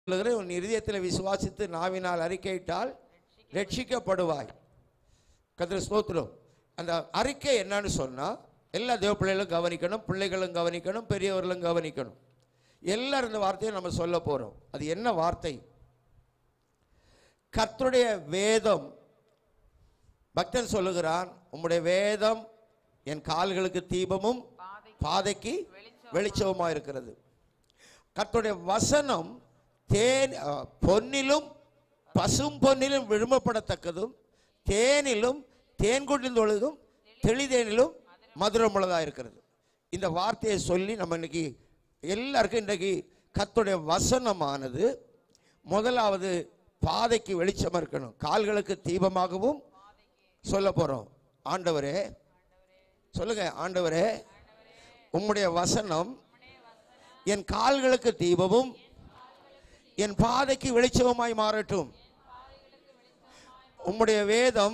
உன் இருதயத்தில் விசுவாசித்து நாவினால் அறிக்கையிட்டால் ரட்சிக்கப்படுவாய். கர்த்தருக்கு ஸ்தோத்திரம். அந்த அறிக்கை என்னன்னு சொன்னா எல்லா தேவ பிள்ளைகளும் கவனிக்கணும், பிள்ளைகளும் கவனிக்கணும், பெரியவர்களும் கவனிக்கணும். எல்லாரும் இந்த வார்த்தையை நம்ம சொல்ல போறோம். அது என்ன வார்த்தை? கர்த்தருடைய வேதம். பக்தன் சொல்லுகிறான், உம்முடைய வேதம் என் கால்களுக்கு தீபமும் பாதைக்கு வெளிச்சமுமா இருக்கிறது. கர்த்தருடைய வசனம் பொன்னிலும் பசும் பொன்னிலும் விரும்பப்படத்தக்கதும் தேனிலும் தேன்கூட்டிலும் ஒழுகும் தெளிதேனிலும் மதுரமுள்ளதாக இருக்கிறது. இந்த வார்த்தையை சொல்லி நம்ம இன்னைக்கு எல்லாருக்கும் இன்றைக்கு கர்த்தருடைய வசனமானது முதலாவது பாதைக்கு வெளிச்சமா இருக்கணும், கால்களுக்கு தீபமாகவும் சொல்ல போறோம். ஆண்டவரே சொல்லுங்க, ஆண்டவரே உம்முடைய வசனம் என் கால்களுக்கு தீபமும் என் பாதைக்கு வெளிச்சமாய் மாறட்டும். உம்முடைய வேதம்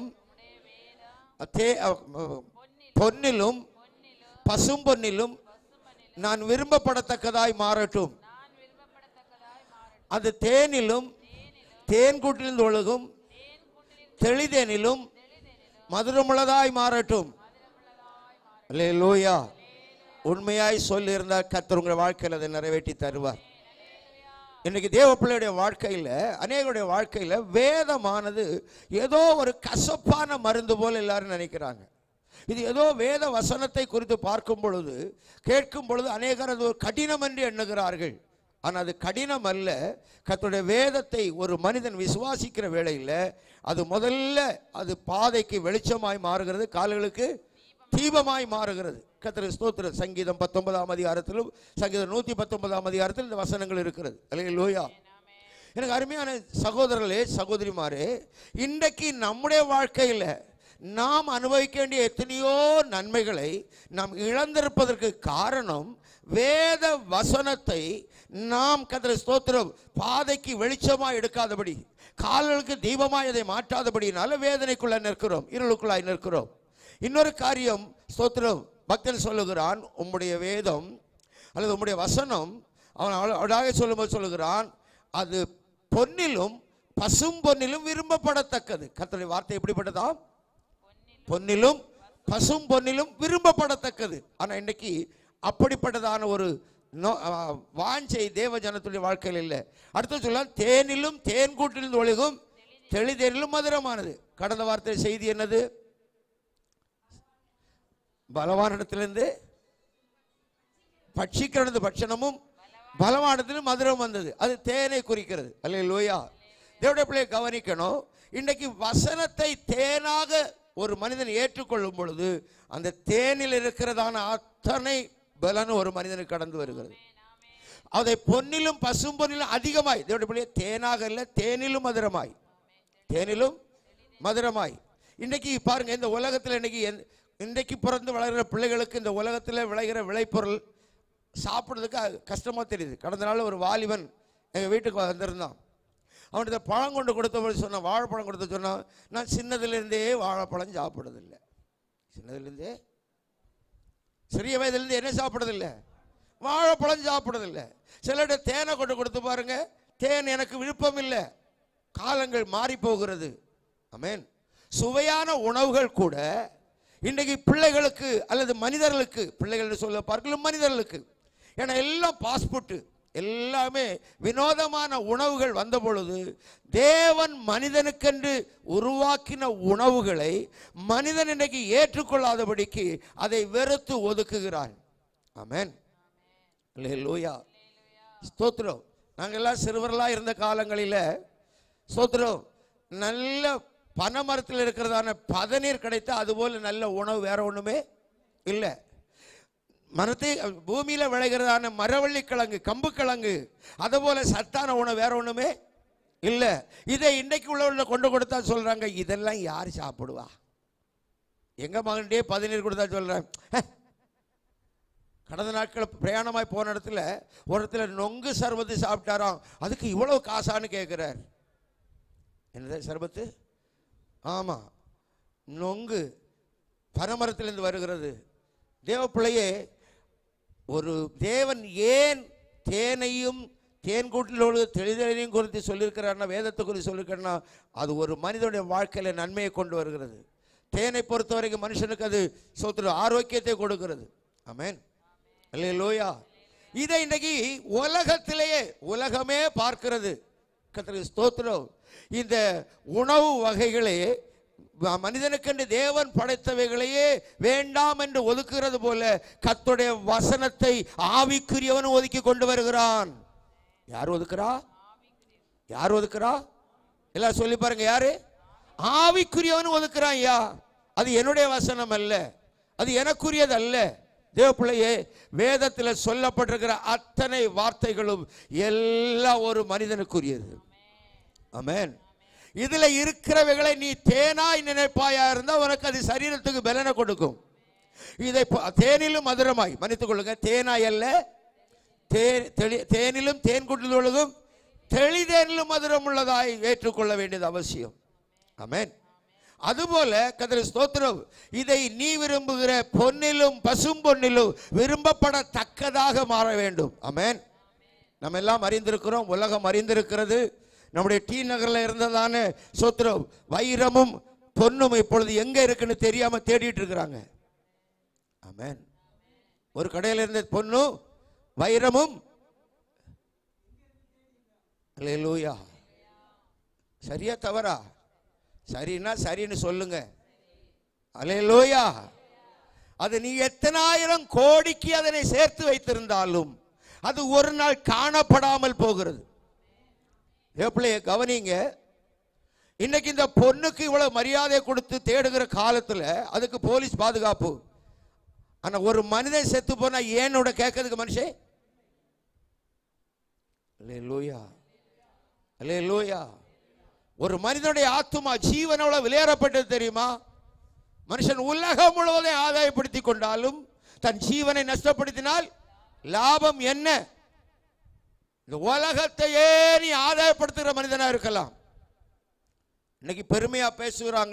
பொன்னிலும் பசும் பொன்னிலும் நான் விரும்பப்படத்தக்கதாய் மாறட்டும். அது தேனிலும் தேன்கூட்டிலும் ஒழுகும் தெளிதேனிலும் மதுரமுள்ளதாய் மாறட்டும். அல்லேலூயா. உண்மையாய் சொல்லி இருந்தால் கர்த்தர் உங்கள் வாழ்க்கையில் அதை நிறைவேற்றி தருவார். இன்னைக்கு தேவ பிள்ளையுடைய வாழ்க்கையில், அநேகருடைய வாழ்க்கையில் வேதமானது ஏதோ ஒரு கசப்பான மருந்து போல எல்லாரும் நினைக்கிறாங்க. இது ஏதோ வேத வசனத்தை குறித்து பார்க்கும் பொழுது கேட்கும் பொழுது அநேகர் அது ஒரு கடினம் என்று எண்ணுகிறார்கள். ஆனால் அது கடினம் அல்ல. கர்த்தருடைய வேதத்தை ஒரு மனிதன் விசுவாசிக்கிற வேளையில் அது முதல்ல அது பாதைக்கு வெளிச்சமாய் மாறுகிறது, கால்களுக்கு தீபமாய் மாறுகிறது. கர்த்தருக்கு ஸ்தோத்திரம். சங்கீதம் 19ஆம் அதிகாரத்திலும் சங்கீதம் 119ஆம் அதிகாரத்தில் இந்த வசனங்கள் இருக்கிறது. அல்லேலூயா. எனக்கு அருமையான சகோதரர்களே, சகோதரிமாரே, இன்றைக்கு நம்முடைய வாழ்க்கையில் நாம் அனுபவிக்க வேண்டிய எத்தனையோ நன்மைகளை நாம் இழந்திருப்பதற்கு காரணம் வேத வசனத்தை நாம் கர்த்தருக்கு ஸ்தோத்திரம் பாதைக்கு வெளிச்சமாய் எடுக்காதபடி, கால்களுக்கு தீபமாய் அதை மாற்றாதபடினால வேதனைக்குள்ள நிற்கிறோம், இருளுக்குள்ளாய் நிற்கிறோம். இன்னொரு காரியம், ஸ்தோத்திரம், பக்தன் சொல்லுகிறான், உம்முடைய வேதம் அல்லது உம்முடைய வசனம், அவன் அவனாக சொல்லும்போது சொல்லுகிறான், அது பொன்னிலும் பசும் பொன்னிலும் விரும்பப்படத்தக்கது. கர்த்தருடைய வார்த்தை எப்படிப்பட்டதாம்? பொன்னிலும் பசும் பொன்னிலும் விரும்பப்படத்தக்கது. ஆனால் இன்னைக்கு அப்படிப்பட்டதான ஒரு வாஞ்சை தேவ ஜனத்துடைய வாழ்க்கையில் இல்லை. அடுத்து சொல்ல, தேனிலும் தேன்கூட்டிலும் ஒழுகும் தெளிதேனிலும் மதுரமானது. கடந்த வார்த்தை செய்தி என்னது? பலவானிடத்திலிருந்து பட்சிக்கிறது பட்சணமும் பலவானிடத்திலும் மதுரம் வந்தது. அது தேனை குறிக்கிறது. அல்லேலூயா. தேவனுடைய பிள்ளையை கவனிக்கணும். இன்றைக்கு வசனத்தை தேனாக ஒரு மனிதன் ஏற்றுக்கொள்ளும் பொழுது அந்த தேனில் இருக்கிறதான அத்தனை பலன் ஒரு மனிதனுக்கு கடந்து வருகிறது. அதை பொன்னிலும் பசும் பொன்னிலும் அதிகமாய், தேவனுடைய பிள்ளையை தேனாக இல்லை, தேனிலும் மதுரமாய், தேனிலும் மதுரமாய். இன்னைக்கு பாருங்க, இந்த உலகத்தில் இன்றைக்கு பிறந்து வளர்கிற பிள்ளைகளுக்கு இந்த உலகத்தில் விளைகிற விளைபொருள் சாப்பிட்றதுக்கு கஷ்டமாக தெரியுது. கடந்த நாள் ஒரு வாலிபன் எங்கள் வீட்டுக்கு வந்திருந்தான். அவன்கிட்ட பழம் கொண்டு கொடுத்த சொன்னான், வாழைப்பழம் கொடுத்த சொன்னான், நான் சின்னதுலேருந்தே வாழைப்பழம் சாப்பிட்றதில்லை. சின்னதுலேருந்தே, சிறிய வயதுலேருந்து என்ன சாப்பிட்றதில்லை? வாழைப்பழம் சாப்பிட்றதில்லை. சிலருடைய தேனை கொண்டு கொடுத்து பாருங்க, தேன் எனக்கு விருப்பம் இல்லை, காலங்கள் மாறி போகிறது. ஆமென். சுவையான உணவுகள் கூட இன்றைக்கு பிள்ளைகளுக்கு அல்லது மனிதர்களுக்கு, பிள்ளைகள் சொல்ல பார்க்கலாம் மனிதர்களுக்கு, ஏன்னா எல்லாம் பாஸ்போர்ட்டு, எல்லாமே வினோதமான உணவுகள் வந்த பொழுது தேவன் மனிதனுக்கென்று உருவாக்கின உணவுகளை மனிதன் இன்றைக்கு ஏற்றுக்கொள்ளாதபடிக்கு அதை வெறுத்து ஒதுக்குகிறான். ஆமென். அல்லேலூயா. ஸ்தோத்திரம். நாங்கள் எல்லாம் சிறுவர்களாக இருந்த காலங்களில் ஸ்தோத்திரம், நல்ல பனைமரத்தில் இருக்கிறதான பதநீர் கிடைத்தா அதுபோல் நல்ல உணவு வேற ஒன்றுமே இல்லை. மரத்தை பூமியில் விளைகிறதான மரவள்ளி கிழங்கு, கம்பு கிழங்கு, அதுபோல சத்தான உணவு வேற ஒன்றுமே இல்லை. இதை இன்றைக்கு உள்ள கொண்டு கொடுத்தா சொல்றாங்க, இதெல்லாம் யார் சாப்பிடுவா? எங்க மகன்டே பதநீர் கொடுத்தா சொல்றேன். கடந்த நாட்கள் பிரயாணமாய் போன இடத்துல ஒரு இடத்துல நொங்கு சர்பத்து சாப்பிட்டாராம், அதுக்கு இவ்வளவு காசான்னு கேட்கிறார். என்னது சர்பத்து? ஆமா, நொங்கு பனைமரத்திலிருந்து வருகிறது. தேவ பிள்ளையே, ஒரு தேவன் ஏன் தேனையும் தேன் கூட்டில் தெளிதலையும் குறித்து சொல்லியிருக்கிறார்னா, வேதத்தை குறித்து சொல்லியிருக்கிறேன்னா, அது ஒரு மனிதனுடைய வாழ்க்கையில் நன்மையை கொண்டு வருகிறது. தேனை பொறுத்த வரைக்கும் மனுஷனுக்கு அது சோத்திரம் ஆரோக்கியத்தை கொடுக்கிறது. ஆமென், அல்லேலூயா. இதை இன்னைக்கு உலகத்திலேயே உலகமே பார்க்கிறது. கர்த்தருக்கு ஸ்தோத்திரம். இந்த உணவு வகைகளே மனிதனுக்கென்று தேவன் படைத்தவைகளையே வேண்டாம் என்று ஒதுக்குகிறது போல கர்த்தருடைய வசனத்தை ஆவிக்குரியவன் ஒதுக்கி கொண்டு வருகிறான். யார் ஒதுக்குறா? யார் ஒதுக்குறா? எல்லாம் சொல்லி பாருங்க. யாரு? ஆவிக்குரியவன் ஒதுக்குறான். ஐயா, அது என்னுடைய வசனம் அல்ல, அது எனக்குரியது அல்ல. தேவ பிள்ளையே, வேதத்தில் சொல்லப்பட்டிருக்கிற அத்தனை வார்த்தைகளும் எல்லாம் ஒரு மனிதனுக்குரியது. ஆமென். இதுல இருக்கிறவைகளை நீ தேனாய் நினைப்பாயா இருந்தால் உனக்கு அது சரீரத்துக்கு பலனை கொடுக்கும். இதை தேனிலும் மதுரமாய், மன்னித்துக் கொள்ளுங்க, தேனாய் அல்ல, தேனிலும் தேன் கூட்டுவதும் தெளிதேனிலும் மதுரம் உள்ளதாய் ஏற்றுக்கொள்ள வேண்டியது அவசியம். ஆமென். அதுபோல கர்த்தருக்கு ஸ்தோத்திரம், இதை நீ விரும்புகிற பொன்னிலும் பசும் பொன்னிலும் விரும்பப்படத்தக்கதாக மாற வேண்டும். ஆமென். நம்ம எல்லாம் அறிந்திருக்கிறோம், உலகம் அறிந்திருக்கிறது. நம்முடைய டி நகரில் இருந்ததான ஸ்தோத்திரம் வைரமும் பொன்னும் இப்பொழுது எங்க இருக்குன்னு தெரியாம தேடிட்டு இருக்கிறாங்க. ஆமென். ஒரு கடையில் இருந்த பொன்னும் வைரமும், அல்லேலூயா. சரியா தவறா? சரின்னா சரின்னு சொல்லுங்க. அல்லேலூயா. அது நீ எத்தனாயிரம் கோடிக்கு அதனை சேர்த்து வைத்திருந்தாலும் அது ஒரு நாள் காணப்படாமல் போகிறது. எப்படி கவனிங்க. இன்னைக்கு இந்த பொண்ணுக்கு இவ்வளவு மரியாதை கொடுத்து தேடுகிற காலத்துல அதுக்கு போலீஸ் பாதுகாப்பு. ஆனா ஒரு மனிதன் செத்து போனா ஏன்னோட கேட்கறதுக்கு மனுஷன். அல்லேலூயா, அல்லேலூயா. ஒரு மனிதனுடைய ஆத்துமா ஜீவனோட விளையாடப்பட்டது தெரியுமா? மனுஷன் உலகம் முழுவதையும் ஆதாயப்படுத்தி கொண்டாலும் தன் ஜீவனை நஷ்டப்படுத்தினால் லாபம் என்ன? இந்த உலகத்தையே நீ ஆதாயப்படுத்துகிற மனிதனா இருக்கலாம். இன்னைக்கு பெருமையா பேசுகிறாங்க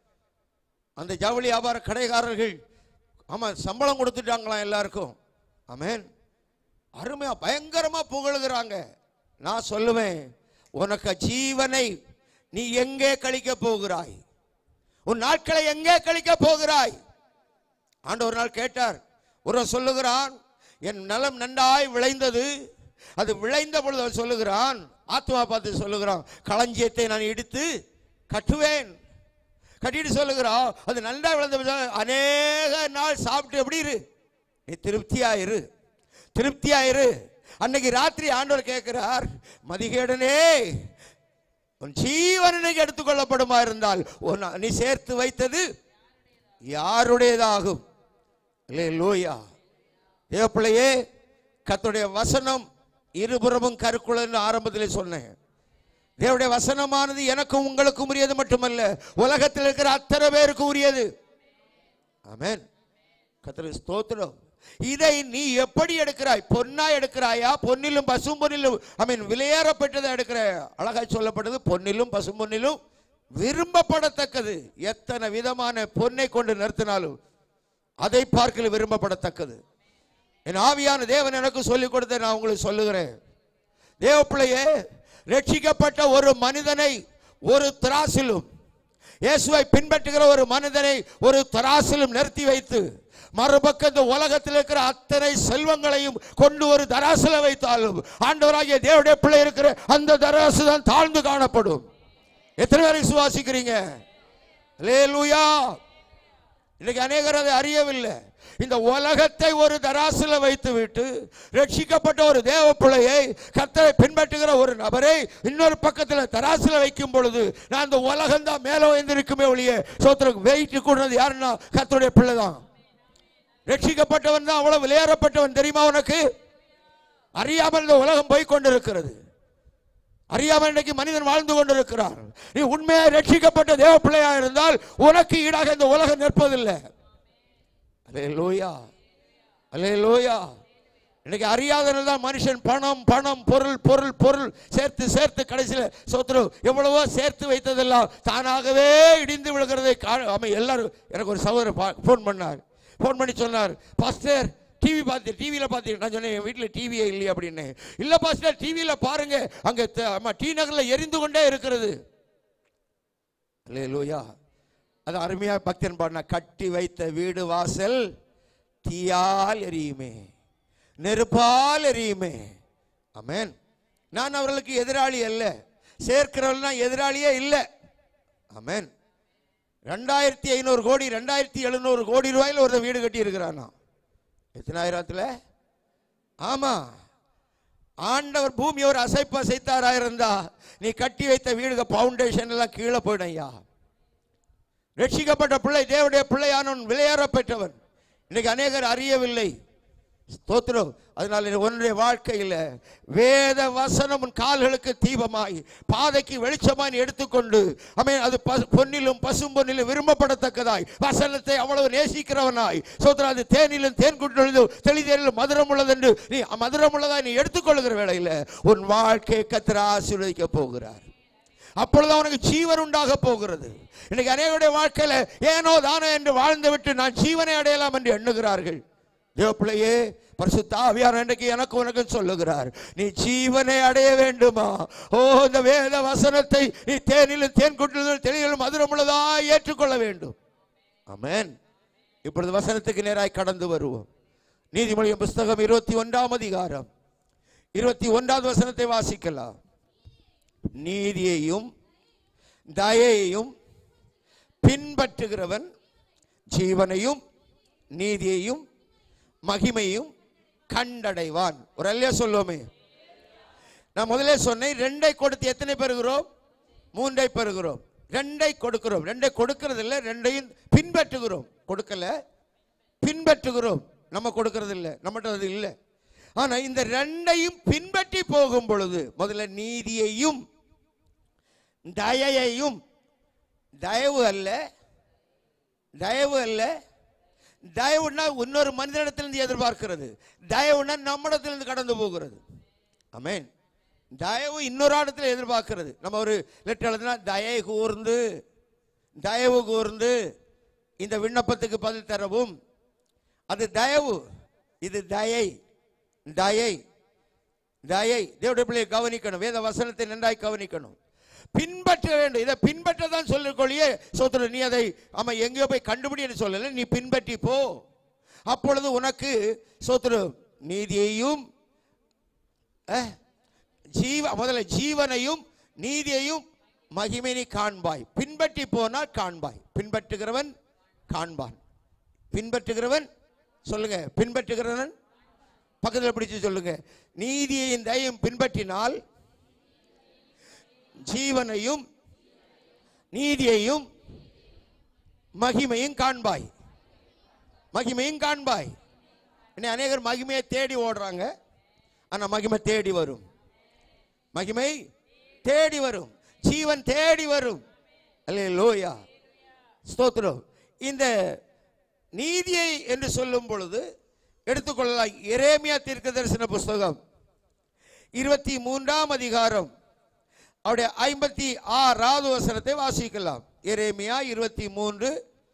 அந்த ஜவுளி வியாபார கடைக்காரர்கள். ஆமா, சம்பளம் கொடுத்துட்டாங்களாம் எல்லாருக்கும். ஆமென். அருமையா பயங்கரமா புகழுகிறாங்க. நான் சொல்லுவேன், உனக்கு ஜீவனை நீ எங்கே கழிக்க போகிறாய்? உன் நாட்களை எங்கே கழிக்க போகிறாய்? ஆண்டவர் ஒரு நாள் கேட்டார். ஒருவன் சொல்லுகிறான், என் நிலம் நன்றாய் விளைந்தது. அது விளைந்த பொழுது அவன் சொல்லுகிறான், ஆத்மா பார்த்து சொல்லுகிறான், களஞ்சியத்தை நான் இடித்து கட்டுவேன். கட்டிட்டு சொல்லுகிறான், அது நன்றா விளைந்த அநேக நாள் சாப்பிட்டு எப்படி இரு, நீ திருப்தியாயிரு, திருப்தியாயிரு. அன்னைக்கு ராத்திரி ஆண்டவர் கேட்கிறார், மதிகேடனே, உன் ஜீவனை எடுத்துக்கொள்ளப்படுமா இருந்தால் நீ சேர்த்து வைத்தது யாருடையதாகும்? அல்லேலூயா. தேவப்பிள்ளையே, கர்த்தருடைய வசனம் இருபுறமும் கருக்குள்ளன்னு ஆரம்பத்தில் சொன்னேன். தேவனுடைய வசனமானது எனக்கும் உங்களுக்கும் உரியது மட்டுமல்ல, உலகத்தில் இருக்கிற அத்தனை பேருக்கு உரியது. ஆமென். கர்த்தருக்கு ஸ்தோத்திரம். இதை நீ எப்படி எடுக்கிறாய்? பொன்னா எடுக்கிறாயா? பொன்னிலும் பசும் பொன்னிலும் விலையேறப்பட்டதை எடுக்கிறாய். அழகாய் சொல்லப்பட்டது, பொன்னிலும் பசும் பொன்னிலும் விரும்பப்படத்தக்கது. எத்தனை விதமான பொன்னை கொண்டு நிறுத்தினாலும் அதை பார்க்கல விரும்பப்படத்தக்கது. என் ஆவியான தேவன் எனக்கு சொல்லிக் கொடுத்த நான் உங்களுக்கு சொல்லுகிறேன். தேவ பிள்ளையே, ரட்சிக்கப்பட்ட ஒரு மனிதனை ஒரு தராசிலும், இயேசுவை பின்பற்றுகிற ஒரு மனிதனை ஒரு தராசிலும் நிறுத்தி வைத்து மறுபக்கம் இந்த உலகத்தில் இருக்கிற அத்தனை செல்வங்களையும் கொண்டு ஒரு தராசில வைத்தாலும் ஆண்டவராகிய தேவனுடைய பிள்ளை இருக்கிற அந்த தராசு தான் தாழ்ந்து காணப்படும். எத்தனை பேரை விசுவாசிக்கிறீங்க? அல்லேலூயா. இன்னைக்கு அநேகர் அதை அறியவில்லை. இந்த உலகத்தை ஒரு தராசில வைத்து விட்டு ரட்சிக்கப்பட்ட ஒரு தேவ பிள்ளையை, கர்த்தரை பின்பற்றுகிற ஒரு நபரை இன்னொரு பக்கத்தில் தராசில வைக்கும் பொழுது நான் இந்த உலகம் தான் மேலே வைந்திருக்குமே ஒழிய சோத்திரம் வெயிட் கூடுறது யாருன்னா கர்த்தருடைய பிள்ளை தான். ரட்சிக்கப்பட்டவன் தான் அவ்வளவு விளையாடப்பட்டவன் தெரியுமா உனக்கு? அறியாமல் இந்த உலகம் போய் கொண்டிருக்கிறது. அறியாமல் இன்னைக்கு மனிதன் வாழ்ந்து கொண்டிருக்கிறார். நீ உண்மையாக ரட்சிக்கப்பட்ட தேவ பிள்ளையா இருந்தால் உனக்கு ஈடாக இந்த உலகம் நிற்பதில்லை. அல்லேலூயா, அல்லேலூயா. இன்னைக்கு அறியாதவர்கள் தான் மனுஷன் பணம் பணம் பொருள் பொருள் பொருள் சேர்த்து சேர்த்து கடைசியில் சோத்திரம் எவ்வளவோ சேர்த்து வைத்ததெல்லாம் தானாகவே இடிந்து விழுகிறதை எல்லாரும். எனக்கு ஒரு சகோதரர் ஃபோன் பண்ணார். ஃபோன் பண்ணி சொன்னார், பாஸ்டர் டிவி பார்த்து டிவியில் பார்த்து நான் சொன்னேன் என் வீட்டில் டிவியே இல்லையா அப்படின்னு. இல்லை பாஸ்டர் டிவியில் பாருங்க அங்கே டி நகரில் எரிந்து கொண்டே இருக்கிறது. அல்லேலூயா. அது அருமையாக பக்தன் பாடினா, கட்டி வைத்த வீடு வாசல் தீயால் எரியுமே, நெருப்பால் எரியுமே. ஆமென். நான் அவர்களுக்கு எதிராளி அல்ல, சேர்க்கிறவர்கள் எதிராளியே இல்லை. ஆமென். 2500 கோடி 2700 கோடி ரூபாயில் ஒரு வீடு கட்டி இருக்கிறானா? எத்தனாயிரத்தில்? ஆமா, ஆண்டவர் பூமி ஒரு அசைத்தாராயிருந்தா நீ கட்டி வைத்த வீடு பவுண்டேஷன் எல்லாம் கீழே போயிடும் ஐயா. ரட்சிக்கப்பட்ட பிள்ளை தேவனுடைய பிள்ளையானவன் விலையேற பெற்றவன். இன்னைக்கு அநேகர் அறியவில்லை. ஸ்தோத்திரம். அதனால உன்னுடைய வாழ்க்கையில் வேத வசனம் உன் கால்களுக்கு தீபமாய் பாதைக்கு வெளிச்சமாய் எடுத்துக்கொண்டு அது பொன்னிலும் பசும் பொன்னிலும் விரும்பப்படத்தக்கதாய் வசனத்தை அவ்வளவு நேசிக்கிறவனாய் ஸ்தோத்திரம். அது தேனிலும் தேன் கூட்டிலும் தெளிதேனிலும் மதுரம் உள்ளது என்று நீ மதுரம் உள்ளதாய் நீ எடுத்துக்கொள்கிற வேளையில் உன் வாழ்க்கையை கர்த்தர் ஆசீர்வதிக்க போகிறார். அப்பொழுது அவனுக்கு ஜீவன் உண்டாக போகிறது. இன்னைக்கு அநேகருடைய வாழ்க்கையில ஏனோ தானோ என்று வாழ்ந்து விட்டு நான் ஜீவனை அடையலாம் என்று எண்ணுகிறார்கள். தேவ பிள்ளையே, பரிசுத்த ஆவியானவர் இன்றைக்கு எனக்கு உனக்கு சொல்லுகிறார், நீ ஜீவனை அடைய வேண்டுமா? ஓ, இந்த வேத வசனத்தை நீ தேனிலும் தேன் கூட்டிலும் தெளிவிலும் மதுரமுள்ளதாய் ஏற்றுக்கொள்ள வேண்டும். ஆமென். இப்பொழுது வசனத்துக்கு நேராய் கடந்து வருவோம். நீதிமொழியின் புஸ்தகம் 21ஆம் அதிகாரம் 21வது வசனத்தை வாசிக்கலாம். நீதியையும் தயையையும் பின்பற்றுகிறவன் ஜீவனையும் நீதியையும் மகிமையும் கண்டடைவான். ஒரு அல்லையா சொல்லுவோமே. நான் முதலே சொன்னேன், 2 கொடுத்து எத்தனை பெறுகிறோம்? 3 பெறுகிறோம். 2 கொடுக்கிறோம். 2 கொடுக்கிறது இல்லை, 2ஐயும் பின்பற்றுகிறோம். கொடுக்கல, பின்பற்றுகிறோம். நம்ம கொடுக்கிறது இல்லை, நம்மகிட்ட அது இல்லை. ஆனா இந்த 2ஐயும் பின்பற்றி போகும் பொழுது முதல்ல நீதியையும் தயையையும், தயவு அல்ல, தயவு அல்ல, தயவுனா இன்னொரு மனிதனிடத்திலிருந்து எதிர்பார்க்கிறது, தயவுனா நம்மிடத்திலிருந்து கடந்து போகிறது. ஆமென். தயவு இன்னொரு இடத்துல எதிர்பார்க்கிறது. நம்ம ஒரு லெட்டர் எழுதுனா தயை கூர்ந்து, தயவு கூர்ந்து இந்த விண்ணப்பத்துக்கு பதில் தரவும், அது தயவு. இது தயை. தயை, தயை. தேவனுடைய பிள்ளையை கவனிக்கணும், வேத வசனத்தை நன்றாய் கவனிக்கணும், பின்பற்ற வேண்டும். இதை பின்பற்ற தான் சொல்லிக்கொள்ளியே சோத்திர. நீ அதை எங்கேயோ போய் கண்டுபிடி சொல்லல, நீ பின்பற்றி போ. அப்பொழுது உனக்கு சோத்திர நீதியையும் முதல்ல ஜீவனையும் நீதியையும் மகிமை நீ காண்பாய். பின்பற்றி போனால் காண்பாய். பின்பற்றுகிறவன் காண்பான். பின்பற்றுகிறவன் சொல்லுங்க, பின்பற்றுகிறவன் பக்கத்தில் பிடிச்சு சொல்லுங்க, நீதியையும் தயையும் பின்பற்றினால் ஜீவனையும் நீதியையும் மகிமையும் காண்பாய். மகிமையும் காண்பாய். இன்னும் அநேகர் மகிமையை தேடி ஓடுறாங்க. ஆனா மகிமை தேடி வரும். மகிமை தேடி வரும். ஜீவன் தேடி வரும். அல்லேலூயா. ஸ்தோத்திரம். இந்த நீதியை என்று சொல்லும் பொழுது எடுத்துக்கொள்ளலாம். எரேமியா தீர்க்கதரிசன புஸ்தகம் 23ஆம் அதிகாரம் அவருடைய 56வது வசனத்தை வாசிக்கலாம். எரேமியா 23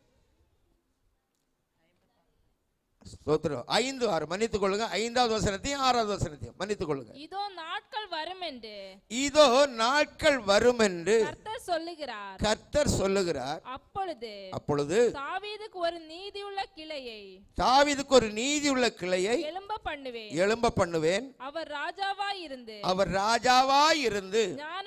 5:6 மன்னித்துக் கொள்ளுங்க. 5வது வசனத்தையும் 6வது வசனத்தையும் மன்னித்துக் கொள்ளுங்க. இதோ நாட்கள் வரும் என்று, இதோ நாட்கள் வரும் என்று கர்த்தர் சொல்லுகிறார். கர்த்தர் சொல்லுகிறார். அப்பொழுது தாவீதுக்கு ஒரு நீதியுள்ள கிளையை, தாவீதுக்கு ஒரு நீதியுள்ள கிளையை எழும்ப பண்ணுவேன். அவர் ராஜாவாய் இருந்து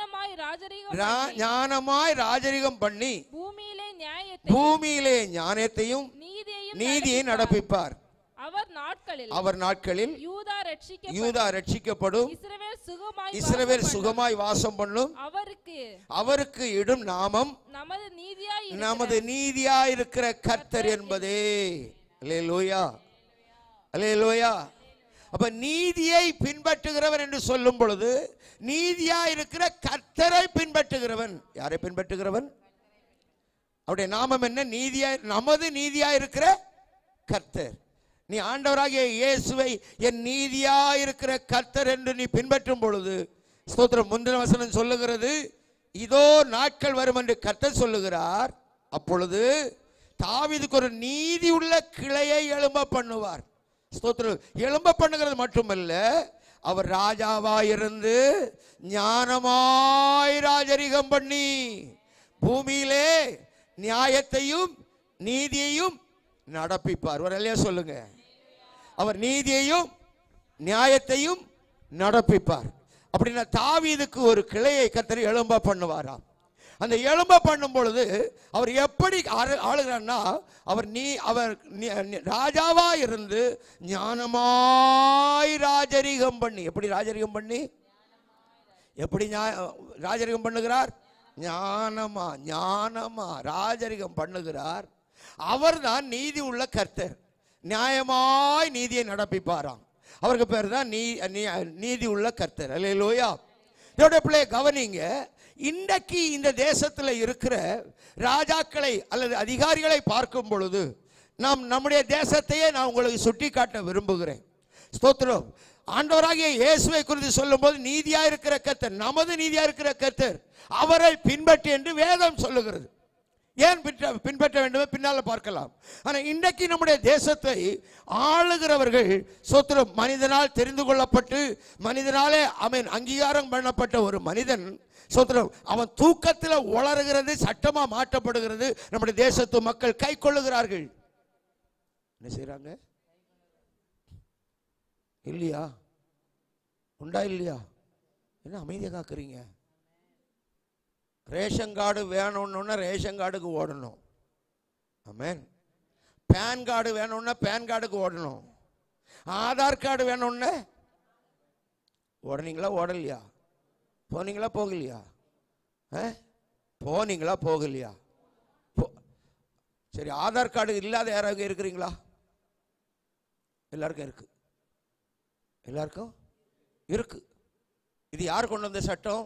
ஞானமாய் ராஜரிகம் பண்ணி பூமியிலே ஞானத்தையும் நீதியை நடப்பிப்பார். அவர் நாட்களில் யூதா ரட்சிக்கப்படும், இஸ்ரவேல் சுகமாய் வாசம் பண்ணும். அவருக்கு இடும் நாமம் நமது நீதியாய் இருக்கிற கர்த்தர் என்பதே. அல்லேலூயா, அல்லேலூயா. அப்ப நீதியை பின்பற்றுகிறவன் என்று சொல்லும் பொழுது நீதியாய் இருக்கிற கர்த்தரை பின்பற்றுகிறவன். யாரை பின்பற்றுகிறவன்? அவருடைய நாமம் என்ன? நீதியாய், நமது நீதியாய் இருக்கிற கர்த்தர். நீ ஆண்டவராகிய இயேசுவை என் நீதியாய் இருக்கிற கர்த்தர் என்று நீ பின்பற்றும் பொழுது ஸ்தோத்திரம். முந்தின வசனம் சொல்லுகிறது, இதோ நாட்கள் வரும் என்று கர்த்தர் சொல்லுகிறார். அப்பொழுது தாவீதுக்கு ஒரு நீதி உள்ள கிளையை எழும்ப பண்ணுவார். ஸ்தோத்திரம். எழும்ப பண்ணுகிறது மட்டுமல்ல, அவர் ராஜாவாயிருந்து ஞானமாய் ராஜரிகம் பண்ணி பூமியிலே நியாயத்தையும் நீதியையும் நடப்பிப்பார். ஒரு இல்லையா சொல்லுங்க. அவர் நீதியையும் நியாயத்தையும் நடப்பிப்பார். அப்படின்னா தாவீதுக்கு ஒரு கிளையை கர்த்தர் எழும்ப பண்ணுவாராம். அந்த எழும்ப பண்ணும் பொழுது அவர் எப்படி ஆளுகிறார்னா, அவர் ராஜாவா இருந்து ஞானமாய் ராஜரிகம் பண்ணி, எப்படி ராஜரிகம் பண்ணி, எப்படி ராஜரிகம் பண்ணுகிறார்? ஞானமா ராஜரிகம் பண்ணுகிறார். அவர்தான் நீதி உள்ள கர்த்தர். நியாயமாய் நீதியை நடப்பிப்பாராம். அவருக்கு பேர் தான் நீதி உள்ள கர்த்தர். அல்லேலூயா. தேவனுடைய பிள்ளையை கவனிங்க. இன்றைக்கு இந்த தேசத்தில் இருக்கிற ராஜாக்களை அல்லது அதிகாரிகளை பார்க்கும் பொழுது நம்முடைய தேசத்தையே நான் உங்களுக்கு சுட்டி காட்ட விரும்புகிறேன். ஸ்தோத்திரம். ஆண்டவராகிய இயேசுவை குறித்து சொல்லும் போது நீதியா இருக்கிற கர்த்தர், நமது நீதியா இருக்கிற கர்த்தர், அவரை பின்பற்றி என்று வேதம் சொல்லுகிறது. ஏன் பின்பற்ற வேண்டும் பின்னால பார்க்கலாம். ஆனால் இன்றைக்கு நம்முடைய தேசத்தை ஆளுகிறவர்கள் ஸ்தோத்திரம் மனிதனால் தெரிந்து கொள்ளப்பட்டு மனிதனாலே அவன் அங்கீகாரம் பண்ணப்பட்ட ஒரு மனிதன் ஸ்தோத்திரம், அவன் தூக்கத்தில் உளறுகிறது, சட்டமா மாற்றப்படுகிறது. நம்முடைய தேசத்து மக்கள் கை கொள்ளுகிறார்கள். என்ன செய்யறாங்க? இல்லையா? உண்டா இல்லையா? என்ன அமைதியை காக்குறீங்க? ரேஷன் கார்டு வேணும்னு ரேஷன் கார்டுக்கு ஓடணும். ஆமென். பேன் கார்டு வேணும்னா பேன் கார்டுக்கு ஓடணும். ஆதார் கார்டு வேணும்னு ஓடுனீங்களா ஓடலையா? போனீங்களா போகலையா? போனீங்களா போகலையா? சரி, ஆதார் கார்டு இல்லாத யாராவது இருக்கிறீங்களா? எல்லாருக்கும் இருக்கு. எல்லாருக்கும் இருக்கு. இது யார் கொண்டு வந்த சட்டம்?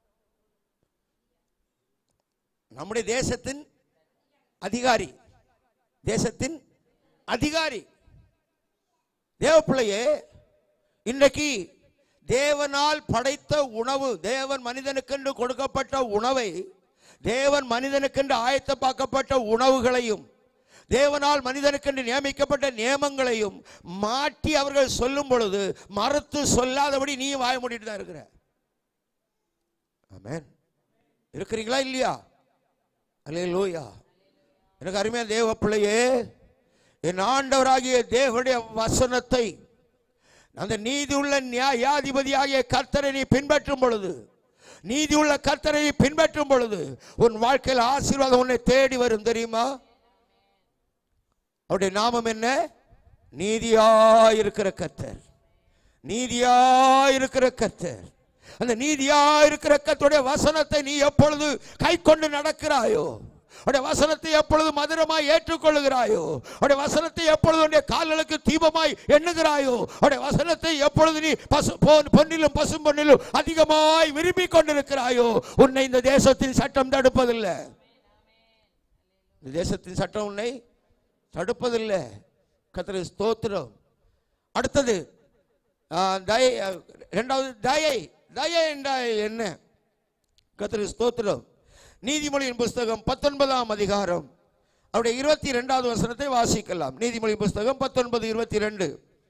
நம்முடைய தேசத்தின் அதிகாரி. தேசத்தின் அதிகாரி. தேவப்பிள்ளையே, இன்றைக்கு தேவனால் படைத்த உணவு, தேவன் மனிதனுக்கென்று கொடுக்கப்பட்ட உணவை, தேவன் மனிதனுக்கென்று ஆயத்தமாக்கப்பட்ட உணவுகளையும், தேவனால் மனிதனுக்கென்று நியமிக்கப்பட்ட நியமங்களையும் மாற்றி அவர்கள் சொல்லும் பொழுது மறுத்து சொல்லாதபடி நீ வாய மூடிட்டு தான் இருக்கிற. ஆமென். இருக்கிறீங்களா இல்லையா? அல்லேலூயா. எனக்கு அருமையான தேவ பிள்ளையே, என் ஆண்டவராகிய தேவனுடைய வசனத்தை, அந்த நீதி உள்ள நியாயாதிபதியாகிய கர்த்தரை நீ பின்பற்றும் பொழுது, நீதி உள்ள கர்த்தரை நீ பின்பற்றும் பொழுது உன் வாழ்க்கையில் ஆசீர்வாதம் உன்னை தேடி வரும். தெரியுமா? அவருடைய நாமம் என்ன? நீதியாயிருக்கிற கர்த்தர். நீதியாயிருக்கிற கர்த்தர். அந்த நீதியாயிருக்கிற கர்த்தருடைய வசனத்தை நீ எப்பொழுது கை கொண்டு நடக்கிறாயோ, அவருடைய வசனத்தை எப்பொழுது மதுரமாய் ஏற்றுக்கொள்ளுகிறாயோ, அவருடைய வசனத்தை எப்பொழுது உன்னுடைய கால்களுக்கு தீபமாய் எண்ணுகிறாயோ, அவருடைய வசனத்தை எப்பொழுது நீ பொன்னிலும் பசும் பொன்னிலும் அதிகமாய் விரும்பி கொண்டிருக்கிறாயோ, உன்னை இந்த தேசத்தின் சட்டம் தடுப்பதில்லை. இந்த தேசத்தின் சட்டம் உன்னை தடுப்பதில்லை. கர்த்தருக்கு ஸ்தோத்திரம். அடுத்தது இரண்டாவது தயை. தயை என்றால் என்ன? கர்த்தருக்கு ஸ்தோத்திரம். நீதிமொழியின் புஸ்தகம் 19ஆம் அதிகாரம் அவருடைய 22வது வசனத்தை வாசிக்கலாம். நீதிமொழி புஸ்தகம் 19:22.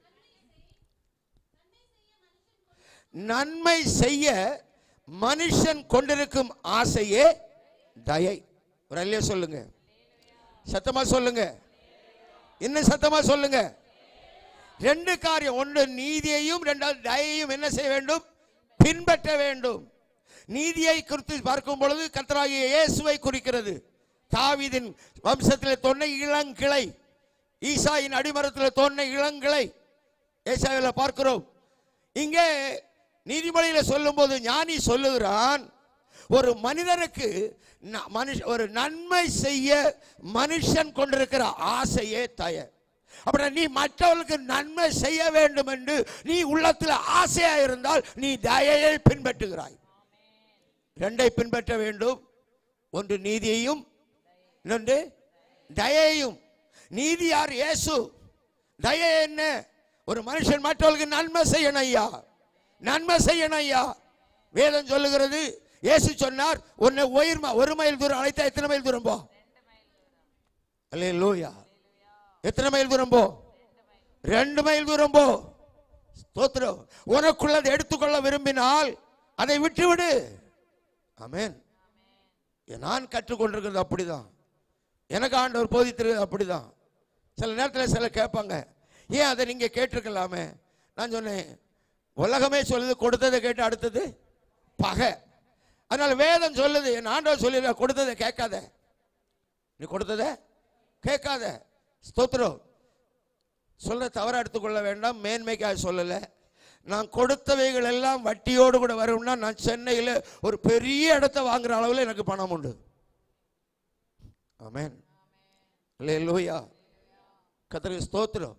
நன்மை செய்ய மனுஷன் கொண்டிருக்கும் ஆசையே தயை. ஒரு அல்லையா சொல்லுங்க, சத்தமா சொல்லுங்க, இன்னும் சத்தமா சொல்லுங்க. ரெண்டு காரியம், ஒன்று நீதியையும் ரெண்டாவது தயையும் என்ன செய்ய வேண்டும்? பின்பற்ற வேண்டும். நீதியை குறித்து பார்க்கும் பொழுது கர்த்தராகிய இயேசுவை குறிக்கிறது. தாவீதின் வம்சத்தில் தோன்றின இளங்கிளை, ஈசாயின் அடிமரத்தில் தோன்றின இளங்கிளை ஏசாயாவில் பார்க்கிறோம். இங்கே நீதிமொழியில் சொல்லும் போது ஞானி சொல்லுகிறான், ஒரு மனிதனுக்கு ஒரு நன்மை செய்ய மனுஷன் கொண்டிருக்கிற ஆசையே தய. அப்படின்னா நீ மற்றவர்களுக்கு நன்மை செய்ய வேண்டும் என்று நீ உள்ளத்தில் ஆசையா இருந்தால் நீ தயையை பின்பற்றுகிறாய். ரெண்டை பின்பற்ற வேண்டும். ஒன்று நீதியையும், இன்னொன்று தயையும். நீதி யார்? இயேசு. தயை என்ன? ஒரு மனுஷன் மற்றவர்களுக்கு நன்மை செய்யணும் ஐயா, நன்மை செய்யணும் ஐயா. வேதம் சொல்லுகிறது, இயேசு சொன்னார், உன்னை 1 மைல் தூரம் அழைத்தா எத்தனை மைல் தூரம் போ? அல்லேலூயா. எத்தனை மைல் தூரம் போ? 2 மைல் தூரம் போ. ஸ்தோத்திரம். உனக்குள்ளதை எடுத்துக்கொள்ள விரும்பினால் அதை விட்டுவிடு. ஆமென். நான் கற்றுக்கொண்டிருக்கிறது அப்படிதான். எனக்கு ஆண்டவர் போதித்திருக்கிறது அப்படிதான். சில நேரத்தில் சில கேட்பாங்க, ஏன் அதை நீங்க கேட்டிருக்கலாமே? நான் சொன்னேன், உலகமே சொல்லுது கொடுத்ததை கேட்டு அடுத்தது பகை. அதனால வேதம் சொல்லுது, என் ஆண்டவர் சொல்லி கொடுத்ததை கேட்காத, நீ கொடுத்ததை கேட்காத. ஸ்தோத்திரம். சொல்ல தவற எடுத்துக்கொள்ள வேண்டாம், மேன்மைக்காக சொல்லலை. நான் கொடுத்தவைகள் எல்லாம் வட்டியோடு கூட வரும்னா நான் சென்னையில் ஒரு பெரிய இடத்த வாங்குற அளவில் எனக்கு பணம் உண்டு. ஆமென். அல்லேலூயா. கர்த்தருக்கு ஸ்தோத்திரம்.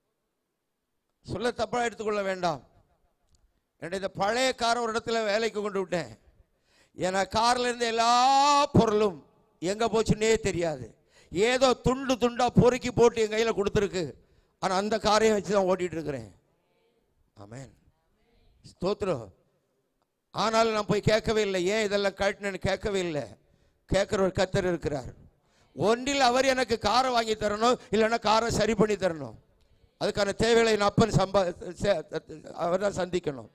சொல்ல தப்பா எடுத்துக்கொள்ள வேண்டாம். என்னுடைய பழைய கார் ஒரு இடத்துல வேலைக்கு கொண்டு விட்டேன். ஏன்னா கார்ல இருந்து எல்லா பொருளும் எங்க போச்சுன்னே தெரியாது. ஏதோ துண்டு துண்டா பொறுக்கி போட்டு என் கையில் கொடுத்துருக்கு. ஆனால் அந்த காரையும் வச்சு தான் ஓட்டிட்டு இருக்கிறேன். ஆமென். ஸ்தோத்திரம். ஆனாலும் நான் போய் கேட்கவே இல்லை, ஏன் இதெல்லாம் கட்டினு கேட்கவே இல்லை. கேட்குற ஒரு கர்த்தர் இருக்கிறார். ஒன்றில் அவர் எனக்கு காரை வாங்கி தரணும், இல்லைன்னா காரை சரி பண்ணி தரணும். அதுக்கான தேவைகளை என் அப்பன் அவர் தான் சந்திக்கணும்.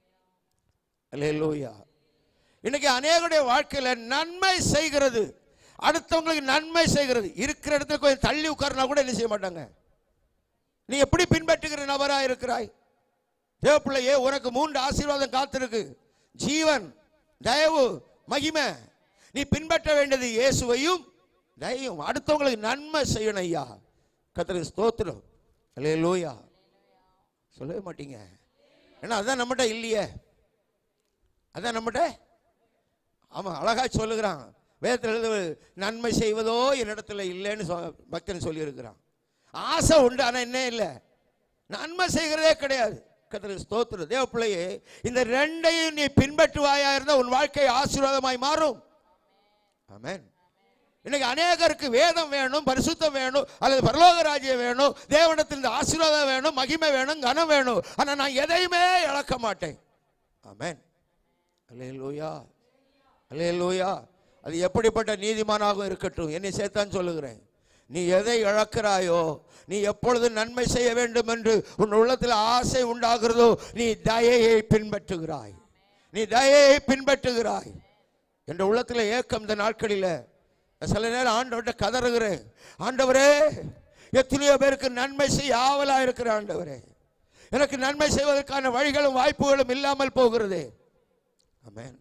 அல்லேலூயா. இன்னைக்கு அநேகருடைய வாழ்க்கையில் நன்மை செய்கிறது, அடுத்தவங்களுக்கு நன்மை செய்கிறது, இருக்கிற இடத்துல கொஞ்சம் தள்ளி உட்கார்னா கூட என்ன செய்ய மாட்டாங்க. நீ எப்படி பின்பற்றுகிற நபராக இருக்கிறாய்? தேவ பிள்ளையே, உனக்கு 3 ஆசீர்வாதம் காத்திருக்கு. ஜீவன், தயவு, மகிமை. நீ பின்பற்ற வேண்டியது இயேசுவையும் தயவும். அடுத்தவங்களுக்கு நன்மை செய்யணும். ஐயா கர்த்தருக்கு ஸ்தோத்திரம். அல்லேலூயா. சொல்லவே மாட்டீங்க. ஏன்னா அதான் நம்மகிட்ட இல்லையே, அதான் நம்மகிட்ட. ஆமாம், அழகா சொல்லுகிறான் வேதத்தில், நன்மை செய்வதோ என்னிடத்துல இல்லைன்னு பக்தன் சொல்லியிருக்கிறான். ஆசை உண்டு, ஆனால் என்ன இல்லை, நன்மை செய்கிறதே கிடையாது. கர்த்தருக்கு ஸ்தோத்திரம். தேவ பிள்ளையே, இந்த 2ஐயும் நீ பின்பற்றுவாயா இருந்தால் உன் வாழ்க்கை ஆசீர்வாதமாய் மாறும். ஆமென். இன்னைக்கு அநேகருக்கு வேதம் வேணும், பரிசுத்தம் வேணும், அல்லது பரலோக ராஜ்யம் வேணும், தேவனிடத்தில் ஆசீர்வாதம் வேணும், மகிமை வேணும், கனம் வேணும். ஆனால் நான் எதையுமே இழக்க மாட்டேன். ஆமென். அல்லேலூயா. அல்லேலூயா. அது எப்படிப்பட்ட நீதிமானாக இருக்கட்டும், என்னை சேர்த்தான் சொல்லுகிறேன். நீ எதை இழக்கிறாயோ, நீ எப்பொழுது நன்மை செய்ய வேண்டும் என்று உன் உள்ளத்தில் ஆசை உண்டாகிறதோ, நீ தயையை பின்பற்றுகிறாய், நீ தயையை பின்பற்றுகிறாய் என்ற உள்ளத்தில் ஏக்கம். இந்த நாட்களில் சில நேரம் ஆண்டவர்கிட்ட கதறுகிறேன், ஆண்டவரே எத்தனையோ பேருக்கு நன்மை செய்ய ஆவலா இருக்கிற ஆண்டவரே, எனக்கு நன்மை செய்வதற்கான வழிகளும் வாய்ப்புகளும் இல்லாமல் போகிறது. ஆமென்.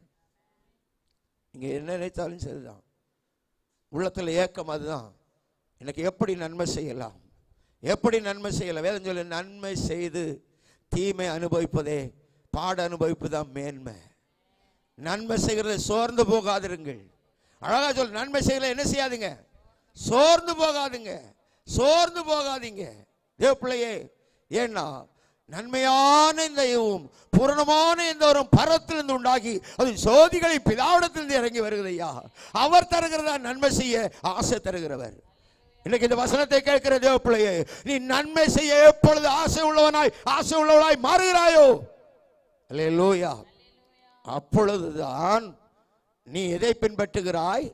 நீங்க என்ன நினைத்தாலும் சரிதான், உள்ளத்தில் ஏக்கம் அதுதான். எனக்கு எப்படி நன்மை செய்யலாம், எப்படி நன்மை செய்யலாம்? வேதம் சொல்லி, நன்மை செய்து தீமை அனுபவிப்பதே பாட அனுபவிப்புதான் மேன்மை. நன்மை செய்கிறத சோர்ந்து போகாதிருங்கள். அழகா சொல், நன்மை செய்யல என்ன செய்யாதீங்க, சோர்ந்து போகாதுங்க, சோர்ந்து போகாதீங்க தேவ பிள்ளையே. ஏன்னா நன்மையான இந்த பூரணமான இந்த ஒரு பரத்திலிருந்து உண்டாகி அது சோதிகளை பிதாவிடத்திலிருந்து இறங்கி வருகிறது. ஐயா, அவர் தருகிறதா நன்மை செய்ய ஆசை தருகிறவர். இன்னைக்கு இந்த வசனத்தை கேட்கிற தேவ பிள்ளையே, நீ நன்மை செய்ய எப்பொழுது ஆசை உள்ளவனாய் மாறுகிறாயோ, அல்லேலூயா, அப்பொழுதுதான் நீ எதை பின்பற்றுகிறாய்?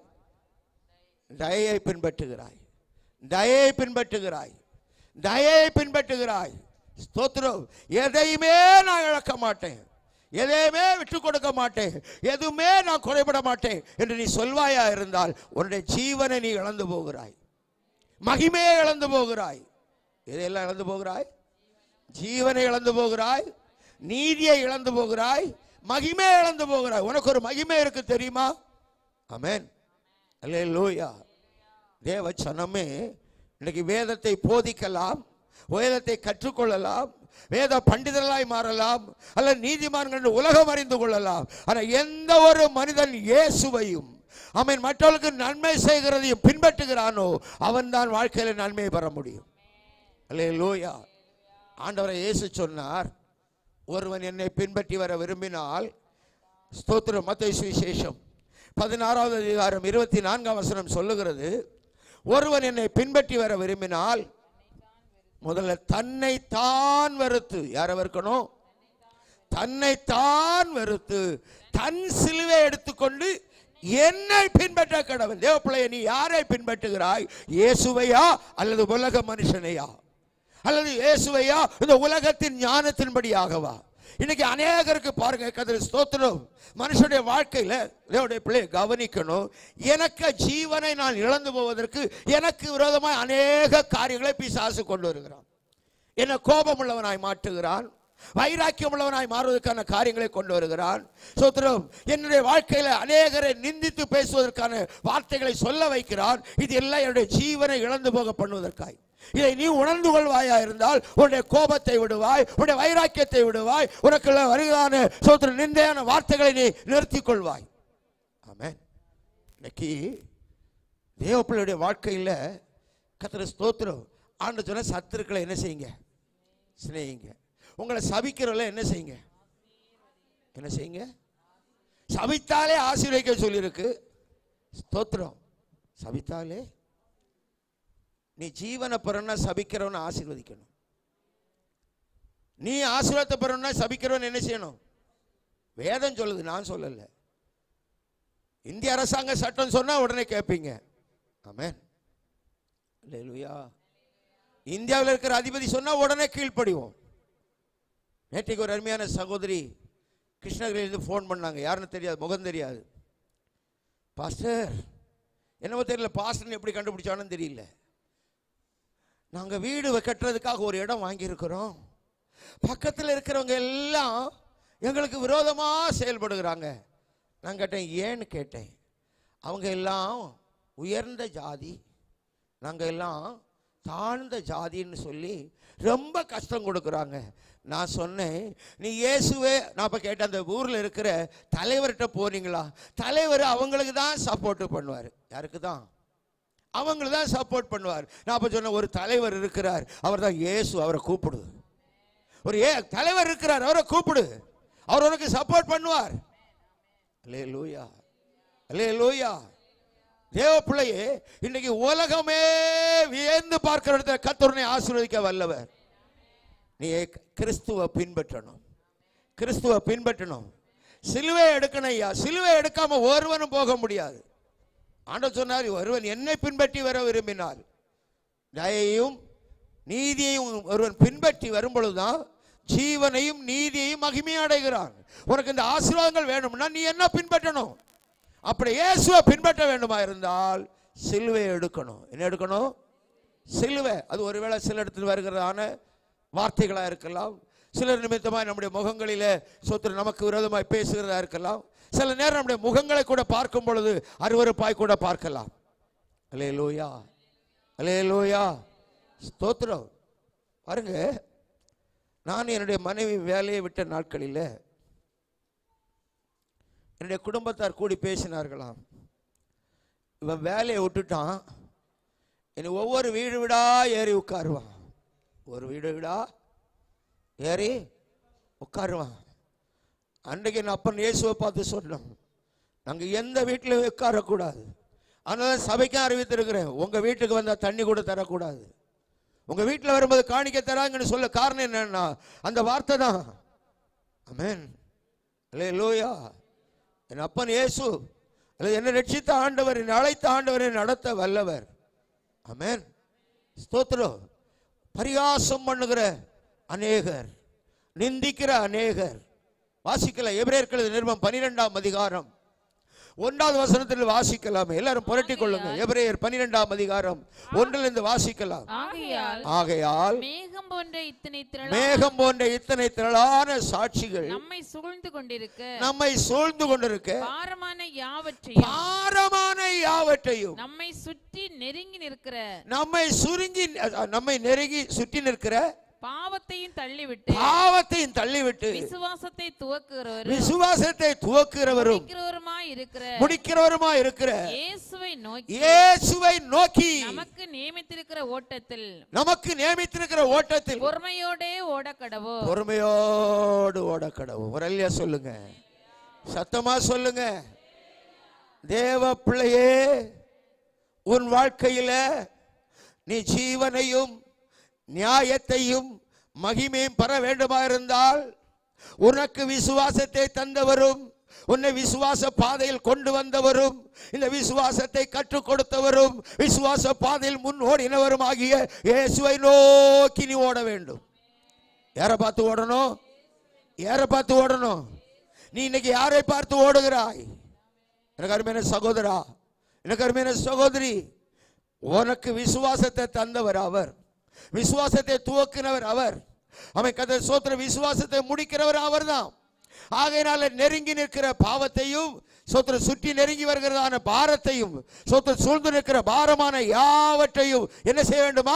தயையை பின்பற்றுகிறாய், தயையை பின்பற்றுகிறாய், தயையை பின்பற்றுகிறாய். ஸ்தோத்திரம். எதையுமே நான் இழக்க மாட்டேன், எதையுமே விட்டு கொடுக்க மாட்டேன், எதுவுமே நான் குறைபட மாட்டேன் என்று நீ சொல்வாயா இருந்தால் உன்னுடைய ஜீவனை நீ இழந்து போகிறாய், மகிமையை இழந்து போகிறாய். எதையெல்லாம் இழந்து போகிறாய்? ஜீவனை இழந்து போகிறாய், நீதியை இழந்து போகிறாய், மகிமையை இழந்து போகிறாய். உனக்கு ஒரு மகிமை இருக்கு தெரியுமா? ஆமென். அல்லேலூயா. தேவ சனமே, இன்னைக்கு வேதத்தை போதிக்கலாம், வேதத்தை கற்றுக்கொள்ளலாம், வேத பண்டிதர்களாய் மாறலாம், அல்ல நீதிமான்கள் உலகம் அறிந்து கொள்ளலாம். ஆனால் எந்த ஒரு மனிதன் இயேசுவையும் அவன் மற்றவர்களுக்கு நன்மை செய்கிறதையும் பின்பற்றுகிறானோ அவன் தான் வாழ்க்கையில் நன்மையை பெற முடியும். அல்லேலூயா. ஆண்டவரை இயேசு சொன்னார், ஒருவன் என்னை பின்பற்றி வர விரும்பினால், ஸ்தோத்திரம், மத்தேயு சுவிசேஷம் 16வது அதிகாரம் 24ஆம் வசனம் சொல்லுகிறது, ஒருவன் என்னை பின்பற்றி வர விரும்பினால் முதல்ல தன்னை தான் வெறுத்து, யாரை வெறுக்கணும்? தன்னை தான் வெறுத்து தன் சிலுவை எடுத்துக்கொண்டு என்னை பின்பற்ற கடவுள். தேவ பிள்ளையை, நீ யாரை பின்பற்றுகிறாய்? இயேசுவையா அல்லது உலக மனுஷனையா? அல்லது இயேசுவையா இந்த உலகத்தின் ஞானத்தின்படியாகவா? இன்னைக்கு அநேகருக்கு பாருங்க, கர்த்தருக்கு ஸ்தோத்திரம், மனுஷனுடைய வாழ்க்கையில தேவனுடைய பிள்ளை கவனிக்கணும். எனக்கு ஜீவனை நான் இழந்து போவதற்கு எனக்கு விரோதமாய் அநேக காரியங்களை பிசாசு கொண்டு வருகிறான். என்ன கோபம் உள்ளவனாய் மாற்றுகிறான், வைராக்கியம் உள்ளவனாய் மாறுவதற்கான காரியங்களை கொண்டு வருகிறான். ஸ்தோத்திரம், என்னுடைய வாழ்க்கையில அநேகரை நிந்தித்து பேசுவதற்கான வார்த்தைகளை சொல்ல வைக்கிறான். இது எல்லாம் என்னுடைய ஜீவனை இழந்து போக பண்ணுவதற்காய். இதை நீ உணர்ந்து கொள்வாயா இருந்தால் உன்னுடைய கோபத்தை விடுவாய், உன்னுடைய வைராக்கியத்தை விடுவாய், உனக்கு வருகிறான ஸ்தோத்திர நிந்தையான வார்த்தைகளை நீ நிறுத்திக் கொள்வாய். ஆமென். இன்னைக்கு தேவப்பிள்ளையுடைய வாழ்க்கையில் கர்த்தருக்கு ஸ்தோத்திரம், ஆண்டவர் சொன்ன சத்துருக்களை என்ன செய்யுங்க? சிநேகிங்க. உங்களை சபிக்கிறவங்கள என்ன செய்யுங்க? என்ன செய்யுங்க? சபித்தாலே ஆசீர்வதிக்க சொல்லியிருக்கு. ஸ்தோத்திரம், சபித்தாலே நீ ஜீவனை பெறணும்னா சபிக்கிறவனை ஆசீர்வதிக்கணும். நீ ஆசீர்வாதத்தை பெறணும்னா சபிக்கிறவன் என்ன செய்யணும்? வேதம் சொல்லுது, நான் சொல்லல. இந்திய அரசாங்க சட்டம் சொன்னா உடனே கேட்பீங்க. ஆமென். அல்லேலூயா. இந்தியாவில் இருக்கிற அதிபதி சொன்னா உடனே கீழ்ப்படிவோம். நேற்றைக்கு ஒரு அருமையான சகோதரி கிருஷ்ணகிரியிலிருந்து ஃபோன் பண்ணாங்க. யாருன்னு தெரியாது, முகம் தெரியாது. பாஸ்டர், என்னவோ தெரியல, பாஸ்டர்னு எப்படி கண்டுபிடிச்சானு தெரியல, நாங்கள் வீடு கட்டுறதுக்காக ஒரு இடம் வாங்கியிருக்கிறோம். பக்கத்தில் இருக்கிறவங்க எல்லாம் எங்களுக்கு விரோதமாக செயல்படுகிறாங்க. நான் கேட்டேன், ஏன்னு கேட்டேன். அவங்க எல்லாம் உயர்ந்த ஜாதி, நாங்கள் எல்லாம் தாழ்ந்த ஜாதின்னு சொல்லி ரொம்ப கஷ்டம் கொடுக்குறாங்க. நான் சொன்னேன், நீ இயேசுவே, நான் இப்போ கேட்டேன், அந்த ஊரில் இருக்கிற தலைவர்கிட்ட போனீங்களா? தலைவர் அவங்களுக்கு தான் சப்போர்ட் பண்ணுவார். யாருக்கு தான்? அவங்களுக்கு தான் சப்போர்ட் பண்ணுவார். நான் அப்போ சொன்ன, ஒரு தலைவர் இருக்கிறார், அவர் தான் இயேசு, அவரை கூப்பிடு. ஒரு தலைவர் இருக்கிறார், அவரை கூப்பிடு, அவர் உனக்கு சப்போர்ட் பண்ணுவார். அல்லேலூயா, அல்லேலூயா. தேவ பிள்ளையே, இன்னைக்கு உலகமே வியந்து பார்க்கிற இடத்துல கர்த்தரை ஆசீர்வதிக்க வல்லவர். நீ கிறிஸ்துவை பின்பற்றணும், கிறிஸ்துவை பின்பற்றணும். சிலுவை எடுக்கணும் ஐயா. சிலுவை எடுக்காம ஒருவனும் போக முடியாது. ஆண்டவர் சொன்னார், ஒருவன் என்னை பின்பற்றி வர விரும்பினார், தயையும் நீதியையும் ஒருவன் பின்பற்றி வரும் பொழுதுதான் ஜீவனையும் நீதியையும் மகிமையை அடைகிறான். உனக்கு இந்த ஆசீர்வாதங்கள் வேணும்னா நீ என்ன பின்பற்றணும்? அப்படி இயேசுவை பின்பற்ற வேண்டுமா இருந்தால் சிலுவை எடுக்கணும். என்ன எடுக்கணும்? சிலுவை. அது ஒருவேளை சில இடத்தில் வருகிறதான வார்த்தைகளாக இருக்கலாம், சிலர் நிமித்தமாய் நம்முடைய முகங்களிலே சொத்து நமக்கு விரோதமாய் பேசுகிறதா இருக்கலாம். சில நேரம் நம்முடைய முகங்களை கூட பார்க்கும் பொழுது அருவருப்பாய் கூட பார்க்கலாம். அல்லேலூயா, அல்லேலூயா, ஸ்தோத்திரம். பாருங்க, நான் என்னுடைய மனைவி வேலையை விட்ட நாட்களில் என்னுடைய குடும்பத்தார் கூடி பேசினார்களாம். இவன் வேலையை விட்டுட்டான், என்னை ஒவ்வொரு வீடு வீடா ஏறி உட்காருவான், ஒரு வீடு வீடா ஏறி உட்காருவான். அன்றைக்கு என் அப்பன் இயேசுவை பார்த்து சொன்னோம், நாங்கள் எந்த வீட்டில் உட்காரக்கூடாது. அதனால சபைக்கும் அறிவித்திருக்கிறேன், உங்கள் வீட்டுக்கு வந்தால் தண்ணி கூட தரக்கூடாது, உங்கள் வீட்டில் வரும்போது காணிக்க தராங்கன்னு சொல்ல காரணம் என்னன்னா அந்த வார்த்தை தான். ஆமென், அல்லேலூயா. என் அப்பன் இயேசு, அல்லது என்னை ரட்சித்த ஆண்டவர், என்னை அழைத்த ஆண்டவர், என்னை நடத்த வல்லவர். ஆமென், ஸ்தோத்திரம். பரிகாசம் பண்ணுகிற அநேகர், நிந்திக்கிற அநேகர். வாசிக்கலாம், எபிரேயர் நிருபம் 12ஆம் அதிகாரம் 1வது வசனத்தில் வாசிக்கலாம். எல்லாரும் புரட்டிக் கொள்ளுங்க. எபிரேயர் 12ஆம் அதிகாரம் 1லிருந்து வாசிக்கலாம். ஆகையால் மேகம் போன்ற இத்தனை திரளான சாட்சிகள் நம்மை சூழ்ந்து கொண்டிருக்க பாரமான யாவற்றையும் நம்மை நெருங்கி சுற்றி நிற்கிற பாவத்தையும் தள்ளிவிட்டு விசுவாசத்தை துவக்குகிறவரும் முடிக்கிறவருமாய் இருக்கிற இயேசுவை நோக்கி நமக்கு நியமித்திருக்கிற ஓட்டத்தில் பொறுமையோடு ஓடக்கடவோம். ஒரு அல்லையா சொல்லுங்க, சத்தமா சொல்லுங்க. தேவ பிள்ளையே, உன் வாழ்க்கையில நீ ஜீவனையும் நியாயத்தையும் மகிமையும் பெற வேண்டுமா இருந்தால் உனக்கு விசுவாசத்தை தந்தவரும் உன்னை விசுவாச பாதையில் கொண்டு வந்தவரும் இந்த விசுவாசத்தை கற்றுக் கொடுத்தவரும் விசுவாச பாதையில் முன்னோடினவரும் ஆகிய இயேசுவை நோக்கி நீ ஓட வேண்டும். யாரை பார்த்து ஓடணும்? யாரை பார்த்து ஓடணும்? நீ இன்னைக்கு யாரை பார்த்து ஓடுகிறாய்? எனக்கு அருமையான சகோதரா, எனக்கு அருமையான சகோதரி, உனக்கு விசுவாசத்தை தந்தவர் அவர், விசுவாசத்தை துவக்கினவர் அவர், அவன் கதை சோத்திர விசுவாசத்தை முடிக்கிறவர் அவர் தான். ஆகையினால நெருங்கி நிற்கிற பாவத்தையும் சோத்திர சுற்றி நெருங்கி வருகிறதான பாரத்தையும் சோத்திர சூழ்ந்து நிற்கிற பாரமான யாவற்றையும் என்ன செய்ய வேண்டுமா?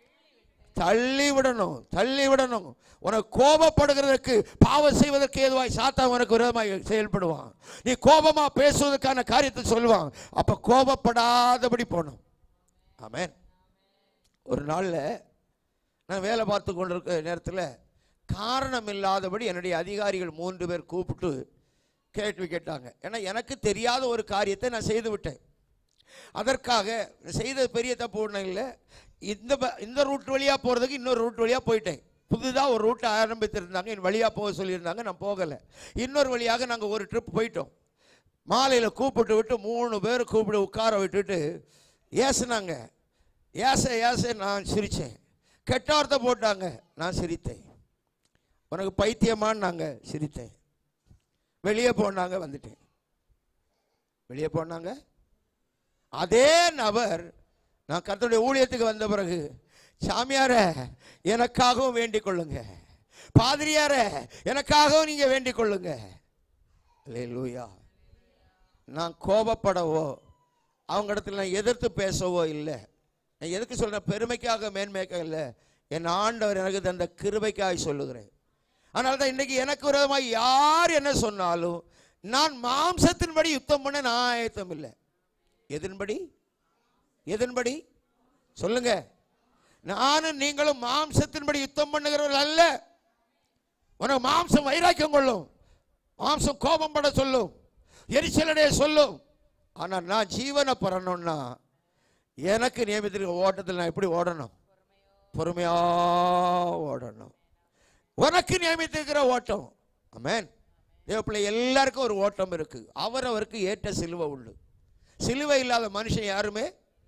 தள்ளி விடணும், தள்ளி விடணும். உனக்கு கோபப்படுகிறதுக்கு பாவம் செய்வதற்கு ஏதுவாய் சாத்தான் உனக்கு விரோதமாய் செயல்படுவான். நீ கோபமா பேசுவதற்கான காரியத்தை சொல்லுவான். அப்ப கோபப்படாதபடி போகணும். ஆமென். ஒரு நாள்ல நான் வேலை பார்த்து கொண்டிருக்கிற நேரத்தில் காரணம் இல்லாதபடி என்னுடைய அதிகாரிகள் 3 பேர் கூப்பிட்டு கேள்வி கேட்டாங்க. ஏன்னா எனக்கு தெரியாத ஒரு காரியத்தை நான் செய்து விட்டேன். அதற்காக செய்த பெரிய தப்பு ஒன்றும் இல்லை. இந்த ரூட் வழியாக போகிறதுக்கு இன்னொரு ரூட் வழியாக போயிட்டேன். புதுதாக ஒரு ரூட்டை ஆரம்பித்திருந்தாங்க, என் வழியாக போக சொல்லியிருந்தாங்க, நான் போகலை. இன்னொரு வழியாக நாங்கள் ஒரு ட்ரிப் போயிட்டோம். மாலையில் கூப்பிட்டு விட்டு 3 பேர் கூப்பிட்டு உட்கார விட்டுட்டு ஏசுனாங்க. ஏச நான் சிரித்தேன். கெட்ட வார்த்தை போட்டாங்க, நான் சிரித்தேன். உனக்கு பைத்தியமான்னு நாங்கள் சிரித்தேன். வெளியே போனாங்க, வந்துட்டேன். வெளியே போனாங்க. அதே நபர் நான் கர்த்தருடைய ஊழியத்துக்கு வந்த பிறகு, சாமியார எனக்காகவும் வேண்டிக் கொள்ளுங்க, பாதிரியார எனக்காகவும் நீங்க வேண்டிக் கொள்ளுங்க. அல்லேலூயா. நான் கோபப்படவோ அவங்க இடத்துல நான் எதிர்த்து பேசவோ இல்லை. நான் எதுக்கு சொல்றேன்? பெருமைக்காக மேன்மைக்காக இல்லை, என் ஆண்டவர் எனக்கு தந்த கிருபைக்காக சொல்லுகிறேன். அதனால தான் இன்னைக்கு எனக்கு விரோதமாக யார் என்ன சொன்னாலும் நான் மாம்சத்தின்படி யுத்தம் பண்ண நான் ஆயத்தம் இல்லை. எதன்படி? எதன்படி சொல்லுங்க. நானும் நீங்களும் மாம்சத்தின்படி யுத்தம் பண்ணுகிறவர்கள் அல்ல. உனக்கு மாம்சம் வைராக்கியம் கொள்ளும், மாம்சம் கோபம் பட சொல்லும், எரிச்சலடைய சொல்லும். ஆனால் நான் ஜீவனை பெறணும்னா எனக்கு நியமித்திருக்க ஓட்டத்தில் நான் எப்படி ஓடணும்? பொறுமையா ஓடணும். உனக்கு நியமித்திருக்கிற ஓட்டம். ஆமென். தேவப்பிள்ளை எல்லாருக்கும் ஒரு ஓட்டம் இருக்கு. அவரவருக்கு ஏற்ற சிலுவை உண்டு. சிலுவை இல்லாத மனுஷன் யாருமே.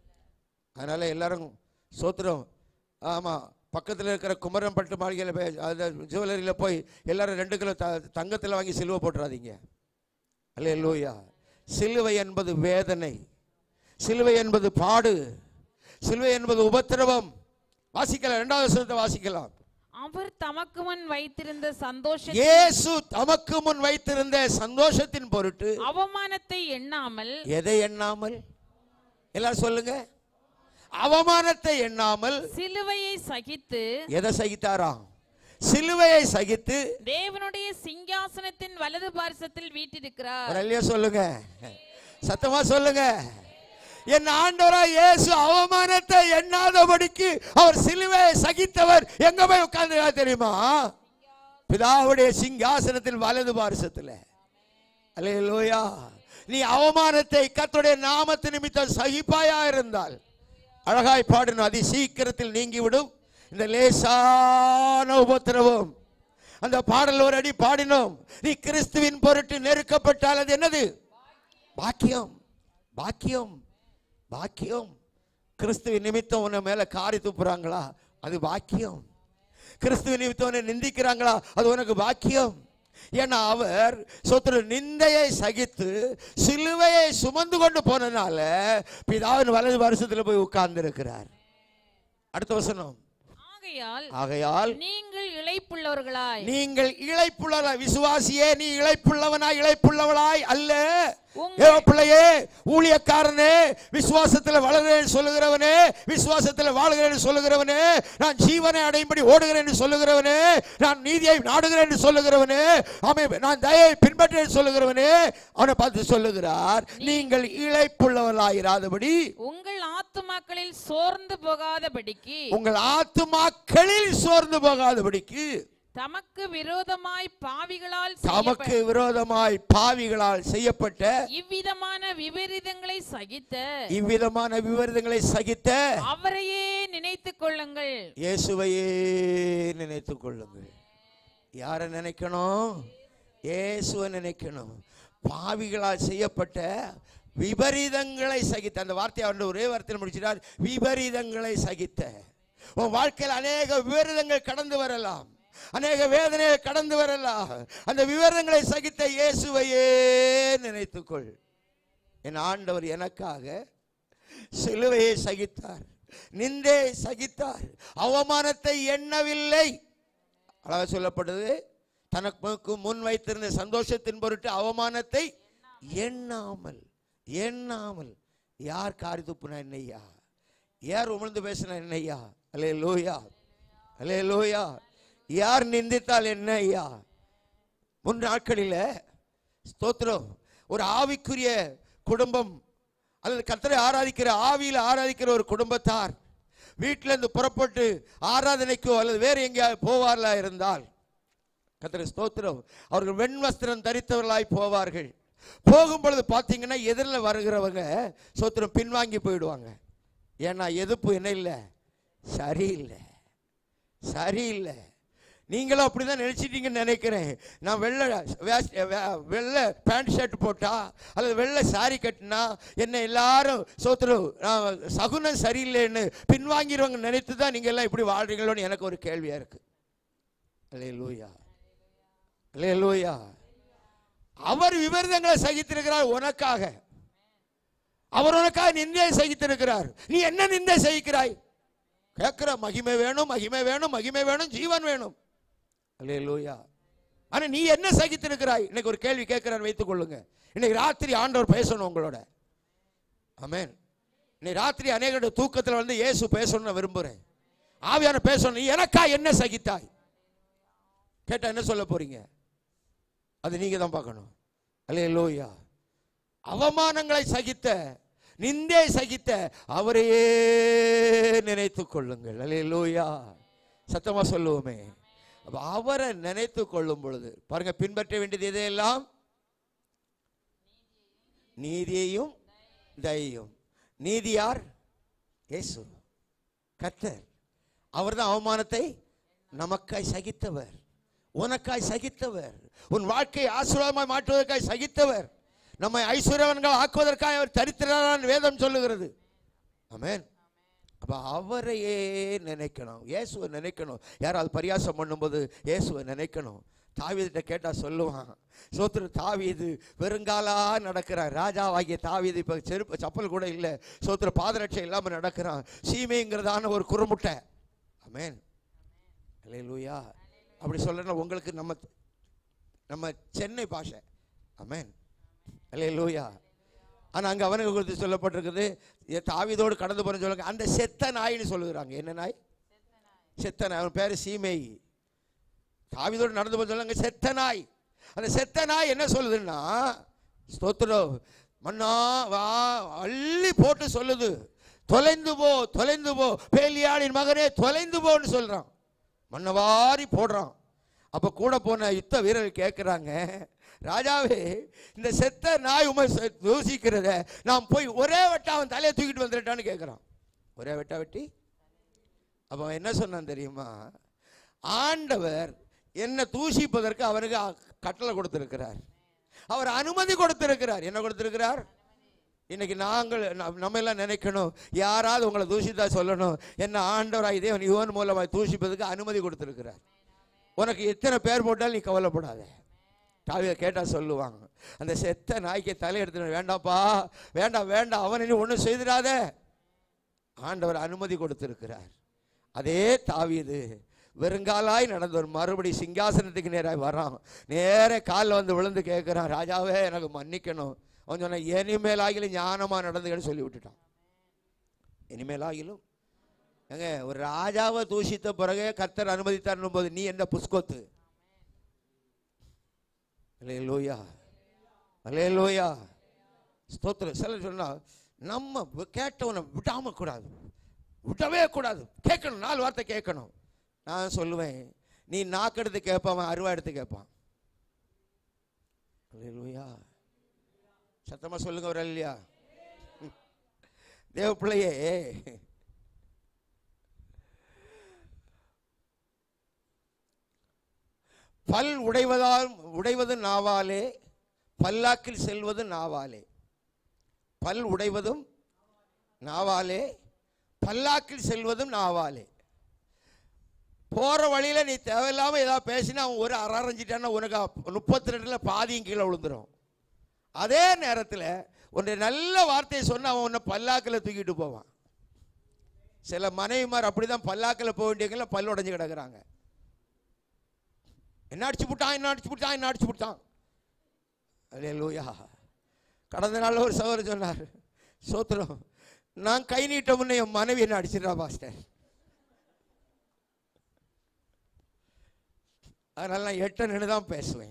அதனால எல்லாரும் சோத்திரம். ஆமாம், பக்கத்தில் இருக்கிற குமரன்பட்டு மாளிகையில் போய் ஜுவல்லரியில் போய் எல்லாரும் 2 கிலோ தங்கத்தில் வாங்கி சிலுவை போட்டுறாதீங்க. அல்லேலூயா. சிலுவை என்பது வேதனை, சிலுவை என்பது பாடு, சிலுவை என்பது உபத்திரவம். வாசிக்கலாம், 2வது வசனத்தை வாசிக்கலாம். அவர் தமக்கு முன் வைத்திருந்த சந்தோஷம், இயேசு தமக்கு முன் வைத்திருந்த சந்தோஷத்தின் பொருட்டு அவமானத்தை எண்ணாமல். எதை எண்ணாமல்? எல்லாரும் சொல்லுங்க. அவமானத்தை எண்ணாமல் சிலுவையை சகித்து. எதை சகித்தாராம்? சிலுவையை சகித்து தேவனுடைய சிங்காசனத்தின் வலது பார்சத்தில் வீற்றிருக்கிறார். அல்லையா? சொல்லுங்க, சத்தமா சொல்லுங்க. என் ஆண்டவராய் இயேசு அவமானத்தை எண்ணாதபடிக்கு அவர் சிலுவையை சகித்தவர். எங்க போய் உட்கார்ந்து தெரியுமா? பிதாவுடைய சிங்காசனத்தில் வலது பார்சத்தில். அல்லேலூயா. நீ அவமானத்தை கர்த்தருடைய நாமத்து நிமித்தம் சகிப்பாயா இருந்தால் அழகாய் பாடணும், அதி சீக்கிரத்தில் நீங்கிவிடும் இந்த லேசான உபத்திரவம். அந்த பாடல் ஒரு அடி பாடினோம். நீ கிறிஸ்துவின் பொருட்டு நெருக்கப்பட்டால் அது என்னது? பாக்கியம், பாக்கியம், பாக்கியம். கிறிஸ்துவின் நிமித்தம் உன்னை மேல காரி துப்புறாங்களா? அது பாக்கியம். கிறிஸ்துவின் நிமித்தம் உன்னை நிந்திக்கிறாங்களா? அது உனக்கு பாக்கியம். ஏன்னா அவர் சொத்து நிந்தையை சகித்து சிலுவையை சுமந்து கொண்டு போனனால பிதாவின் வலது வருஷத்துல போய் உட்கார்ந்து இருக்கிறார். அடுத்த வசனம். ஆகையால் நீங்கள் இளைப்புள்ளவர்களாய். நீங்கள் இளைப்புள்ளவர்களாய். விசுவாசியே, நீ இளைப்புள்ளவனாய் இளைப்புள்ளவளாய் அல்ல. பிள்ளையே, ஊழியக்காரனே, விசுவாசத்தில் வளர்கிறேன் சொல்லுகிறவனே, விசுவாசத்தில் வாழ்கிறேன் சொல்லுகிறவனே, நான் ஜீவனை அடையும்படி ஓடுகிறேன் சொல்லுகிறவனே, நான் நீதியை நாடுகிறேன் சொல்லுகிறவனே, நான் தயவை பின்பற்றேன் சொல்லுகிறவனே, அவனை பார்த்து சொல்லுகிறார், நீங்கள் இளைப்புள்ளவர்களாயிராதபடி உங்கள் ஆத்துமாக்களில் சோர்ந்து போகாதபடிக்கு, உங்கள் ஆத்துமாக்களில் சோர்ந்து போகாதபடிக்கு தமக்கு விரோதமாய் பாவிகளால் செய்யப்பட்ட இவ்விதமான விபரீதங்களை சகித்த அவரையே நினைத்துக் கொள்ளுங்கள். இயேசுவையே நினைத்துக் கொள்ளுங்கள். யாரை நினைக்கணும்? இயேசுவை நினைக்கணும். பாவிகளால் செய்யப்பட்ட விபரீதங்களை சகித்த. அந்த வார்த்தையை அவர் ஒரே வார்த்தையில் முடிச்சிட்டார், விபரீதங்களை சகித்த. உன் வாழ்க்கையில் அநேக விபரீதங்கள் கடந்து வரலாம், அநேக வேதனைகள் கடந்து வரலாம். அந்த விபரீதங்களை சகித்த இயேசுவையே நினைத்துக்கொள். என் ஆண்டவர் எனக்காக சிலுவையை சகித்தார், நிந்தை சகித்தார், அவமானத்தை எண்ணவில்லை. அழகாக சொல்லப்படுது, தனக்கு முன் வைத்திருந்த சந்தோஷத்தின் பொருட்டு அவமானத்தை எண்ணாமல். எண்ணாமல். யார் காரி துப்புனா என்னையா, யார் உமிழ்ந்து பேசினா என்னையா, அல்லேலூயா, அல்லேலூயா, யார் நிந்தித்தால் என்ன ஐயா. முன் நாட்களில் ஸ்தோத்திரம், ஒரு ஆவிக்குரிய குடும்பம் அல்லது கர்த்தரை ஆராதிக்கிற ஆவியில் ஆராதிக்கிற ஒரு குடும்பத்தார் வீட்டில் இருந்து புறப்பட்டு ஆராதனைக்கோ அல்லது வேறு எங்கேயாவது போவார்களா இருந்தால், கர்த்தரை ஸ்தோத்திரம், அவர்கள் வெண் வஸ்திரம் தரித்தவர்களாய் போவார்கள். போகும் பொழுது பார்த்தீங்கன்னா எதிரில் வருகிறவங்க ஸ்தோத்திரம் பின்வாங்கி போயிடுவாங்க. ஏன்னா எதிர்ப்பு என்ன இல்லை, சரியில்லை, சரியில்லை. நீங்களும் அப்படிதான் நினைச்சிட்டீங்கன்னு நினைக்கிறேன். நான் வெள்ளை பேண்ட் ஷர்ட் போட்டா அல்லது வெள்ளை சாரி கட்டினா என்ன எல்லாரும் ஸ்தோத்திரம் சகுனம் சரியில்லைன்னு பின்வாங்கிடுவாங்க நினைத்து தான் நீங்க எல்லாம் இப்படி வாழ்றீங்களோன்னு எனக்கு ஒரு கேள்வியா இருக்கு. அல்லேலூயா, அல்லேலூயா. அவர் விபரீதங்களை சகித்திருக்கிறார் உனக்காக. அவர் உனக்காக நிந்தையை சகித்திருக்கிறார். நீ என்ன நிந்தை சகிக்கிறாய்? கேட்கிற மகிமை வேணும், மகிமை வேணும், மகிமை வேணும், ஜீவன் வேணும். அல்லேலூயா. ஆனா நீ என்ன சகித்திருக்கிறாய்? இன்னைக்கு ஒரு கேள்வி கேட்கிறார் வைத்துக் கொள்ளுங்க. இன்னைக்கு ராத்திரி ஆண்டவர் பேசணும் உங்களோட. ஆமென். இன்னைக்கு ராத்திரி அநேகருடைய தூக்கத்தில் வந்து இயேசு பேசணும்னு விரும்புறேன். ஆவியான பேசணும். நீ எனக்கா என்ன சகித்தாய் கேட்டா என்ன சொல்ல போறீங்க? அது நீங்க தான் பார்க்கணும். அல்லேலூயா. அவமானங்களை சகித்த, நிந்தை சகித்த அவரையே நினைத்துக் கொள்ளுங்கள். அல்லேலூயா. சத்தமா சொல்லுவோமே. அவரை நினைத்து கொள்ளும் பொழுது பாருங்க, பின்பற்ற வேண்டியது எதையெல்லாம்? நீதியையும் தயையும். நீதி யார்? இயேசு, கர்த்தர். அவர் தான் அவமானத்தை நமக்காய் சகித்தவர், உனக்காய் சகித்தவர், உன் வாழ்க்கையை ஆசீர்வாதமாய் மாற்றுவதற்காய் சகித்தவர், நம்மை ஐஸ்வர்யவான்கள் ஆக்குவதற்காக அவர் தரித்திரரான வேதம் சொல்லுகிறது. ஆமென். அப்ப அவரையே நினைக்கணும், இயேசுவை நினைக்கணும். யாராவது பரியாசம் பண்ணும்போது இயேசுவை நினைக்கணும். தாவீதுகிட்ட கேட்டா சொல்லுவான், சோத்திர தாவீது வெறுங்காலா நடக்கிறார். ராஜாவாகிய தாவீது இப்ப செருப்பு சப்பல் கூட இல்லை, சோத்திர பாதரட்சை இல்லாம நடக்கிறான். சீமைங்கிறதான ஒரு குறுமுட்டை. ஆமென். அல்லேலூயா. அப்படி சொல்றேன்னா உங்களுக்கு நம்ம சென்னை பாஷை. ஆமென். அல்லேலூயா. ஆனா அங்க அவனுக்கு குறித்து சொல்லப்பட்டிருக்குது, தாவீதோடு கடந்து போறேன்னு சொல்லுங்க. அந்த செத்த நாயின்னு சொல்லுகிறாங்க. என்ன நாய்? செத்த நாய். அவன் பேரு சீமை. தாவீதோடு நடந்து போற சொல்லுங்க செத்த நாய். அந்த செத்த நாய் என்ன சொல்லுதுன்னா, ஸ்தோத்திரம், மன்னா வா அள்ளி போட்டு சொல்லுது, தொலைந்து போ, தொலைந்து போ, பேலியாளின் மகனே தொலைந்து போன்னு சொல்றான். மண்ணவாரி போடுறான். அப்ப கூட போன யுத்த வீரர்கள் கேட்கிறாங்க, ராஜாவே, இந்த செத்த நாய் உமை தூசிக்கிறத நாம் போய் ஒரே வெட்டா அவன் தலையை தூக்கிட்டு வந்துட்டான்னு கேட்கிறான். ஒரே வெட்டா வெட்டி. அப்ப அவன் என்ன சொன்னான் தெரியுமா? ஆண்டவர் என்ன தூசிப்பதற்கு அவனுக்கு கட்டளை கொடுத்திருக்கிறார், அவர் அனுமதி கொடுத்திருக்கிறார். என்ன கொடுத்திருக்கிறார்? இன்னைக்கு நம்ம எல்லாம் நினைக்கணும், யாராவது உங்களை தூஷித்தா சொல்லணும், என்ன ஆண்டவராய் தேவன் இவன் மூலமாய் தூஷிப்பதற்கு அனுமதி கொடுத்திருக்கிறார். உனக்கு எத்தனை பேர் போட்டாலும் நீ கவலைப்படாத. தாவீதை கேட்டா சொல்லுவாங்க, அந்த செத்த நாய்க்கு தலை எடுத்து வேண்டாப்பா, வேண்டாம் வேண்டாம், அவன் இனி ஒன்றும் செய்திடாத. ஆண்டவர் அனுமதி கொடுத்திருக்கிறார். அதே தாவீது வெறுங்காலாய் நடந்தவர் மறுபடி சிங்காசனத்துக்கு நேராக வரான். நேர காலில் வந்து விழுந்து கேட்கிறான், ராஜாவே எனக்கு மன்னிக்கணும். அவன் சொன்ன, இனிமேலாகிலும் ஞானமா நடந்துக்கன்னு சொல்லி விட்டுட்டான். இனிமேலாகிலும் ஏங்க, ஒரு ராஜாவை தூஷித்த பிறகு கர்த்தர் அனுமதித்தார் போது நீ என்ன புஸ்கோத்து? அல்லேலூயா, அல்லேலூயா, ஸ்தோத்திரம். சிலர் சொன்னா நம்ம கேட்டவனை விடாம கூடாது, விடவே கூடாது, கேட்கணும், 4 வார்த்தை கேட்கணும். நான் சொல்லுவேன், நீ நாக்கெடுத்து கேட்பான், அருவா எடுத்து கேட்பான். அல்லேலூயா. சத்தமா சொல்லுங்க ஒரு இல்லையா? தேவ பிள்ளையே, பல் உடைவது நாவாலே, பல்லாக்கில் செல்வது நாவாலே, பல் உடைவதும் நாவாலே, பல்லாக்கில் செல்வதும் நாவாலே. போற வழியில நீ தேவையில்லாம ஏதாவது பேசினா அவன் ஒரு அரஞ்சிட்டான்னா உனக்கு 32ல் பாதியும் கீழே விழுந்துடும். அதே நேரத்தில் உன்னுடைய நல்ல வார்த்தையை சொன்ன அவன் உன்னை பல்லாக்கில் தூக்கிட்டு போவான். சில மனைவிமார் அப்படிதான் பல்லாக்கில் போக வேண்டியவங்கள பல் உடைஞ்சு கிடக்குறாங்க. என்ன அடிச்சு விட்டான், என்ன அடிச்சு விட்டான், என்ன அடிச்சு விட்டான். அல்லேலூயா. கடந்த நாள் ஒரு சகோதரர் சொன்னார், சோத்திரம், நான் கை நீட்ட முன்னே என் மனைவி என்ன அடிச்சிடா பாஸ்டர். அதனால நான் 8 நின்று தான் பேசுவேன்.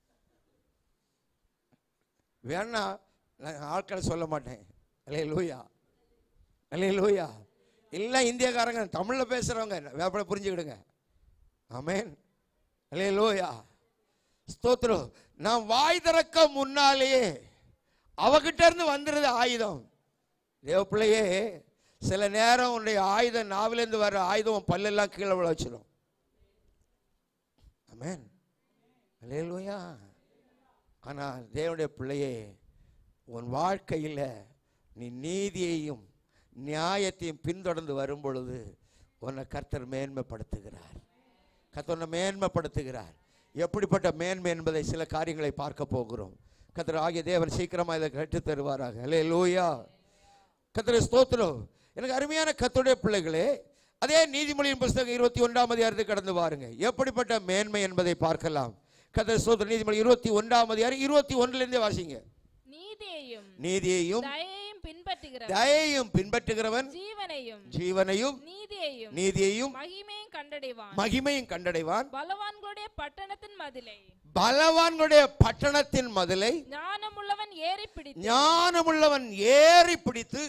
வேணா நான் ஆட்களை சொல்ல மாட்டேன். அல்லேலூயா, அல்லேலூயா. எல்லாம் இந்தியக்காரங்க, தமிழில் பேசுகிறவங்க வேப்பட புரிஞ்சுக்கிடுங்க. ஆமென், அல்லேலூயா, ஸ்தோத்திரம். நான் வாய் திறக்க முன்னாலேயே அவகிட்ட இருந்து வந்துடுது ஆயுதம். தேவ பிள்ளையே, சில நேரம் உன்னுடைய ஆயுதம், நாவிலேருந்து வர ஆயுதம் பல்லெல்லாம் கீழே விழ வச்சிடும். ஆமென், அல்லேலூயா. ஆனால் தேவனுடைய பிள்ளையே, உன் வாழ்க்கையில் நீ நீதியையும் நியாயத்தையும் பின்தொடர்ந்து வரும் பொழுது உன்னை கர்த்தர் மேன்மைப்படுத்துகிறார். கர்த்தர் உன்னை மேன்மைப்படுத்துகிறார். எப்படிப்பட்ட மேன்மை என்பதை சில காரியங்களை பார்க்க போகிறோம். கர்த்தர் ஆகிய தேவன் சீக்கிரமாக இதை கற்றுத் தருவாராக. அல்லேலூயா, கர்த்தர் ஸ்தோத்திரம். எனக்கு அருமையான கர்த்தருடைய பிள்ளைகளே, அதே நீதிமொழியின் புஸ்தகம் 21ஆம் அதிகாரத்தை கடந்து பாருங்க. எப்படிப்பட்ட மேன்மை என்பதை பார்க்கலாம். கர்த்தர் ஸ்தோத்திரம். நீதிமொழி 21ஆம் அதிகாரம் 21லிருந்தே வாசிங்க. நீதியையும் தயையும் பின்பற்றுகிறவன் ஜீவனையும் நீதியையும் மகிமையும் கண்டடைவான். பலவான்களுடைய பட்டணத்தின் மதிலை ஞானமுள்ளவன் ஏறி பிடித்து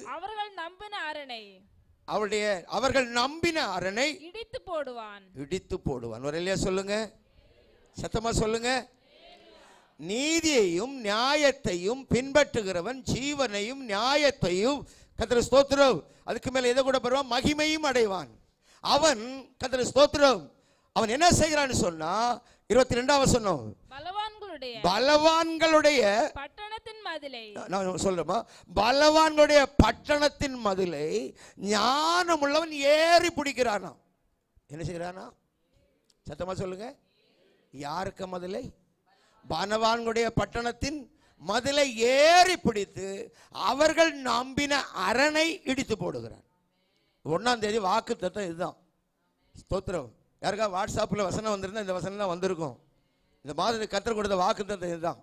அவர்கள் நம்பின அரணை இடித்து போடுவான். ஒரு இல்லையா சொல்லுங்க, சத்தமா சொல்லுங்க. நீதியையும் நியாயத்தையும் பின்பற்றுகிறவன் ஜீவனையும் நியாயத்தையும், கர்த்தர் ஸ்தோத்திரம், அதுக்கு மேல எதை கூட பெறுவான், மகிமையும் அடைவான். அவன், கர்த்தர் ஸ்தோத்திரம், அவன் என்ன செய்கிறான்னு சொன்னா 22ஆம் வசனம், பலவான்களுடைய பட்டணத்தின் மதிலை, நான் சொல்றேமா, பலவான்களுடைய பட்டணத்தின் மதிலை ஞானமுள்ளவன் ஏறி பிடிக்கிறானா. என்ன செய்கிறானா? சத்தமா சொல்லுங்க. யாருக்கு மதிலை? பலவான்களுடைய பட்டணத்தின் மதிலை ஏறி பிடித்து அவர்கள் நம்பின அரணை இடித்து போடுகிறார். 1ஆம் தேதி வாக்கு தத்தம் இதுதான். ஸ்தோத்திரம். யாருக்கா வாட்ஸ்அப்பில் வசனம் வந்திருந்தா இந்த வசனம் தான் வந்திருக்கும். இந்த மாதத்துக்கு கர்த்தர் கொடுத்த வாக்கு தத்தம் இதுதான்.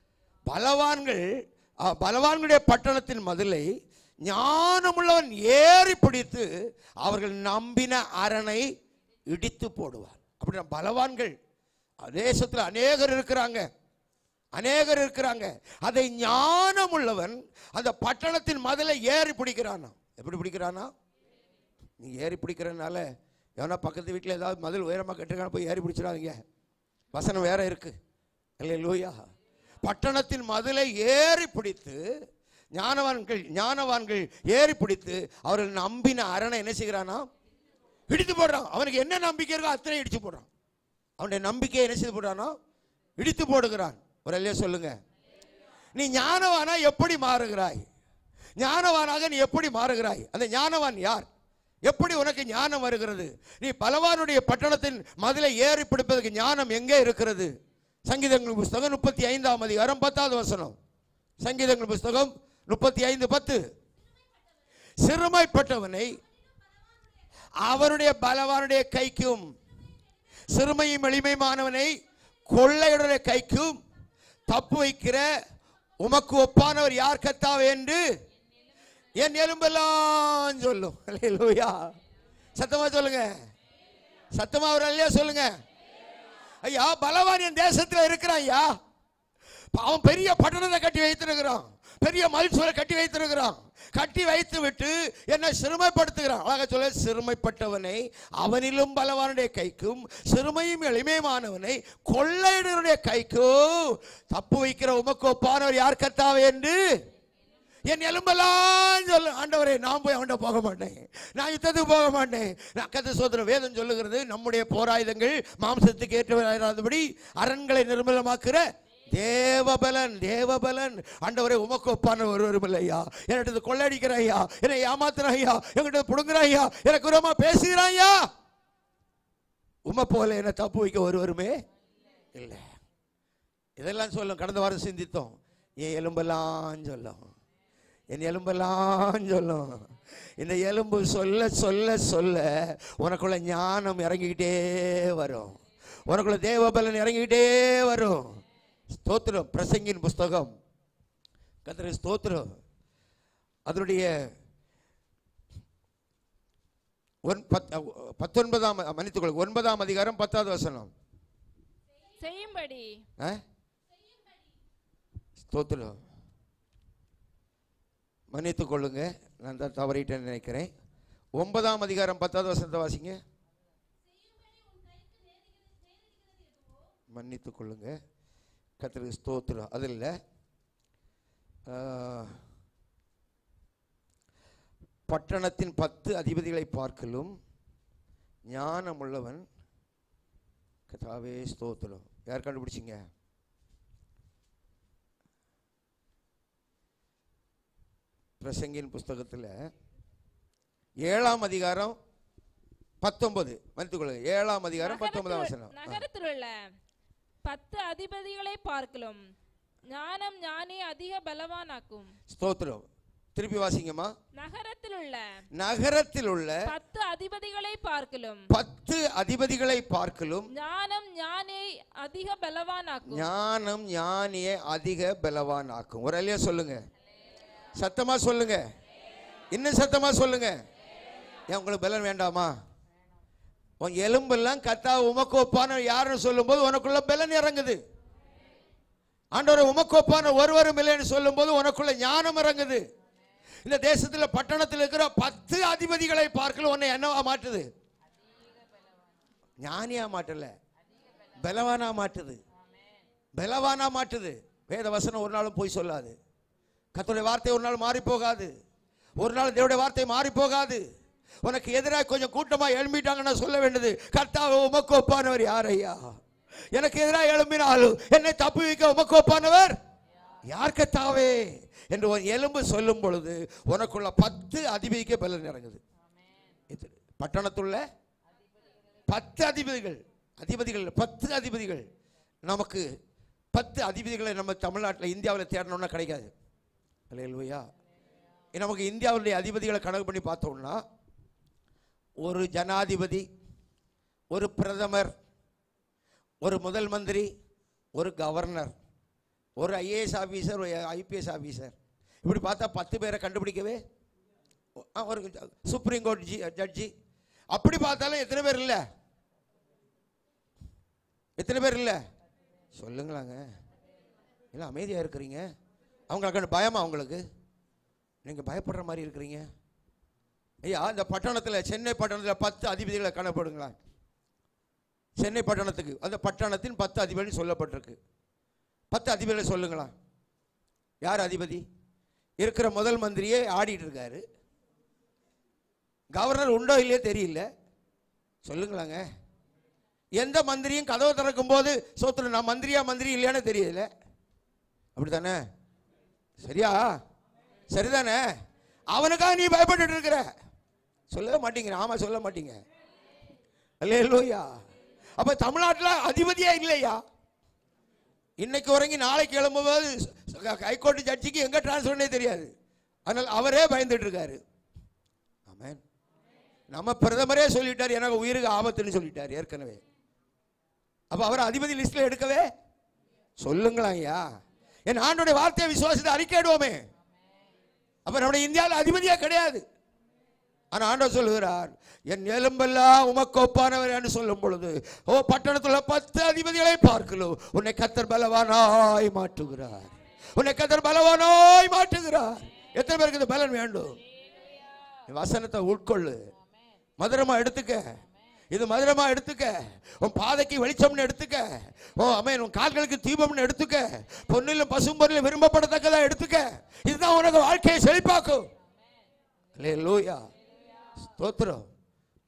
பலவான்களுடைய பட்டணத்தின் மதிலை ஞானமுள்ளவன் ஏறி பிடித்து அவர்கள் நம்பின அரணை இடித்து போடுவார். அப்படின்னா பலவான்கள் தேசத்தில் அநேகர் இருக்கிறாங்க. அதை ஞானமுள்ளவன் அந்த பட்டணத்தின் மதிலை ஏறி பிடிக்கிறானா. எப்படி பிடிக்கிறானா? நீ ஏறி பிடிக்கிறனால எவனா பக்கத்து வீட்டில் ஏதாவது மதில் உயரமாக கட்டுறான போய் ஏறி பிடிச்சிடாதீங்க. வசனம் வேற இருக்கு. அல்லேலூயா. பட்டணத்தின் மதிலை ஏறி பிடித்து ஞானவான்கள் ஏறி பிடித்து அவர்கள் நம்பின அரணை என்ன செய்கிறானா? இடித்து போடுறான். அவனுக்கு என்ன நம்பிக்கை இருக்கோ அத்தனை இடிச்சு போடுறான். அவனுடைய நம்பிக்கையை என்ன செய்து போடுறானோ இடித்து போடுகிறான். ஒரு இல்லையா சொல்லுங்க. நீ ஞானவானா எப்படி மாறுகிறாய்? ஞானவானாக நீ எப்படி மாறுகிறாய்? அந்த ஞானவான் யார்? எப்படி உனக்கு ஞானம் வருகிறது? நீ பலவானுடைய பட்டணத்தின் மதிலை ஏறி பிடிப்பதற்கு ஞானம் எங்கே இருக்கிறது? சங்கீதங்கள் புஸ்தகம் 35ஆம் அதிகாரம் 10வது வசனம். சங்கீதங்கள் புஸ்தகம் 35:10. சிறுமைப்பட்டவனை அவருடைய பலவானுடைய கைக்கும் சிறுமையும் எளிமையானவனை கொள்ளையுடைய கைக்கும் தப்பு வைக்கிற உமக்கு ஒப்பானவர் யார் கர்த்தாவே என்று என் எலும்பெல்லாம் சொல்லும். அல்லேலூயா. சத்தமா சொல்லுங்க. சத்தமா ஒரு அல்லேலூயா சொல்லுங்க. ஐயா, பலவான் என் தேசத்தில் இருக்கிறான். ஐயா, அவன் பெரிய பட்டணத்தை கட்டி வைத்திருக்கிறான், பெரிய மதில் கட்டி வைத்திருக்கிறான். கட்டி வைத்து விட்டு என்னை சிறுமைப்படுத்துகிறான். அழகா சொல்ல, சிறுமைப்பட்டவனை அவனிலும் பலவானுடைய கைக்கும் சிறுமையும் எளிமையானவனை கொள்ளையுடைய கைக்கும் தப்பு வைக்கிற உமக்கு ஒப்பானவர் யார் கர்த்தாவே என்று என் எலும்பெல்லாம் சொல்லு. ஆண்டவரே, நான் போய் அவன்கிட்ட போக மாட்டேன், நான் யுத்தத்துக்கு போக மாட்டேன். கர்த்தர் சோதர வேதம் சொல்லுகிறது, நம்முடைய போராயுதங்கள் மாம்சத்துக்கு ஏற்றபடி அரண்களை நிர்மலமாக்குற தேவபலன், தேவபலன். ஆண்டவரே உமக்கு ஒப்பான ஒருவரும் இல்லையா. என்னிடத்து கொள்ளடிக்கிற ஐயா, என்னை ஏமாத்துற ஐயா, என்கிட்ட புடுங்குற ஐயா, எனக்கு விரோதமா பேசுகிற ஐயா, உமை போல என்ன தப்பு வைக்க ஒருவருமே இல்லை. இதெல்லாம் சொல்லும். கடந்த வாரம் சிந்தித்தோம். என் எலும்பெல்லாம் சொல்லும், என் எலும்பெல்லாம் சொல்லும். இந்த எலும்பு சொல்ல சொல்ல சொல்ல உனக்குள்ள ஞானம் இறங்கிக்கிட்டே வரும், உனக்குள்ள தேவபலன் இறங்கிக்கிட்டே வரும். ஸ்தோத்திரம். பிரசங்கின் புஸ்தகம், கர்த்தரே ஸ்தோத்திரம், அதனுடைய 9ஆம் அதிகாரம் 10வது வசனம். செய்யும்படி ஸ்தோத்திரம். மன்னித்துக் கொள்ளுங்க, நான் தான் தவறிட்டேன்னு நினைக்கிறேன். 9ஆம் அதிகாரம் 10வது வசனத்தை வாசிங்க. மன்னித்துக் கொள்ளுங்க, கர்த்தருக்கு ஸ்தோத்திரம். அது இல்லை, பட்டணத்தின் 10 அதிபதிகளை பார்க்கலும் ஞானம் உள்ளவன். கர்த்தாவே ஸ்தோத்திரம். யார் கண்டுபிடிச்சிங்க? பிரசங்கின் புஸ்தகத்தில் 7ஆம் அதிகாரம் 19. மன்னித்துக் கொள்ளுங்க, 7ஆம் அதிகாரம் 19ஆம் வசனம். நகரத்தில் உள்ள 10 அதிபதிகளை பார்க்கலும் ஞானம் ஞானியை அதிக பலவானாக்கும். ஸ்தோத்திரம். திருப்பி வாசிங்கம்மா. நகரத்தில் உள்ள 10 அதிபதிகளை பார்க்கலும் 10 அதிபதிகளை பார்க்கலும் ஞானம் ஞானியை அதிக பலவானாக்கும். ஞானம் ஞானியை அதிக பலவானாக்கும். ஒரு அல்லையா சொல்லுங்க, சத்தமா சொல்லுங்க, இன்னும் சத்தமா சொல்லுங்க. ஏன் உங்களுக்கு பலன் வேண்டாமா? உன் எலும்பெல்லாம் கர்த்தர் உமக்கு ஒப்பான யாருன்னு சொல்லும் போது உனக்குள்ள பலன் இறங்குது. ஆண்டவர் உமக்கு ஒப்பான ஒருவரும் இல்லைன்னு சொல்லும் போது உனக்குள்ள ஞானம் இறங்குது. இந்த தேசத்தில் பட்டணத்தில் இருக்கிற 10 அதிபதிகளை பார்க்கல உன்னை என்னவா மாற்றுது? ஞானியா மாட்டல, பலவானா மாற்றுது, பலவானா மாற்றுது. வேத வசனம் ஒரு நாளும் போய் சொல்லாது. கர்த்தருடைய வார்த்தை ஒரு நாள் மாறி போகாது. ஒரு நாள் தேவனுடைய வார்த்தை மாறி போகாது. உனக்கு எதிராக கொஞ்சம் கூட்டமா எழும்பிட்டாங்கன்னா சொல்ல வேண்டியது, கர்த்தாவே உமக்கு ஒப்பானவர் யார் ஐயா? எனக்கு எதிராக எழும்பினாலும் என்னை தப்பு வைக்க உமக்கு ஒப்பானவர் யார் கர்த்தாவே என்று ஒரு எலும்பு சொல்லும் பொழுது உனக்குள்ள 10 அதிபதிக்கு பலன் இறங்குது. பட்டணத்துள்ள 10 அதிபதிகள், 10 அதிபதிகள். நமக்கு 10 அதிபதிகளை நம்ம தமிழ்நாட்டில் இந்தியாவில் தேடணும்னா கிடைக்காது. அல்லேலூயா. நமக்கு இந்தியாவுடைய அதிபதிகளை கணக்கு பண்ணி பார்த்தோம்னா ஒரு ஜனாதிபதி, ஒரு பிரதமர், ஒரு முதல் மந்திரி, ஒரு கவர்னர், ஒரு ஐஏஎஸ் ஆஃபீஸர், ஒரு ஐபிஎஸ் ஆஃபீஸர், இப்படி பார்த்தா 10 பேரை கண்டுபிடிக்கவே. ஒரு சுப்ரீம் கோர்ட் ஜட்ஜி, அப்படி பார்த்தாலும் எத்தனை பேர் இல்லை? எத்தனை பேர் இல்லை சொல்லுங்களாங்க? இல்லை அமைதியாக இருக்கிறீங்க. அவங்களுக்கு பயமா? அவங்களுக்கு நீங்கள் பயப்படுற மாதிரி இருக்கிறீங்க. ஐயா, இந்த பட்டணத்தில், சென்னை பட்டணத்தில் 10 அதிபதிகளை காணப்படுங்களா? சென்னை பட்டணத்துக்கு அந்த பட்டணத்தின் 10 அதிபதி சொல்லப்பட்டிருக்கு. 10 அதிபதிகளை சொல்லுங்களா? யார் அதிபதி? இருக்கிற முதல் மந்திரியே ஆடிட்டு இருக்காரு. கவர்னர் உண்டோ இல்லையோ தெரியல, சொல்லுங்களாங்க. எந்த மந்திரியும் கதவை திறக்கும் போது சோத்துல நான் மந்திரியா மந்திரி இல்லையானு தெரியல. அப்படித்தானே? சரியா? சரிதானே? அவனுக்காக நீ பயப்பட்டு இருக்கிற. சொல்லவே மாட்டீங்க. ஆமா, சொல்ல மாட்டீங்க. அல்லேலூயா. அப்ப தமிழ்நாட்டில் அதிபதியா இல்லையா? இன்னைக்கு வரைங்க நாளைக்கு எழும்பும்போது ஹைகோர்ட் ஜட்ஜிக்கு எங்க டிரான்ஸ்ஃபர்னே தெரியாது. அதனால் அவரே பயந்துட்டு இருக்காரு. ஆமென். நம்ம பிரதமரே சொல்லிட்டார் எனக்கு உயிருக்கு ஆபத்துன்னு சொல்லிட்டார் ஏற்கனவே. அப்ப அவர் அதிபதி லிஸ்ட்ல எடுக்கவே சொல்லுங்களா ஐயா? என் ஆண்டோடைய வார்த்தையை விசுவாசத்தை அறிக்கையிடுவோமே. அப்ப நம்முடைய இந்தியாவில் அதிபதியா கிடையாது. ஆனா ஆண்டவர் சொல்லுகிறார் என் எலும்பெல்லாம் உமக்கு ஒப்பானவர் என்று சொல்லும் பொழுது, ஓ பட்டணத்தில் 10 அதிபதிகளை பார்க்கலாம் உன்னை கர்த்தர் பலவானாய் மாற்றுகிறார். உன்னை கர்த்தர் பலவானாய் மாற்றுகிறார். எத்தனை பேருக்கு இந்த பலன் வேண்டும்? வசனத்தை உட்கொள்ளு, மதுரமா எடுத்துக்க. இது மதுரமா எடுத்துக்க. உன் பாதைக்கு வெளிச்சம்னு எடுத்துக்க. ஓ அமேன், உன் கால்களுக்கு தீபம்னு எடுத்துக்க. பொன்னிலும் பசும்பொருளும் விரும்பப்படத்தக்கதா எடுத்துக்க. இதுதான் உனக்கு வாழ்க்கையை செழிப்பாக்கும். அல்லேலூயா. ஸ்தோத்திரம்.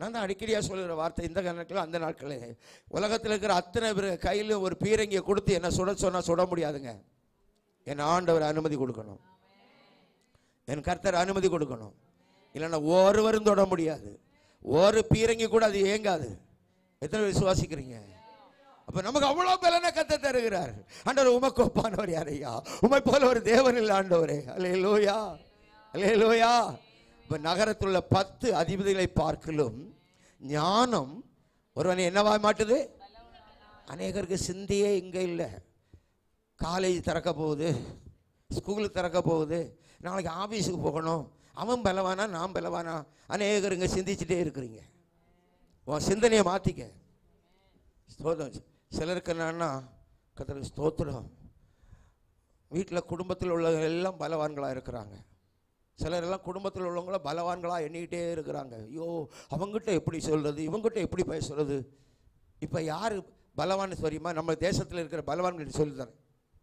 நான் தான் அடிக்கடியாக சொல்லுகிற வார்த்தை, இந்த நாட்களில் அந்த நாட்களே உலகத்தில் இருக்கிற அத்தனை பேர் கையில் ஒரு பீரங்கியை கொடுத்து என்ன சுட சொன்னால் சுட முடியாதுங்க. என் ஆண்டவர் அனுமதி கொடுக்கணும், என் கர்த்தர் அனுமதி கொடுக்கணும். இல்லைன்னா ஒருவரும் தொட முடியாது, ஒரு பீரங்கி கூட அது ஏங்காது. எத்தனை விசுவாசிக்கிறீங்க? அப்ப நமக்கு அவ்வளவு பலனை கர்த்தர் தருகிறார். ஆண்டவர் உமக்கு ஒப்பானவர் யாரையா? உமை போல ஒரு தேவன் இல்லை ஆண்டவரே. அல்லேலூயா, அல்லேலூயா. இப்ப நகரத்தில் உள்ள 10 அதிபதிகளை பார்க்கலும் ஞானம் ஒருவனை என்னவா மாட்டுது? அநேகருக்கு சிந்தியே இங்கே இல்லை. காலேஜ் திறக்க போகுது, ஸ்கூலுக்கு திறக்க போகுது, நாளைக்கு ஆஃபீஸுக்கு போகணும், அவன் பலவானா நான் பலவானா? அநேகர் இங்கே சிந்திச்சுட்டே இருக்கிறீங்க. உன் சிந்தனையை மாற்றிக்க. ஸ்தோத்திரம். சிலருக்கு என்னன்னா, கர்த்தருக்கு ஸ்தோத்திரம், வீட்டில் குடும்பத்தில் உள்ளவங்க எல்லாம் பலவான்களாக இருக்கிறாங்க. சிலர் எல்லாம் குடும்பத்தில் உள்ளவங்கள பலவான்களாக எண்ணிக்கிட்டே இருக்கிறாங்க. ஐயோ, அவங்ககிட்ட எப்படி சொல்கிறது, இவங்ககிட்ட எப்படி பேசுறது? இப்போ யார் பலவான் தெரியுமா? நம்ம தேசத்தில் இருக்கிற பலவான்கிட்ட சொல்லித்தரேன்.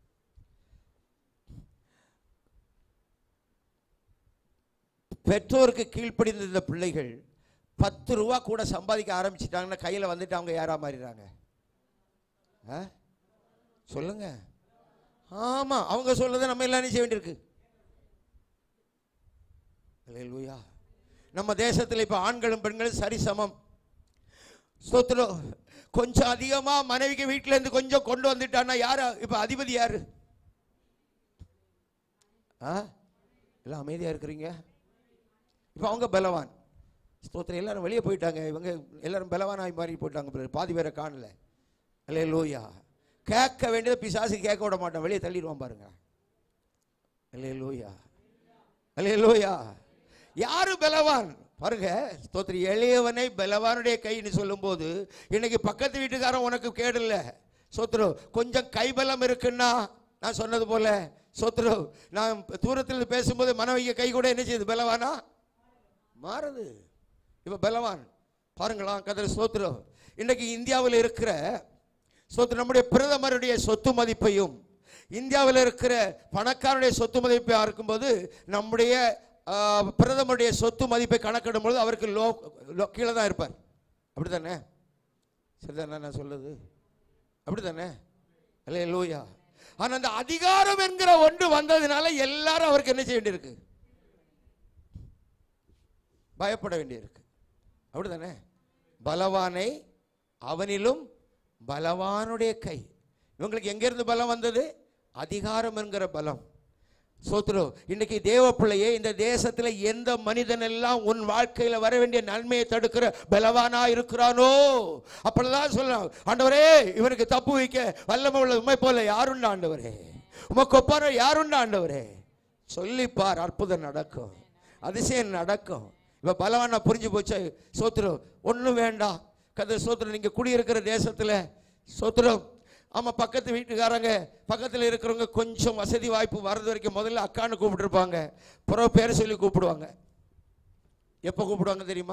பெற்றோருக்கு கீழ்ப்படிந்த பிள்ளைகள் 10 ரூபா கூட சம்பாதிக்க ஆரம்பிச்சிட்டாங்கன்னா கையில் வந்துட்டு அவங்க யாரா மாறிடுறாங்க? சொல்லுங்க. ஆமாம், அவங்க சொல்றதை நம்ம எல்லாம் செய்ய வேண்டியிருக்கு. அல்லேலூயா. நம்ம தேசத்தில் இப்போ ஆண்களும் பெண்களும் சரிசமம். ஸ்தோத்திரம். கொஞ்சம் அதிகமாக மனைவிக்கு வீட்டில் இருந்து கொஞ்சம் கொண்டு வந்துட்டான்னா யாரு இப்போ அதிபதி? யாரு? எல்லாம் அமைதியாக இருக்கிறீங்க. இப்போ அவங்க பலவான். ஸ்தோத்திரம். எல்லாரும் வெளியே போயிட்டாங்க, இவங்க எல்லாரும் பலவானாகி மாறி போயிட்டாங்க. பாதி பேரை காணல. அல்லேலூயா. கேட்க வேண்டியதை பிசாசு கேட்க விட மாட்டான், வெளியே தள்ளிடுவான் பாருங்க. அல்லேலூயா, அல்லேலூயா. யாரு பலவான் பாருங்க. ஸ்தோத்திரம். எளியவனை பலவானுடைய கைன்னு சொல்லும் போது இன்னைக்கு பக்கத்து வீட்டுக்காரன் உனக்கு கேடு இல்லை. ஸ்தோத்திரம். கொஞ்சம் கைபலம் இருக்குன்னா நான் சொன்னது போல ஸ்தோத்திரம், நான் தூரத்தில் பேசும்போது மனைவிக்கு கை கூட என்ன செய்யுது? பலவானா மாறுது. இப்ப பலவான் பாருங்களா. கர்த்தர் ஸ்தோத்திரம். இன்னைக்கு இந்தியாவில் இருக்கிற ஸ்தோத்திரம், நம்முடைய பிரதமருடைய சொத்து மதிப்பையும் இந்தியாவில் இருக்கிற பணக்காரனுடைய சொத்து மதிப்பை பார்க்கும்போது நம்முடைய பிரதமருடைய சொத்து மதிப்பை கணக்கிடும் பொழுது அவருக்கு கீழே தான் இருப்பார். அப்படி தானே? சரிதானே நான் சொல்லுது? அப்படி தானே? அல்லேலூயா. ஆனால் அந்த அதிகாரம் என்கிற ஒன்று வந்ததுனால எல்லாரும் அவருக்கு என்ன செய்ய வேண்டியிருக்கு? பயப்பட வேண்டியிருக்கு. அப்படி தானே? பலவானை அவனிலும் பலவானுடைய கை. இவங்களுக்கு எங்கிருந்து பலம் வந்தது? அதிகாரம் என்கிற பலம். சோத்ரம். இன்னைக்கு தேவ பிள்ளையே, இந்த தேசத்தில் எந்த மனிதன் எல்லாம் உன் வாழ்க்கையில் வர வேண்டிய நன்மையை தடுக்கிற பலவானா இருக்கிறானோ அப்பதான் சொல்லலாம், ஆண்டவரே இவனுக்கு தப்பு வைக்க வல்லமை உள்ள உண்மை போல யாருண்டா ஆண்டவரே, உமக்கு ஒப்பான யாருண்டா ஆண்டவரே சொல்லிப்பார். அற்புதம் நடக்கும், அதிசயம் நடக்கும். இப்ப பலவானா புரிஞ்சு போச்சு. சோத்ரம். ஒன்றும் வேண்டாம் கதை. சோத்ரம். நீங்க குடியிருக்கிற தேசத்தில் சோத்ரம். ஆமாம், பக்கத்து வீட்டுக்காரங்க பக்கத்தில் இருக்கிறவங்க கொஞ்சம் வசதி வாய்ப்பு வர்றது வரைக்கும் முதல்ல அக்கான்னு கூப்பிட்டுருப்பாங்க, பிறகு பேரை சொல்லி கூப்பிடுவாங்க. எப்போ கூப்பிடுவாங்க தெரியுமா?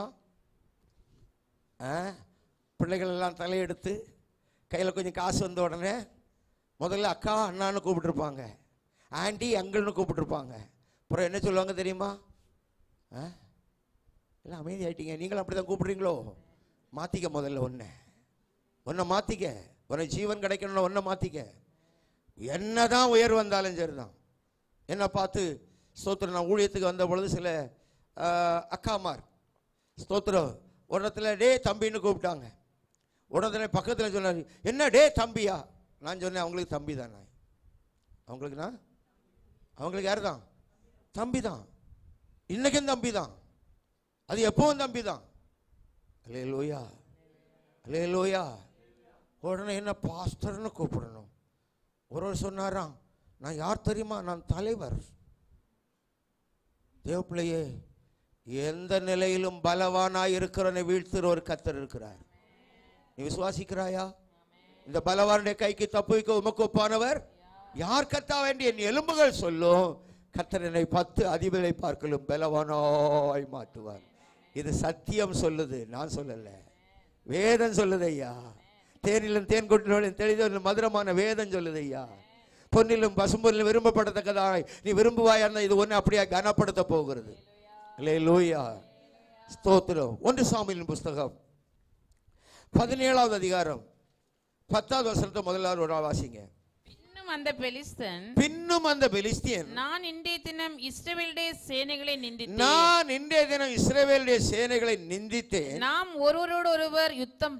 பிள்ளைகள் எல்லாம் தலையெடுத்து கையில் கொஞ்சம் காசு வந்த உடனே முதல்ல அக்கா அண்ணான்னு கூப்பிட்டுருப்பாங்க, ஆண்டி அங்கிள்னு கூப்பிட்டுருப்பாங்க. அப்புறம் என்ன சொல்லுவாங்க தெரியுமா? எல்லாம் அமைதி ஆயிட்டீங்க, நீங்களும் அப்படி தான் கூப்பிடுறீங்களோ? மாற்றிக்க முதல்ல ஒன்றை மாற்றிக்க. உனக்கு ஜீவன் கிடைக்கணும்னா ஒன்றை மாற்றிக்க. என்னதான் உயர்வு வந்தாலும் சரிதான். என்னை பார்த்து ஸ்தோத்திரம், நான் ஊழியத்துக்கு வந்த பொழுது சில அக்காமார் ஸ்தோத்திரம் ஒரு இடத்துல டே தம்பின்னு கூப்பிட்டாங்க. உடனே பக்கத்தில் சொன்னார், என்ன டே தம்பியா? நான் சொன்னேன், அவங்களுக்கு தம்பி தான். அவங்களுக்கு யார் தான்? தம்பி தான். இன்னைக்கும் தம்பி தான், அது எப்பவும் தம்பி தான். அல்லேலூயா, அல்லேலூயா. உடனே என்ன பாஸ்டர்னு கூப்பிடணும். ஒருவர் சொன்னாராம், நான் யார் தெரியுமா? நான் தலைவர். தேவப்பிள்ளையே, எந்த நிலையிலும் பலவானாய் இருக்கிறவனை வீழ்த்துற ஒரு கர்த்தர் இருக்கிறார். நீ விசுவாசிக்கிறாயா? இந்த பலவானுடைய கைக்கு தப்புவிக்க உமக்கு ஒப்பானவர் யார்? கர்த்தா வேண்டிய என் எலும்புகள் சொல்லும், கர்த்தர் என்னை 10 அதிபதிகளை பார்க்கலும் பலவானாய் மாற்றுவார். இது சத்தியம் சொல்லுது, நான் சொல்லல, வேதம் சொல்லுது ஐயா. தேனிலும் தேன் கொட்டிலும் தெளிந்த மதுரமான வேதம் சொல்லுது ஐயா. பொன்னிலும் பசும்பொன்னிலும் விரும்பப்படத்தக்கதாய் நீ விரும்புவாயா? இது ஒன்று அப்படியே கனப்படுத்த போகிறது. அல்லேலூயா, ஸ்தோத்திரம். 1 சாமுவேலின் புஸ்தகம் 17வது அதிகாரம் 10வது வசனத்தை முதலாவது ஒரு வாசிங்க. பின்னும் அந்த பெலிஸ்தியன் நான் இன்றைய தினம் இஸ்ரவேலுடைய சேனைகளை நிந்தித்தேன். நாம் ஒருவரோடு ஒருவர் யுத்தம்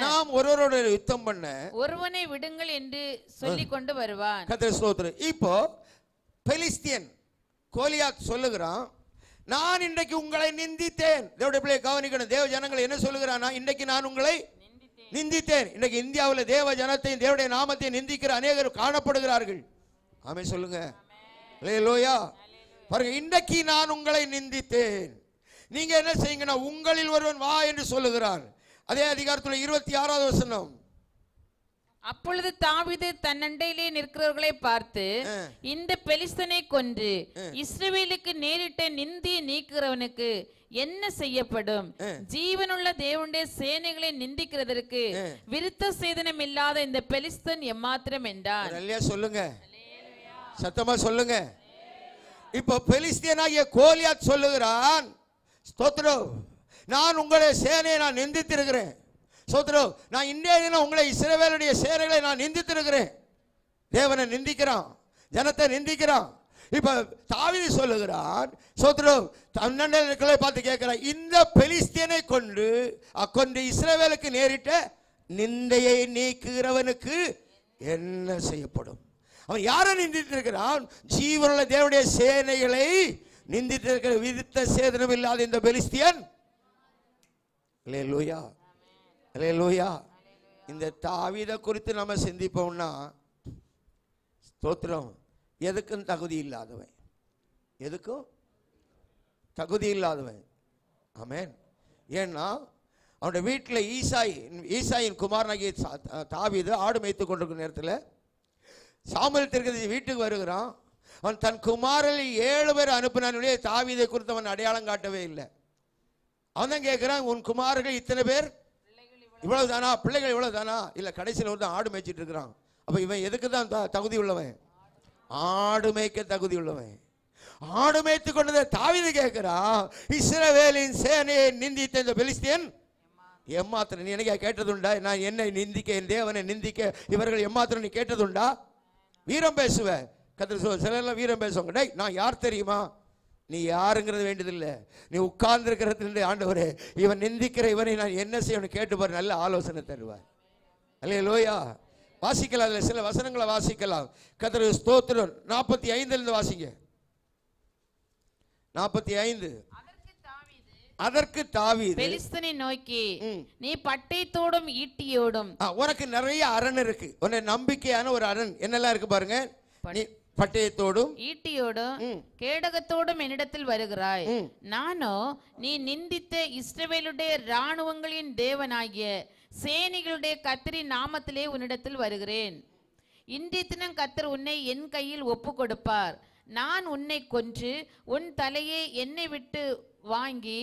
பண்ண ஒருவனை விடுங்கள் என்று சொல்லிக் கொண்டு வருவான். கர்த்தர் ஸ்தோத்திரம். இப்போ பெலிஸ்தியன் கோலியாத் சொல்லுகிறான், நான் இன்றைக்கு உங்களை நிந்தித்தேன். தேவனுடைய பிள்ளையை கவனிக்கணும். தேவ ஜனங்கள் என்ன சொல்லுகிறானா, இன்றைக்கு நான் உங்களை நிந்தித்தேன். இன்றைக்கு இந்தியாவில் தேவ ஜனத்தையும் தேவனுடைய நாமத்தை நிந்திக்கிற அநேகர் காணப்படுகிறார்கள். ஆமென் சொல்லுங்க. அல்லேலூயா. பாருங்க, இன்றைக்கு நான் உங்களை நிந்தித்தேன். நீங்க என்ன செய்யுங்கன்னா, உங்களில் ஒருவன் வா என்று சொல்லுகிறார். அதே அதிகாரத்தில் 26வது வசனம். அப்பொழுது தாவீது தன் அண்டையிலே நிற்கிறவர்களை பார்த்து, இந்த பெலிஸ்தனை கொன்று இஸ்ரவேலுக்கு நேரிட்ட நிந்தியை நீக்குகிறவனுக்கு என்ன செய்யப்படும்? ஜீவனுள்ள தேவனுடைய சேனைகளை நிந்திக்கிறதற்கு விருத்த சேதனம் இல்லாத இந்த பெலிஸ்தன் எம்மாத்திரம் என்றான். சொல்லுங்க, சத்தமா சொல்லுங்க. இப்போ பெலிஸ்தியனாகிய கோலியாத் சொல்லுகிறான், ஸ்தோத்திரம், நான் உங்களுடைய சேனையை நான் நிந்தித்திருக்கிறேன். ஸ்தோத்திரம், நான் இன்றைய தினம் உங்களை இஸ்ரவேலுடைய சேனைகளை நான் நிந்தித்திருக்கிறேன். தேவனை நிந்திக்கிறான், ஜனத்தை நிந்திக்கிறான். இப்ப தாவீது சொல்லுகிறான், ஸ்தோத்திரம், தன்னண்டை பார்த்து கேட்கிறான், இந்த பெலிஸ்தியனை கொண்டு இஸ்ரவேலுக்கு நேரிட்ட நிந்தையை நீக்குகிறவனுக்கு என்ன செய்யப்படும்? அவன் யாரை நிந்தித்திருக்கிறான்? ஜீவனுள்ள தேவனுடைய சேனைகளை நிந்தித்திருக்கிற விருத்த சேதனம் இல்லாத இந்த பெலிஸ்தியன். அல்லேலூயா, அல்லேலூயா. இந்த தாவீதை குறித்து நம்ம சிந்திப்போம்னா, ஸ்தோத்திரம், எதுக்கும் தகுதி இல்லாதவன், எதுக்கும் தகுதி இல்லாதவன். ஆமென். ஏன்னா அவனுடைய வீட்டில் ஈசாயின் குமாரனாகிய தாவீது ஆடு மேய்த்து கொண்டிருக்கிற நேரத்தில் சாமுவேல் தீர்க்கதரிசி வீட்டுக்கு வருகிறான். அவன் தன் குமாரனை 7 பேர் அனுப்பினானுடைய தாவீதை குறித்து அவன் அடையாளம் காட்டவே இல்லை. அவன் தான் கேட்கிறான், உன் குமாரர்கள் இத்தனை பேர் இவ்வளவு தானா, பிள்ளைகள் இவ்வளவு தானா? இல்ல, கடைசியில் ஒரு ஆடு மேய்ச்சிட்டு இருக்கிறான். அப்ப இவன் எதுக்கு தான் தகுதி உள்ளவன்? ஆடு மேய்க்க தகுதி உள்ளவன். ஆடு மேய்த்து கொண்டதை தாவீது கேட்கிறான், இஸ்ரவேலின் சேனையை நிந்தித்த இந்த பெலிஸ்தியன் எம்மாத்திரம் நீ எனக்கு கேட்டதுண்டா? நான் என்னை நிந்திக்க, என் தேவனை நிந்திக்க இவர்கள் எம்மாத்திரம் நீ கேட்டதுண்டா? வீரம் பேசுவ. கர்த்தர் சிலர்லாம் வீரம் பேசுவாங்க. டேய், நான் யார் தெரியுமா? நீ யாருங்கிறது வேண்டியதில்லை, நீ உட்கார்ந்து இருக்கிறது. ஆண்டவரே, இவன் நிந்திக்கிற இவனை நான் என்ன செய்யணும் கேட்டு பாரு, நல்ல ஆலோசனை தருவார். அல்லேலூயா. வாசிக்கலாம், அதில் சில வசனங்களை வாசிக்கலாம். கர்த்தருக்கு ஸ்தோத்திரம். 45 வாசிங்க. 45. அதற்கு தாவீது பெலிஸ்தனை நோக்கி, நீ பட்டயத்தோடும் ஈட்டியோடும். உனக்கு நிறைய அரண் இருக்கு, உன்னை நம்பிக்கையான ஒரு அரண் என்னெல்லாம் இருக்கு பாருங்க. நீ பட்டயத்தோடும் ஈட்டியோடும் கேடகத்தோடும் என்னிடத்தில் வருகிறாய். நானோ நீ நிந்தித்த இஸ்ரவேலுடைய இராணுவங்களின் தேவனாகிய சேனைகளுடைய கர்த்தரின் நாமத்திலே உன்னிடத்தில் வருகிறேன். இன்றைய தினம் கர்த்தர் உன்னை என் கையில் ஒப்பு கொடுப்பார். நான் உன்னை கொன்று உன் தலையை என்னை விட்டு வாங்கி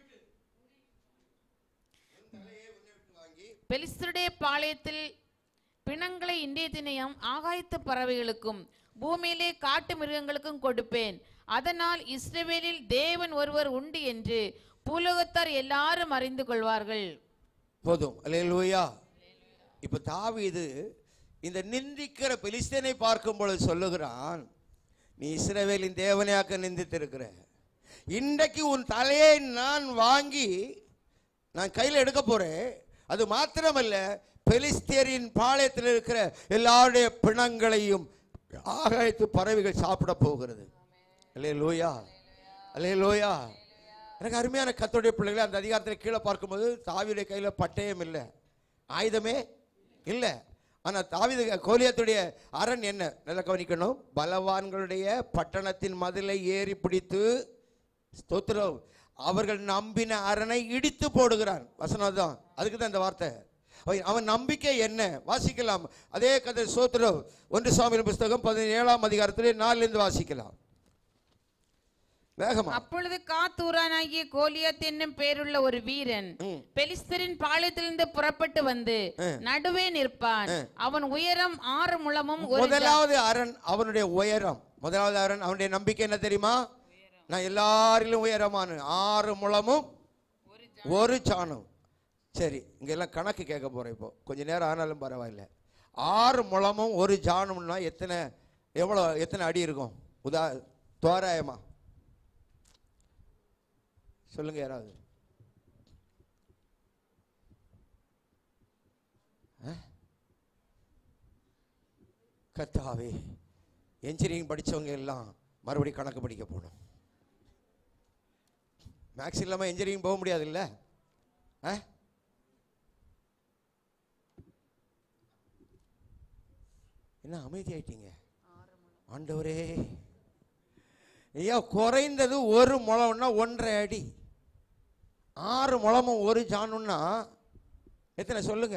பெலிஸ்தருடைய பாளையத்தில் பிணங்களை இன்றைய தினம் ஆகாயத்து பறவைகளுக்கும் பூமியிலே காட்டு மிருகங்களுக்கும் கொடுப்பேன். அதனால் இஸ்ரவேலில் தேவன் ஒருவர் உண்டு என்று பூலோகத்தார் எல்லாரும் அறிந்து கொள்வார்கள். போதும். அல்லேலூயா. இப்ப தாவீது இந்த நிந்திக்கிற பெலிஸ்தனை பார்க்கும் பொழுது சொல்லுகிறான், நீ இஸ்ரவேலின் தேவனையாக்க நிந்தித்திருக்கிற. இன்றைக்கு உன் தலையை நான் வாங்கி நான் கையில் எடுக்க போறேன். அது மாத்திரமல்ல, பெலிஸ்தியரின் பாளையத்தில் இருக்கிற எல்லாருடைய பிணங்களையும் ஆகாயத்து பறவைகள் சாப்பிட போகிறது. அல்லேலூயா, அல்லேலூயா. எனக்கு அருமையான கர்த்தருடைய பிள்ளைகளை, அந்த அதிகாரத்தில் கீழே பார்க்கும்போது தாவீதுடைய கையில் பட்டயம் இல்லை, ஆயுதமே இல்லை. ஆனால் தாவீது கோலியாத்துடைய அரண் என்ன நல்லா கவனிக்கணும். பலவான்களுடைய பட்டணத்தின் மதிலை ஏறி பிடித்து, ஸ்தோத்திரம், அவர்கள் நம்பின அரணை இடித்து போடுகிறான். வசனம் தான், அதுக்கு தான் இந்த வார்த்தை. அவன் நம்பிக்கை என்ன? வாசிக்கலாம். அதே கதை ஸ்தோத்திரம் 1 சாமுவேல் புஸ்தகம் 17ஆம் அதிகாரத்திலே 4 வாசிக்கலாம். வேகமா. அப்பொழுது காத்தூரானாகிய கோலியாத் என்னும் பேருள்ள ஒரு வீரன் பெலிஸ்தரின் பாளையத்திலிருந்து புறப்பட்டு வந்து நடுவே நிற்பான். அவன் உயரம் 6 முழமும். முதலாவது அரண் அவனுடைய உயரம். முதலாவது அரண் அவனுடைய நம்பிக்கை என்ன தெரியுமா? நான் எல்லாரிலும் உயரமான 6 முழமும் ஒரு சாணம். சரி, இங்கெல்லாம் கணக்கு கேட்க போகிறேன். இப்போ கொஞ்சம் நேரம் ஆனாலும் பரவாயில்ல. 6 முழமும் ஒரு ஜானம்னா எத்தனை அடி இருக்கும்? தோராயமா சொல்லுங்க யாராவது. கர்த்தாவே, என்ஜினியரிங் படித்தவங்க எல்லாம் மறுபடியும் கணக்கு படிக்க போகணும். மேக்ஸ் இல்லாமல் என்ஜினியரிங் போக முடியாது இல்லை? என்ன அமைதி ஆயிட்டீங்க? ஆண்டவரே, ஐயா, குறைந்தது ஒரு முழம்னா 1.5 அடி. 6 முழமும் ஒரு ஜானுன்னா எத்தனை சொல்லுங்க?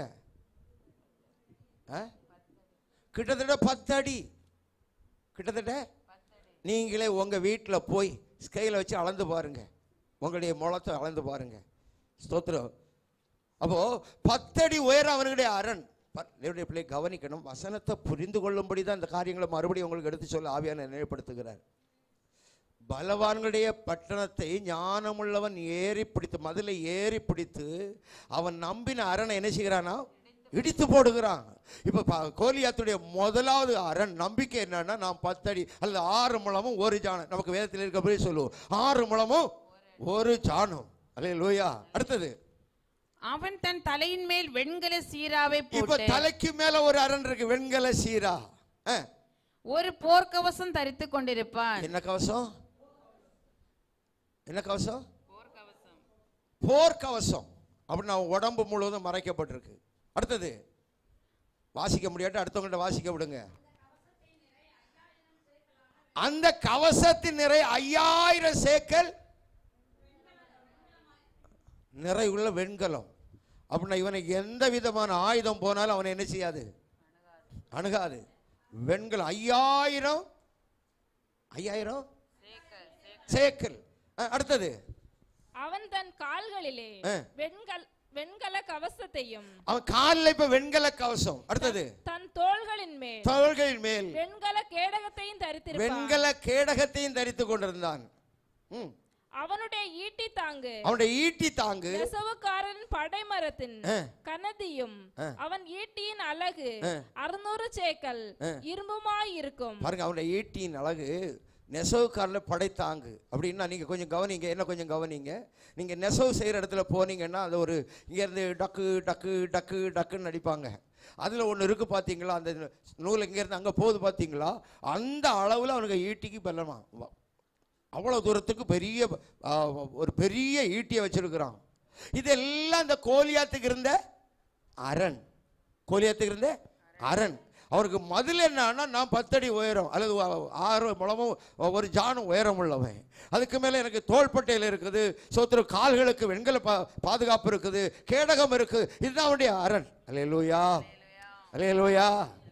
கிட்டத்தட்ட 10 அடி. கிட்டத்தட்ட நீங்களே உங்க வீட்டில் போய் ஸ்கேலை வச்சு அளந்து பாருங்க, உங்களுடைய முழத்தை அளந்து பாருங்க. ஸ்தோத்திரம். அப்போ 10 அடி உயரம் அவனுடைய அரண். தேவனுடைய பிள்ளை கவனிக்கணும். வசனத்தை புரிந்து கொள்ளும்படி தான் இந்த காரியங்களை மறுபடியும் உங்களுக்கு எடுத்து சொல்ல ஆவியான நினைவுபடுத்துகிறார். பலவான்களுடைய பட்டணத்தை ஞானமுள்ளவன் ஏறி பிடித்து, மதிலை ஏறி பிடித்து அவன் நம்பின அரணை என்ன செய்கிறானா? இடித்து போடுகிறான். இப்ப கோலியாத்துடைய முதலாவது அரண் நம்பிக்கை என்னன்னா, நாம் 10 அடி அல்லது 6 முழமும் ஒரு ஜானம். நமக்கு வேதத்தில் இருக்கப்படி சொல்லுவோம், 6 முழமும் ஒரு ஜானம். அல்லேலூயா. அடுத்தது, அவன் தன் தலையின் மேல் வெண்கல சீராவை போட்டு. இப்ப தலைக்கு மேல ஒரு அரண் இருக்கு, வெண்கல சீரா. ஒரு போர்க்கவசம் தரித்துக் கொண்டிருப்பான். என்ன கவசம்? என்ன கவசம்? போர்க்கவசம். அப்படின்னு அவன் உடம்பு முழுவதும் மறைக்கப்பட்டிருக்கு. அடுத்தது, வாசிக்க முடியாட்டு அடுத்தவங்கள்ட்ட வாசிக்க விடுங்க. அந்த கவசத்தின் நிறை 5000 சேக்கல் நிறைவுள்ள வெண்கலம். அப்படின்னா இவனுக்கு எந்த விதமான ஆயுதம் போனாலும் அவனை என்ன செய்யாது? அணுகாது. வெண்கலம் 5000 சேக்கல். அடுத்தது, அவன் தன் கால்களிலே வெண்கல கவசத்தையும். அவன் காலில் இப்ப வெண்கல கவசம். அடுத்தது, தன் தோள்களின் மேல் வெண்கல கேடகத்தையும் தரித்திருப்பான். வெண்கல கேடகத்தையும் தரித்துக் கொண்டிருந்தான். அவனுடைய ஈட்டி தாங்கு நெசவுக்காரன் படைமரத்தின் கனதியும் அவன் ஈட்டியின் அழகு 600 சேக்கல் இரும்புமாய் இருக்கும். பாருங்க, அவனுடைய ஈட்டியின் அழகு நெசவுக்காரன் படைத்தாங்கு. அப்படின்னா நீங்க கொஞ்சம் கவனிங்க, என்ன கொஞ்சம் கவனிங்க. நீங்க நெசவு செய்யற இடத்துல போனீங்கன்னா அது ஒரு இங்கேருந்து டக்கு டக்கு டக்கு டக்குன்னு அடிப்பாங்க. அதில் ஒன்று இருக்குது பார்த்தீங்களா, அந்த நூல் இங்கேருந்து அங்கே போகுது பார்த்தீங்களா, அந்த அளவில் அவனுக்கு ஈட்டிக்கு பலமா அவ்வளோ தூரத்துக்கு ஒரு பெரிய ஈட்டியை வச்சிருக்கிறான். இதெல்லாம் இந்த கோலியாத்துக்கு இருந்த அரண். கோலியாத்துக்கு இருந்த அரண். அவருக்கு மதில் என்னன்னா, நான் 10 அடி உயரம் அல்லது 6 முழமும் ஒரு ஜானும் உயரம் உள்ளவன். அதுக்கு மேலே எனக்கு தோள்பட்டையில் இருக்குது, சோத்திர கால்களுக்கு வெண்கல பாதுகாப்பு இருக்குது, கேடகம் இருக்கு. இதுதான் அவனுடைய அரண். அல்லேலூயா, அல்லேலூயா.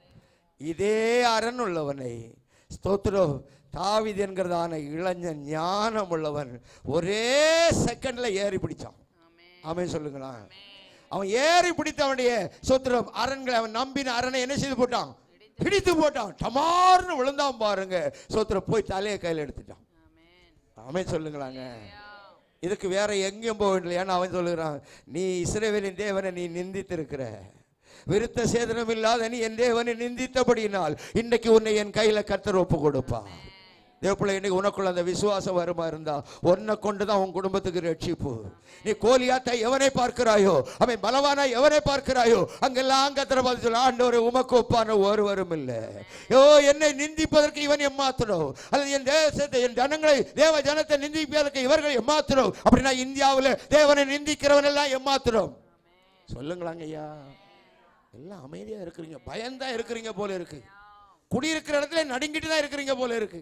இதே அரண் உள்ளவனை ஸ்தோத்திரம் தாவீது என்கிறதான இளைஞன் ஞானம் உள்ளவன் ஒரே செகண்ட்ல ஏறி பிடிச்சான். ஆமென் சொல்லுங்களா. அவன் ஏறி பிடித்த அவனுடைய சோத்திரம் அரண்களை, அவன் நம்பின அரனை என்ன செய்து போட்டான்? பிடித்து போட்டான். டமார்னு விழுந்தான் பாருங்க. சோத்திரம் போய் தலையை கையில் எடுத்துட்டான். ஆமென் சொல்லுங்களாங்க. இதுக்கு வேற எங்கேயும் போக வேண்டிய. ஏன்னா அவன் சொல்லுகிறான், நீ இஸ்ரவேலின் தேவனை நீ நிந்தித்திருக்கிற, விருத்த சேதனம் இல்லாத நீ என் தேவனை நிந்தித்தபடியினால் இன்றைக்கு உன்னை என் கையில கர்த்தர் ஒப்பு கொடுப்பான். தேவப்பிள்ளை, இன்னைக்கு உனக்குள்ள அந்த விசுவாசம் வருமா இருந்தா உன்னை கொண்டுதான் உன் குடும்பத்துக்கு ரட்சிப்பு. நீ கோலியாத்தை எவனை பார்க்கிறாயோ, அவன் பலவானா எவனை பார்க்கிறாயோ, அங்கெல்லாம் கர்த்தர் பார்த்து சொல்ல, ஆண்டவரே உமக்கு ஒப்பான ஒருவரும் இல்லை. என்னை நிந்திப்பதற்கு இவன் எம்மாத்திரம், அல்லது என் தேசத்தை என் ஜனங்களை தேவ ஜனத்தை நிந்திப்பதற்கு இவர்கள் எம்மாத்திரம். அப்படின்னா இந்தியாவில் தேவனை நிந்திக்கிறவன் எல்லாம் எம்மாத்திரம். சொல்லுங்களாங்க ஐயா. எல்லாம் அமைதியா இருக்கிறீங்க, பயந்தா இருக்கிறீங்க போல இருக்கு. குடியிருக்கிற இடத்துல நடுங்கிட்டு தான் இருக்கிறீங்க போல இருக்கு.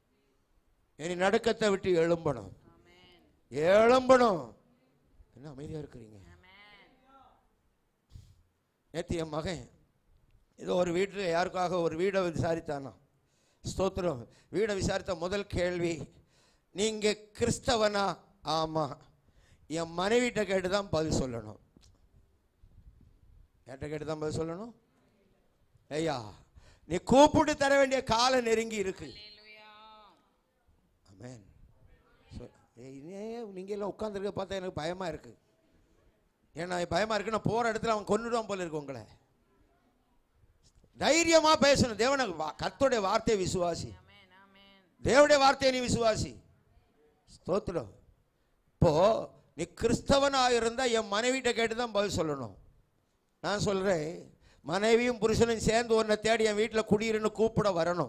இனி நடுக்கத்தை விட்டு எழும்பணும், எழும்பணும். என்ன அமைதியா இருக்கிறீங்க? நேற்று என் மகன் ஏதோ ஒரு வீட்டில் யாருக்காக ஒரு வீடை விசாரித்தானா. ஸ்தோத்திரம். வீடை விசாரித்த முதல் கேள்வி, நீங்க கிறிஸ்தவனா? ஆமா. என் மனைவிட்ட கேட்டு தான் பதில் சொல்லணும். என்கிட்ட கேட்டு தான் பதில் சொல்லணும். ஐயா, நீ கூப்பிட்டு தர வேண்டிய காலம் நெருங்கி இருக்கு. ஆமென். நீங்க எல்லாம் உட்கார்ந்துருக்க பார்த்தா எனக்கு பயமா இருக்கு. ஏன்னா பயமா இருக்கு, நான் போற இடத்துல அவன் கொன்னுடுவான் போல இருக்கு. உங்களை தைரியமா பேசணும். தேவனை கர்த்தருடைய வார்த்தையை விசுவாசி, தேவனுடைய வார்த்தையை நீ விசுவாசி. ஸ்தோத்திரம். இப்போ நீ கிறிஸ்தவனா இருந்தா என் மனைவிட்ட கேட்டுதான் பதில் சொல்லணும். நான் சொல்றேன், மனைவியும் புருஷனும் சேர்ந்து உன்னை தேடி என் வீட்டில் குடியிருன்னு கூப்பிட வரணும்.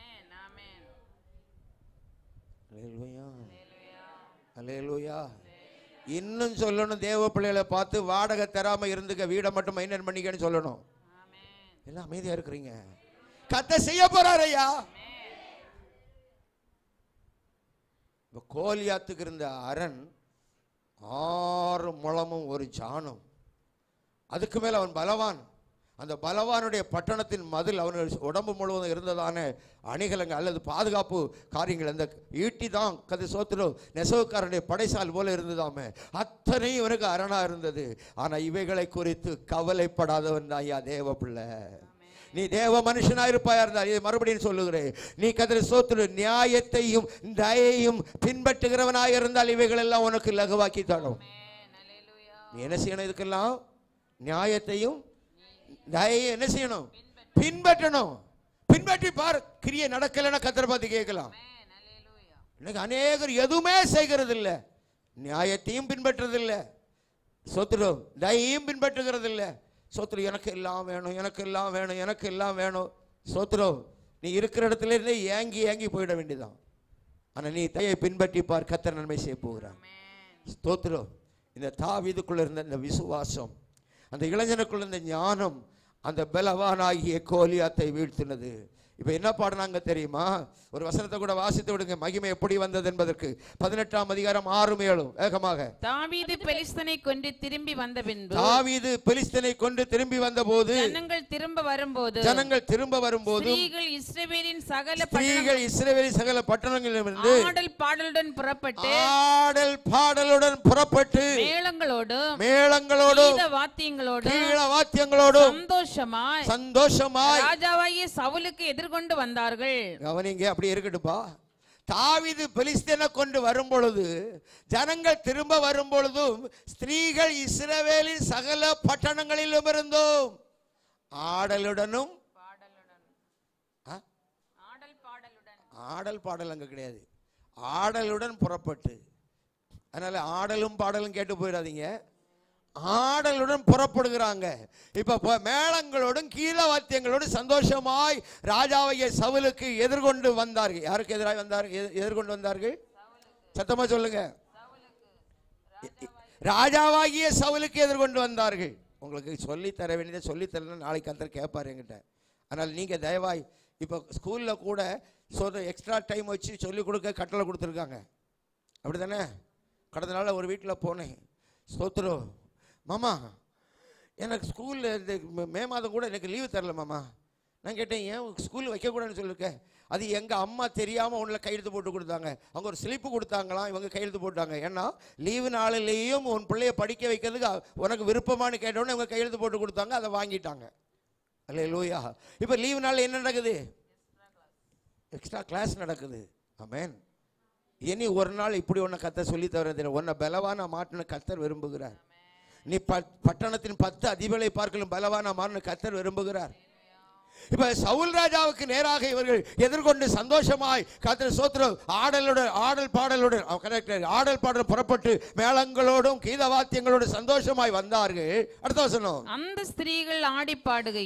அல்லேலூயா. இன்னும் சொல்லணும், தேவ பிள்ளைகளை பார்த்து வாடகை தராம இருந்துக்க, வீடை மட்டும் மெயின்டைன் பண்ணிக்கன்னு சொல்லணும். எல்லாம் அமைதியா இருக்கிறீங்க. கர்த்தர் செய்ய போறார் ஐயா. கோலியாத்துக்கு இருந்த அரண் 6 முழமும் 1 ஜானும். அதுக்கு மேல அவன் பலவான். அந்த பலவானுடைய பட்டணத்தின் மதில் அவன் உடம்பு முழுவதும் இருந்ததான அணிகலங்கள் அல்லது பாதுகாப்பு காரியங்கள், அந்த ஈட்டி தான் கதை சோத்திரோ நெசவுக்காரனுடைய படைசால் போல இருந்ததாமே. அத்தனையும் இவனுக்கு அரணா இருந்தது. ஆனா இவைகளை குறித்து கவலைப்படாதவன் தான் ஐயா தேவ பிள்ளை. நீ தேவ மனுஷனா இருப்பாயா இருந்தால், இதை மறுபடியும் சொல்லுகிறேன், நீ கதிர சோத்திர நியாயத்தையும் தயையும் பின்பற்றுகிறவனாக இருந்தால் இவைகள் எல்லாம் உனக்கு லகுவாக்கி தரும். நீ என்ன செய்யணும்? இதுக்கெல்லாம் நியாயத்தையும் தயையும் என்ன செய்யணும்? பின்பற்றணும். பின்பற்றி பார், கிரியை நடக்கலைன்னா கர்த்தரை பார்த்து கேட்கலாம். இன்னைக்கு அநேகர் எதுவுமே செய்கிறது இல்லை, நியாயத்தையும் பின்பற்றுறது இல்லை, சோத்திரம் தயையும் பின்பற்றுகிறது இல்லை. சோத்திரம் எனக்கு எல்லாம் வேணும், எனக்கு எல்லாம் வேணும், எனக்கு எல்லாம் வேணும். சோத்திரம் நீ இருக்கிற இடத்துல இருந்தே ஏங்கி ஏங்கி போயிட வேண்டியதான். ஆனா நீ தயை பின்பற்றி பார், கர்த்தர் நன்மை செய்ய போகிறார். ஸ்தோத்திரம். இந்த தாவீதுக்குள்ள இருந்த இந்த விசுவாசம், அந்த இளைஞனுக்குள்ள இருந்த ஞானம், அந்த பலவானாகிய கோலியாத்தை வீழ்த்தினது. இப்ப என்ன பாடுனாங்க தெரியுமா? ஒரு வசனத்தை கூட வாசித்து விடுங்க, மகிமை எப்படி வந்தது என்பதற்கு. 18ஆம் அதிகாரம் 6-7 வேகமாக. தாவீது பெலிஸ்தனை கொண்டு திரும்பி வந்த பின்பு, தாவீது பெலிஸ்தனை கொண்டு திரும்பி வந்தபோது, ஜனங்கள் திரும்ப வரும்போது ஸ்திரீகள் இஸ்ரவேலின் சகல பட்டணங்களிலிருந்து ஆடல் பாடலுடன் புறப்பட்டு மேளங்களோடு வாத்தியங்களோடு சந்தோஷமாய் ராஜாவாகிய சவுலுக்கு எதிர்கொண்டு வந்தார்கள். கவனிங்க, அப்படி இருக்கட்டுப்பா. தாவீது பெலிஸ்தனை கொண்டு வரும் பொழுது, ஜனங்கள் திரும்ப வரும் பொழுதும், ஸ்திரீகள் இஸ்ரவேலின் சகல பட்டணங்களிலும் இருந்தும் ஆடலுடனும், ஆடல் பாடல் அங்க கிடையாது, ஆடலுடன் புறப்பட்டு. அதனால ஆடலும் பாடலும் கேட்டு போயிடாதீங்க, ஆடலுடன் புறப்படுகிறாங்க. இப்ப மேளங்களோடும் கீழவாத்தியங்களோடும் சந்தோஷமாய் ராஜாவாகிய சவுலுக்கு எதிர்கொண்டு வந்தார்கள். யாருக்கு எதிராக வந்தார்கள்? எதிர்கொண்டு வந்தார்கள். சத்தமா சொல்லுங்க. ராஜாவாகிய சவுலுக்கு எதிர்கொண்டு வந்தார்கள். உங்களுக்கு சொல்லி தர வேண்டியதை சொல்லி தரணும், நாளைக்கு கர்த்தர் கேட்பாரு என்கிட்ட. அதனால் நீங்க தயவாய், இப்போ ஸ்கூல்ல கூட எக்ஸ்ட்ரா டைம் வச்சு சொல்லிக் கொடுக்க கட்டளை கொடுத்துருக்காங்க, அப்படி தானே? கடந்த நாள் ஒரு வீட்டில் போனேன். ஸ்தோத்திரம். மாமா எனக்கு ஸ்கூலில் இந்த மே மாதம் கூட எனக்கு லீவு தரல மாமா. நான் கேட்டேன், ஏன் ஸ்கூல் வைக்கக்கூடாதுன்னு சொல்லியிருக்கேன். அது எங்கள் அம்மா தெரியாமல் ஒன்றில் கையெழுத்து போட்டு கொடுத்தாங்க. அவங்க ஒரு ஸ்லிப்பு கொடுத்தாங்களாம், இவங்க கையெழுத்து போட்டாங்க. ஏன்னா லீவு நாளிலேயும் உன் பிள்ளைய படிக்க வைக்கிறதுக்கு உனக்கு விருப்பமானு கேட்டோன்னே இவங்க கையெழுத்து போட்டு கொடுத்தாங்க, அதை வாங்கிட்டாங்க. அல்லேலூயா. இப்போ லீவு நாளில் என்ன நடக்குது? எக்ஸ்ட்ரா கிளாஸ் நடக்குது. ஆமென். இனி ஒரு நாள் இப்படி ஒன்று கர்த்தர் சொல்லி தவறது, உன்னை பலவான மாட்டுன்னு கர்த்தர் விரும்புகிறார். நீ பட்டணத்தின் 10 அதிபர்களை பார்க்கலும் பலவான மாறுன்னு கர்த்தர் விரும்புகிறார். இப்ப சவுல் ராஜாவுக்கு நேராக இவர்கள் எதிர்கொண்டு சந்தோஷமாய் கர்த்தர் ஸ்தோத்திரம் ஆடல் பாடலுடன் புறப்பட்டு மேளங்களோடும் கீதவாத்தியங்களோடும் சந்தோஷமாய் வந்தார்கள். அடுத்த வசனம். அந்த ஸ்திரீகள் ஆடி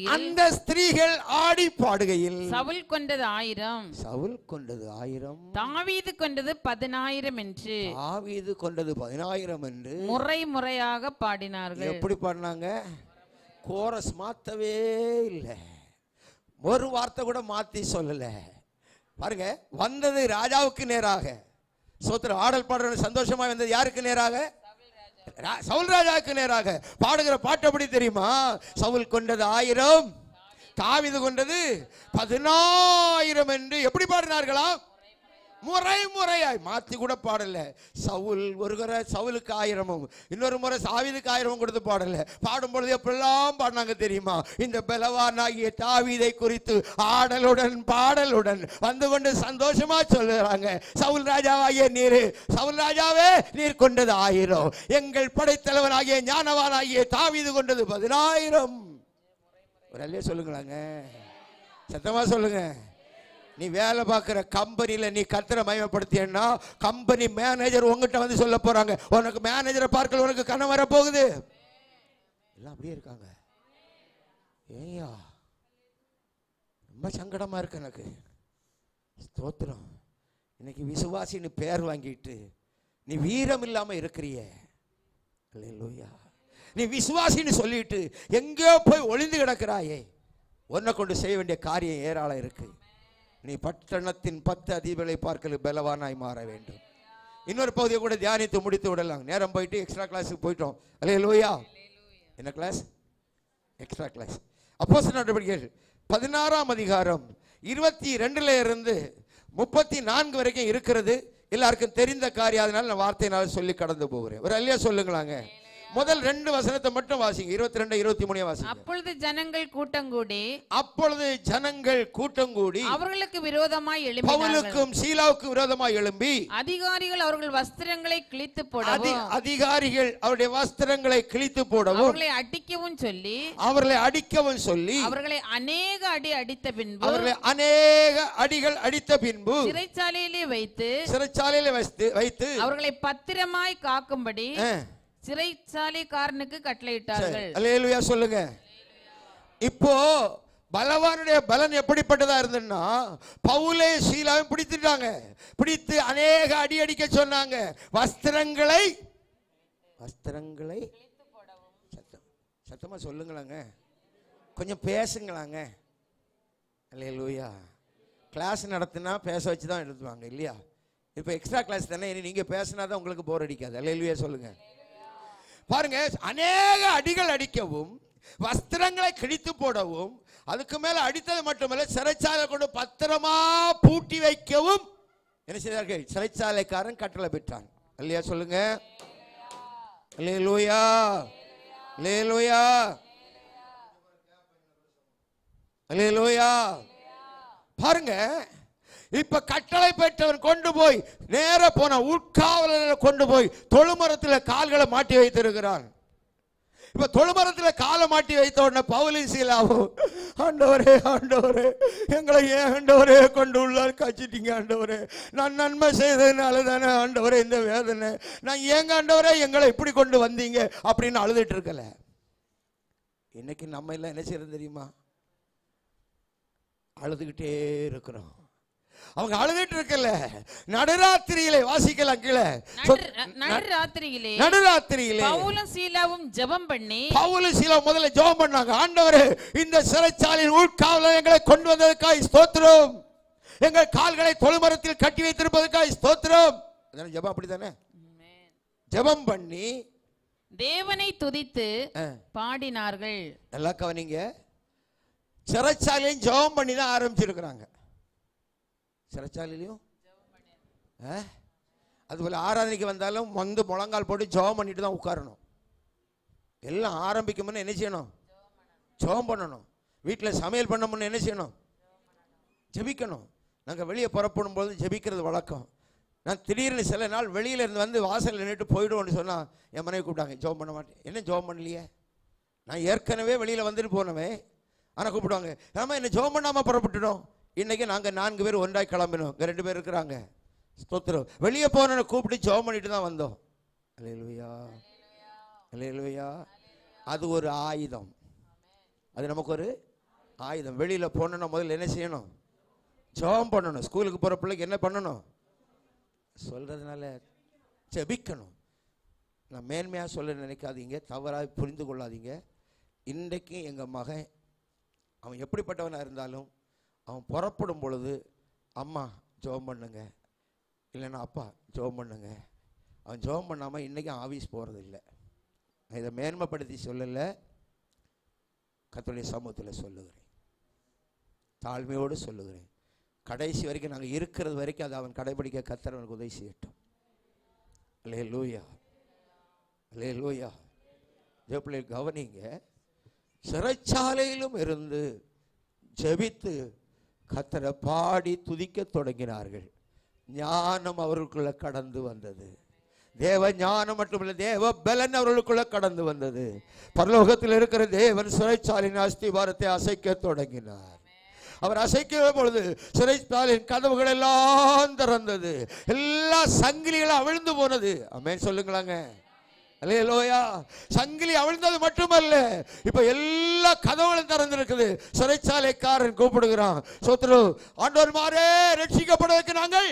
பாடுகையில் சவுல் கொண்டது 1000, தாவீது கொண்டது 10000 என்று முறையாக பாடினார்கள். எப்படி பாடினாங்க? கோரஸ் மாத்தவே இல்லை, ஒரு வார்த்தை கூட மாத்தி சொல்லல. பாருங்க, வந்தது ராஜாவுக்கு நேராக. சோத்திரம். ஆடல் பாடுற சந்தோஷமா வந்தது யாருக்கு நேராக? சவுல் ராஜாவுக்கு நேராக. பாடுகிற பாட்டு எப்படி தெரியுமா? சவுல் கொண்டது 1000, தாவீது கொண்டது 10000 என்று எப்படி பாடினார்களா? முறையாய் மாத்தி கூட பாடல. சவுல் ஒரு முறை சவுலுக்கு 1000, இன்னொரு முறை தாவீதுக்கு 1000 கொடுத்து பாடல. பாடும் பொழுது எப்பெல்லாம் பாடினாங்க தெரியுமா? இந்த பலவானாகிய தாவீதை குறித்து ஆடலுடன் பாடலுடன் வந்து கொண்டு சந்தோஷமா சொல்லுறாங்க. சவுல் ராஜாவாகிய நீர், சவுல் ராஜாவே நீர் கொண்டது 1000, எங்கள் படைத்தலைவனாகிய ஞானவானாகிய தாவீது கொண்டது 10000. ஒரு அல்லையே சொல்லுங்களாங்க, சத்தமா சொல்லுங்க. நீ வேலை பார்க்குற கம்பெனியில் நீ கர்த்தரை மகிமைப்படுத்தியன்னா கம்பெனி மேனேஜர் உங்ககிட்ட வந்து சொல்ல போறாங்க, உனக்கு மேனேஜரை பார்க்கல, உனக்கு கனவு வர போகுது. எல்லாம் அப்படியே இருக்காங்க. ஏய்யா ரொம்ப சங்கடமா இருக்கு எனக்கு. ஸ்தோத்திரம். இன்னைக்கு விசுவாசின்னு பேர் வாங்கிட்டு நீ வீரம் இல்லாம இருக்கிறிய. அல்லேலூயா. நீ விசுவாசின்னு சொல்லிட்டு எங்கேயோ போய் ஒளிந்து கிடக்கிறாயே. உன்னை கொண்டு செய்ய வேண்டிய காரியம் ஏராளம் இருக்கு. நீ பட்டணத்தின் 10 அதிபதிகளை பார்க்கல பலவானாய் மாற வேண்டும். இன்னொரு பகுதியை கூட தியானித்து முடித்து விடலாம். நேரம் போயிட்டு எக்ஸ்ட்ரா கிளாஸுக்கு போயிட்டோம். அல்லேலூயா. என்ன கிளாஸ்? Extra class. அப்போஸ்தலர் நடவடிக்கைகள் 16ஆம் அதிகாரம் 22 இருந்து 34 வரைக்கும் இருக்கிறது. எல்லாருக்கும் தெரிந்த காரியம், அதனால நான் வார்த்தையினால சொல்லி கடந்து போகிறேன். ஒரு அல்லையா சொல்லுங்களாங்க. முதல் 2 வசனத்தை மட்டும் வாசிங்க. 22, 23 வாசிங்க. அப்பொழுது ஜனங்கள் கூட்டங்கூடி அவர்களுக்கு விரோதமாய் எழும்பி, பவுலுக்கும் சீலாவுக்கும் விரோதமாய் எழும்பி, அதிகாரிகள் அவர்கள் வஸ்திரங்களை கிழித்து போடவும், அதிகாரிகள் அவருடைய வஸ்திரங்களை கிழித்து போடவும், அவர்களை அடிக்கவும் சொல்லி அவர்களை அநேக அடிகள் அடித்த பின்பு சிறைச்சாலையிலே வைத்து அவர்களை பத்திரமாய் காக்கும்படி சிறைச்சாலைக்காரனுக்கு கட்டளையிட்டார்கள். அல்லேலூயா சொல்லுங்க. இப்போ பலவானுடைய பலன் எப்படிப்பட்டதா இருந்ததுன்னா, பவுலே சீலாவை பிடித்துட்டாங்க. பிடித்து அநேக அடி அடிக்க சொன்னாங்க. வஸ்திரங்களை சத்தமா சொல்லுங்களாங்க, கொஞ்சம் பேசுங்களாங்க. அல்லேலூயா. கிளாஸ் நடத்தினா பேச வச்சு தான் எடுத்துவாங்க இல்லையா? இப்போ எக்ஸ்ட்ரா கிளாஸ் தானே, நீங்க பேசினா தான் உங்களுக்கு போர் அடிக்காது. அல்லேலூயா சொல்லுங்க. பாருங்க, அநேக அடிகள் அடிக்கவும், வஸ்திரங்களை கிழித்து போடவும், அதுக்கு மேல அடித்தது மட்டுமல்ல, சிறைச்சாலை கொண்டு பத்திரமா பூட்டி வைக்கவும் என்ன செய்தார்கள்? சிறைச்சாலைக்காரன் கட்டளை பெற்றான். அல்லையா சொல்லுங்க. அல்லேலூயா. அல்லேலூயா. அல்லேலூயா. பாருங்க, இப்ப கட்டளை பெற்றவன் கொண்டு போய் நேர போன உட்காவலரை கொண்டு போய் தொழுமரத்தில் கால்களை மாட்டி வைத்திருக்கிறான். இப்ப தொழுமரத்தில் காலை மாட்டி வைத்த உடனே பவுலும் சீலாவும், ஆண்டவரே ஆண்டவரே எங்களை ஏன் ஆண்டவரே கொண்டு உள்ளார் காய்ச்சிட்டீங்க ஆண்டவரே, நான் நன்மை செய்ததுனால தானே ஆண்டவரே இந்த வேதனை, நான் ஏங்க ஆண்டவரே எங்களை இப்படி கொண்டு வந்தீங்க அப்படின்னு அழுதுட்டு இருக்கல. இன்னைக்கு நம்ம எல்லாம் என்ன செய்யறது தெரியுமா? அழுதுகிட்டே இருக்கிறோம். அவங்க அழுதுட்டு இருக்கல. நடுராத்திரியிலே வாசிக்கலாம் கீழே. நடுராத்திரியிலே பவுலும் சீலாவும் ஜெபம் பண்ணி, பவுலும் சீலாவும் முதல்ல ஜெபம் பண்ணாங்க. ஆண்டவரே இந்த சிறைச்சாலையின் உட்காவலர் எங்களை கொண்டு வந்ததற்காக ஸ்தோத்திரம், எங்கள் கால்களை தொழுமரத்தில் கட்டி வைத்திருப்பதற்காக ஸ்தோத்திரம். அதானே ஜெபம்? அப்படித்தானே ஜெபம் பண்ணி தேவனை துதித்து பாடினார்கள். நல்லா கவனிங்க. சிறைச்சாலையும் ஜெபம் பண்ணி தான் ஆரம்பிச்சிருக்கிறாங்க. சிறைச்சாலையிலையும் அதுபோல் ஆராதனைக்கு வந்தாலும் வந்து முழங்கால் போட்டு ஜெபம் பண்ணிட்டு தான் உட்காரணும். எல்லாம் ஆரம்பிக்கும்னு என்ன செய்யணும்? ஜெபம் பண்ணணும். வீட்டில் சமையல் பண்ணமுன்னு என்ன செய்யணும்? ஜெபிக்கணும். நாங்கள் வெளியே புறப்படும் போது ஜெபிக்கிறது வழக்கம். நான் திடீர்னு சில நாள் வெளியில இருந்து வந்து வாசல் நின்றுட்டு போயிடுவோன்னு சொன்னால் என் மனைவி கூப்பிட்டாங்க, ஜெபம் பண்ண மாட்டேன். என்ன ஜெபம் பண்ணலையே? நான் ஏற்கனவே வெளியில் வந்துட்டு போனவே, ஆனால் கூப்பிடுவாங்க, நம்ம என்ன ஜெபம் பண்ணாமல் புறப்பட்டுட்டோம். இன்னைக்கு நாங்கள் 4 பேர் ஒன்றாய் கிளம்பினோம். 2 பேர் இருக்கிறாங்க. ஸ்தோத்திரம். வெளியே போன கூப்பிட்டு ஜெபம் பண்ணிட்டு தான் வந்தோம். அல்லேலூயா. அல்லேலூயா. அது ஒரு ஆயுதம். அது நமக்கு ஒரு ஆயுதம். வெளியில் போனோன்னா முதல்ல என்ன செய்யணும்? ஜெபம் பண்ணணும். ஸ்கூலுக்கு போகிற பிள்ளைக்கு என்ன பண்ணணும்? சொல்றதுனால ஜெபிக்கணும். நான் மேன்மையாக சொல்ல நினைக்காதீங்க, தவறாக புரிந்து கொள்ளாதீங்க. இன்றைக்கு எங்கள் மகன் அவன் எப்படிப்பட்டவனாக இருந்தாலும் அவன் புறப்படும் பொழுது அம்மா ஜெபம் பண்ணுங்க, இல்லைன்னா அப்பா ஜெபம் பண்ணுங்க. அவன் ஜெபம் பண்ணாமல் இன்றைக்கும் ஆஃபீஸ் போகிறது இல்லை. நான் இதை மேன்மைப்படுத்தி சொல்லலை, கர்த்தருடைய சமூகத்தில் சொல்லுகிறேன், தாழ்மையோடு சொல்லுகிறேன். கடைசி வரைக்கும் நாங்கள் இருக்கிறது வரைக்கும் அதை அவன் கடைபிடிக்க கர்த்தர் அவனுக்கு உதவி செய்யட்டும். அல்லேலூயா, அல்லேலூயா. தேவப்பிள்ளை கவனிங்க, சிறைச்சாலையிலும் இருந்து ஜெபித்து கர்த்தரை பாடி துதிக்க தொடங்கினார்கள். ஞானம் அவர்களுக்குள்ள கடந்து வந்தது. தேவ ஞானம் மட்டுமில்லை, தேவ பலன் அவர்களுக்குள்ள கடந்து வந்தது. பரலோகத்தில் இருக்கிற தேவன் சிறைச்சாலையின் அஸ்திவாரத்தை அசைக்க தொடங்கினார். அவர் அசைக்கிற பொழுது சிறைச்சாலையின் கதவுகள் எல்லாம் திறந்தது. எல்லா சங்கிலிகளும் அவிழ்ந்து போனது. ஆமென் சொல்லுங்களாங்க. அல்லேலூயா. சங்கிலி அவிழ்ந்தது மட்டுமல்ல, இப்ப எல்லா கதவுகளும் திறந்திருக்குது. சிறைச்சாலைக்காரன் கூப்பிடுகிறான், சோத்ரு ஆண்டவர்மாரே, ரட்சிக்கப்படுவதற்கு நாங்கள்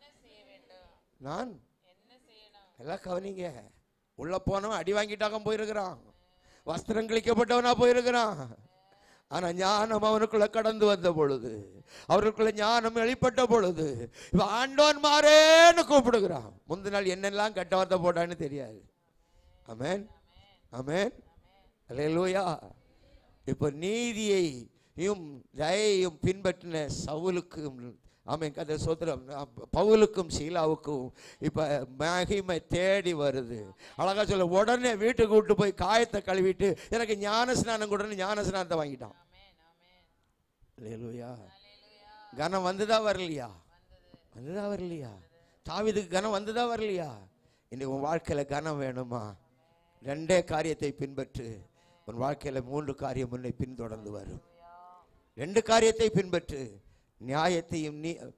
நான் எல்லாம் கவனிங்க. உள்ள போனவன் அடி வாங்கிட்டாக போயிருக்கிறான், வஸ்திரம் கிழிக்கப்பட்டவனா போயிருக்கிறான். ஆனா ஞானம் அவனுக்குள்ள கடந்து வந்த பொழுது, அவருக்குள்ள ஞானம் வெளிப்பட்ட பொழுது இப்ப ஆண்டவன்மாரேன்னு கூப்பிடுகிறான். முந்தின நாள் என்னெல்லாம் கெட்ட வார்த்தை போட்டான்னு தெரியாது. ஆமென், ஆமென், அல்லேலூயா. இப்ப நீதியையும் தயையும் பின்பற்றின சவுலுக்கும், ஆமென், கதை சோத்திரம், பவுலுக்கும் சீலாவுக்கும் இப்ப மகிமை தேடி வருது. அழகா சொல்ல, உடனே வீட்டுக்கு கூட்டு போய் காயத்தை கழுவிட்டு எனக்கு ஞான ஸ்நானம் கூட ஞான ஸ்நானத்தை வாங்கிட்டான். அல்லேலூயா. கனம் வந்துதா வரலையா? வந்துதா வரலையா? தாவீதுக்கு கனம் வந்துதா வரலையா? இன்னைக்கு உன் வாழ்க்கையில கனம் வேணுமா? ரெண்டே காரியத்தை பின்பற்று, உன் வாழ்க்கையில 3 காரியம் உன்னை பின்தொடர்ந்து வரும். 2 காரியத்தை பின்பற்று, நியாயத்தையும்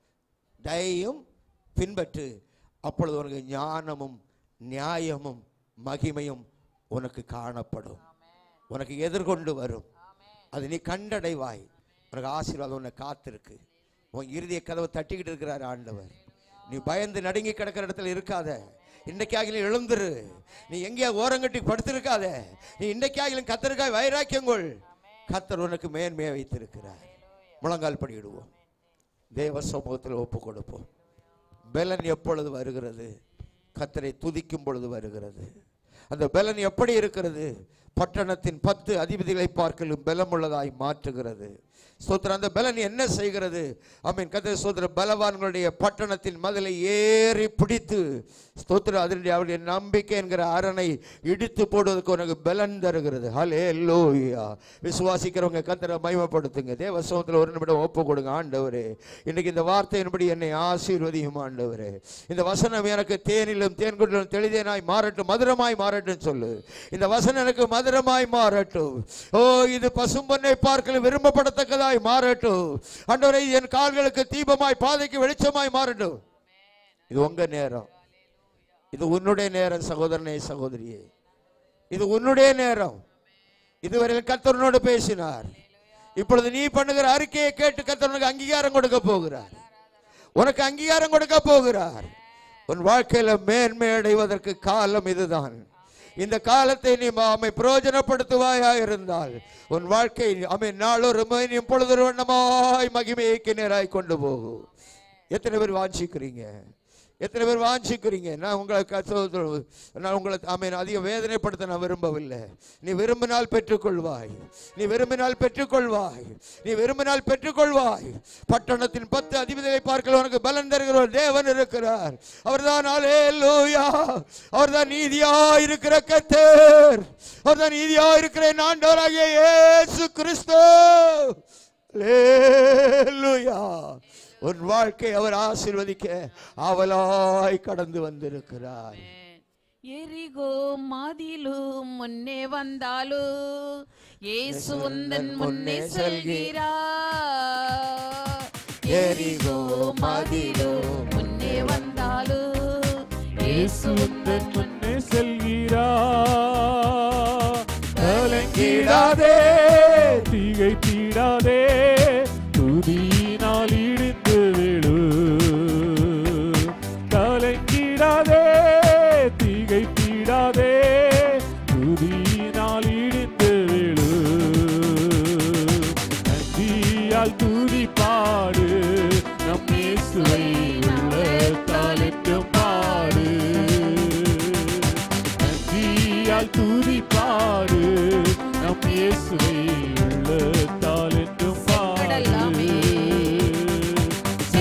தயையும் பின்பற்று. அப்பொழுது உனக்கு ஞானமும் நியாயமும் மகிமையும் உனக்கு காணப்படும், உனக்கு எதிர்கொண்டு வரும். அது நீ கண்டடைவாய். உனக்கு ஆசீர்வாதம் உன்னை காத்திருக்கு. உன் இருதய கதவை தட்டிக்கிட்டு இருக்கிறார் ஆண்டவர். நீ பயந்து நடுங்கி கிடக்கிற இடத்துல இருக்காத. இன்றைக்காக எழுந்துரு. நீ எங்கேயா ஓரங்கட்டி படுத்திருக்காத. நீ இன்றைக்காக கத்தருக்காய் வைராக்கியங்கொள். கத்தர் உனக்கு மேன்மையை வைத்திருக்கிறார். முழங்கால் படியிடுவோம், தேவ சமூகத்தில் ஒப்பு கொடுப்போம். பலன் எப்பொழுது வருகிறது? கர்த்தரை துதிக்கும் பொழுது வருகிறது. அந்த பலன் எப்படி இருக்கிறது? பட்டணத்தின் 10 அதிபதிகளை பார்க்கலும் பலமுள்ளதாய் மாற்றுகிறது. ஸ்தோத்திரம். அந்த பலன் என்ன செய்கிறது? ஆமென். கர்த்தர் ஸ்தோத்திரம். பலவான்களுடைய பட்டணத்தின் மதிலை ஏறி பிடித்து, ஸ்தோத்திரம், அதனுடைய அவருடைய நம்பிக்கை என்கிற அரணை இடித்து போடுவதற்கு உனக்கு பலன் தருகிறது. ஹல்லேலூயா. விசுவாசிக்கிறவங்க கர்த்தரை மகிமைப்படுத்துங்க. தேவ சமூகத்தில் ஒரு நிமிடம் ஒப்பு கொடுங்க. ஆண்டவரே, இன்னைக்கு இந்த வார்த்தையின்படி என்னை ஆசீர்வதியும் ஆண்டவரே. இந்த வசனம் எனக்கு தேனிலும் தேன்குடிலும் தெளிதேனாய் மாறட்டும், மதுரமாய் மாறட்டும் சொல்லு. இந்த வசனம் எனக்கு மதுரமாய் மாறட்டும். ஓ, இது பசும்பொன்னை பார்க்கல விரும்பப்படத்தக்கதாய் மாறட்டும். ஆண்டவரே, என் கால்களுக்கு தீபமாய் பாதைக்கு வெளிச்சமாய் மாறட்டும். இது உங்க நேரம், இது உன்னுடைய நேரம் சகோதரனே, சகோதரியே. இது உன்னுடைய நேரம். இதுவரையில் கர்த்தரோடு பேசினார். இப்பொழுது நீ பண்ணுகிற அறிக்கையை கேட்டு கர்த்தர் உனக்கு அங்கீகாரம் கொடுக்க போகிறார். உனக்கு அங்கீகாரம் கொடுக்க போகிறார். உன் வாழ்க்கையில மேன்மை அடைவதற்கு காலம் இதுதான். இந்த காலத்தை நீ பிரயோஜனப்படுத்துவாயா இருந்தால் உன் வாழ்க்கை நாளொரு பொழுது வண்ணமாய் மகிமைக்கு நேராய் கொண்டு போகும். எத்தனை பேர் வாஞ்சிக்கிறீங்க? எத்தனை பேர் வாஞ்சிக்கிறீங்க? நான் உங்களை அதிக வேதனைப்படுத்த நான் விரும்பவில்லை. நீ விரும்பினால் பெற்றுக்கொள்வாய். நீ விரும்பினால் பெற்றுக்கொள்வாய். நீ விரும்பினால் பெற்றுக்கொள்வாய். பட்டணத்தின் 10 அதிபதிகளை பார்க்க உனக்கு பலன் தருகிற தேவன் இருக்கிறார். அவர்தான் அல்லேலூயா. அவர்தான் நீதியா இருக்கிற கர்த்தர். அவர்தான் நீதியா இருக்கிற ஆண்டவராகிய இயேசு கிறிஸ்து. அல்லேலூயா. உன் வாழ்க்கை அவர் ஆசீர்வதிக்க அவளாய் கடந்து வந்திருக்கிறார். எரிகோ மதிலும் முன்னே வந்தாலும் இயேசு உந்தன் முன்னே செல்கிறார். எரிகோ மதிலும் முன்னே வந்தாலும் இயேசு உந்தன் முன்னே செல்கிறார். கலங்கிடாதே, திகைத்திடாதே, துதியினால் இடிந்து விழு. கலங்கிடாதே, திகைத்திடாதே, துதியினால் இடிந்து விழு. நன்றியால் துதி பாடு, நம் இயேசுவை உள்ளத்தால் என்றும் பாடு. நன்றியால் துதி பாடு, நம் இயேசுவை உள்ளத்தால் என்றும் பாடு.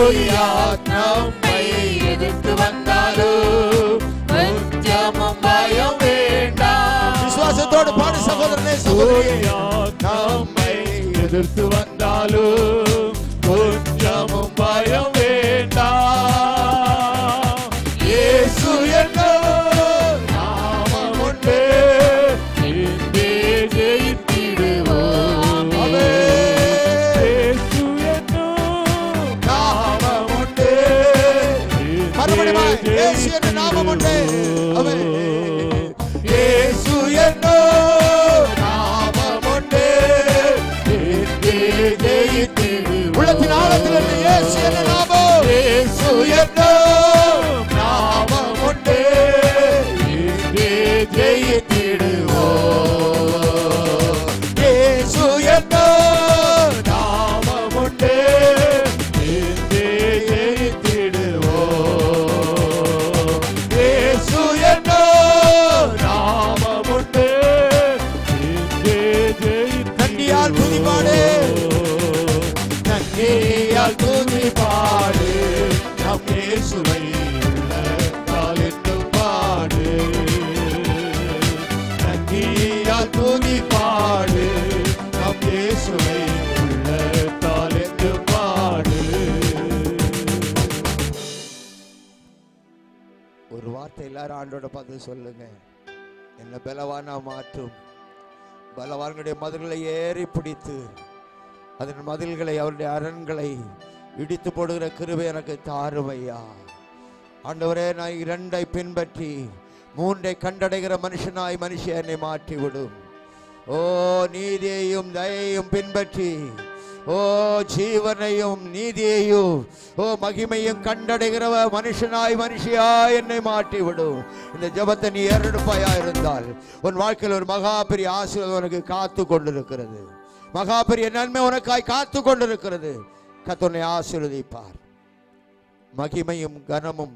கோலியாத் நம்மை எதிர்த்து வந்தாலும் கொஞ்சமும் பயம் வேண்டாம். விசுவாசத்தோடு பாடு சகோதரனே, கோலியாத் நம்மை எதிர்த்து வந்தாலும் கொஞ்சமும் பயம் வேண்டாம். இயேசு என்னும் நாமம் உண்டு, இன்றே ஜெயித்திடுவோம். இயேசு என்னும் நாமம் உண்டு, மறுபடியும் இயேசு என்னும் நாமம் உண்டு. இயேசு என்னும் நாமம் உண்டு, இன்றே ஜெயித்திடுவோம். உள்ளத்தின் ஆழத்திலிருந்து இயேசு என்னும் நாமம், இயேசு என்னும் நாமம் உண்டு, இன்றே ஜெயித்திடுவோம். இயேசு என்னும் நாமம் உண்டு, இன்றே ஜெயித்திடுவோம். இயேசு என்னும் நாமம் உண்டு, இன்றே நன்றியால் துதிபாடு, நன்றியால் துதிபாடு, நம் இயேசுவை உள்ளத்தால் என்றும் பாடு. நன்றியால் துதிபாடு, நம் இயேசுவை உள்ளத்தால் என்றும் பாடு. ஒரு வார்த்தை எல்லாரும் ஆண்டோட பார்த்து சொல்லுங்க. என்ன பலவானா மாற்றும். பலவான்களுடைய மதில்களை ஏறி பிடித்து அதன் மதில்களை, அவருடைய அரண்களை இடித்து போடுகிற கிருபை எனக்கு தாரும் ஐயா. ஆண்டவரே, நான் 2ஐ பின்பற்றி 3ஐ கண்டடைகிற மனுஷனாய் மனுஷன் என்னை மாற்றி விடும். ஓ நீதியையும் தயையும் பின்பற்றி, ஓ ஜீவனையும் நீதியையும், ஓ மகிமையும் கண்டடைகிற மனுஷனாய் மனுஷியாய் என்னை மாற்றி விடும். இந்த ஜெபத்தை நீ ஏறெடுப்பாயா இருந்தால் உன் வாழ்க்கையில் ஒரு மகா பெரிய ஆசீர்வாதம் உனக்கு காத்து கொண்டிருக்கிறது. மகா பெரிய நன்மை உனக்காய் காத்து கொண்டிருக்கிறது. கர்த்தர் உன்னை ஆசீர்வதிப்பார். மகிமையும் கனமும்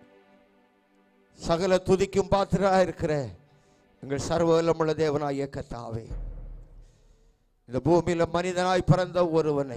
சகல துதிக்கும் பாத்திரராக இருக்கிற எங்கள் சர்வ வல்லமுள்ள தேவனாகிய கர்த்தாவே, இந்த பூமியில மனிதனாய் பிறந்த ஒருவனை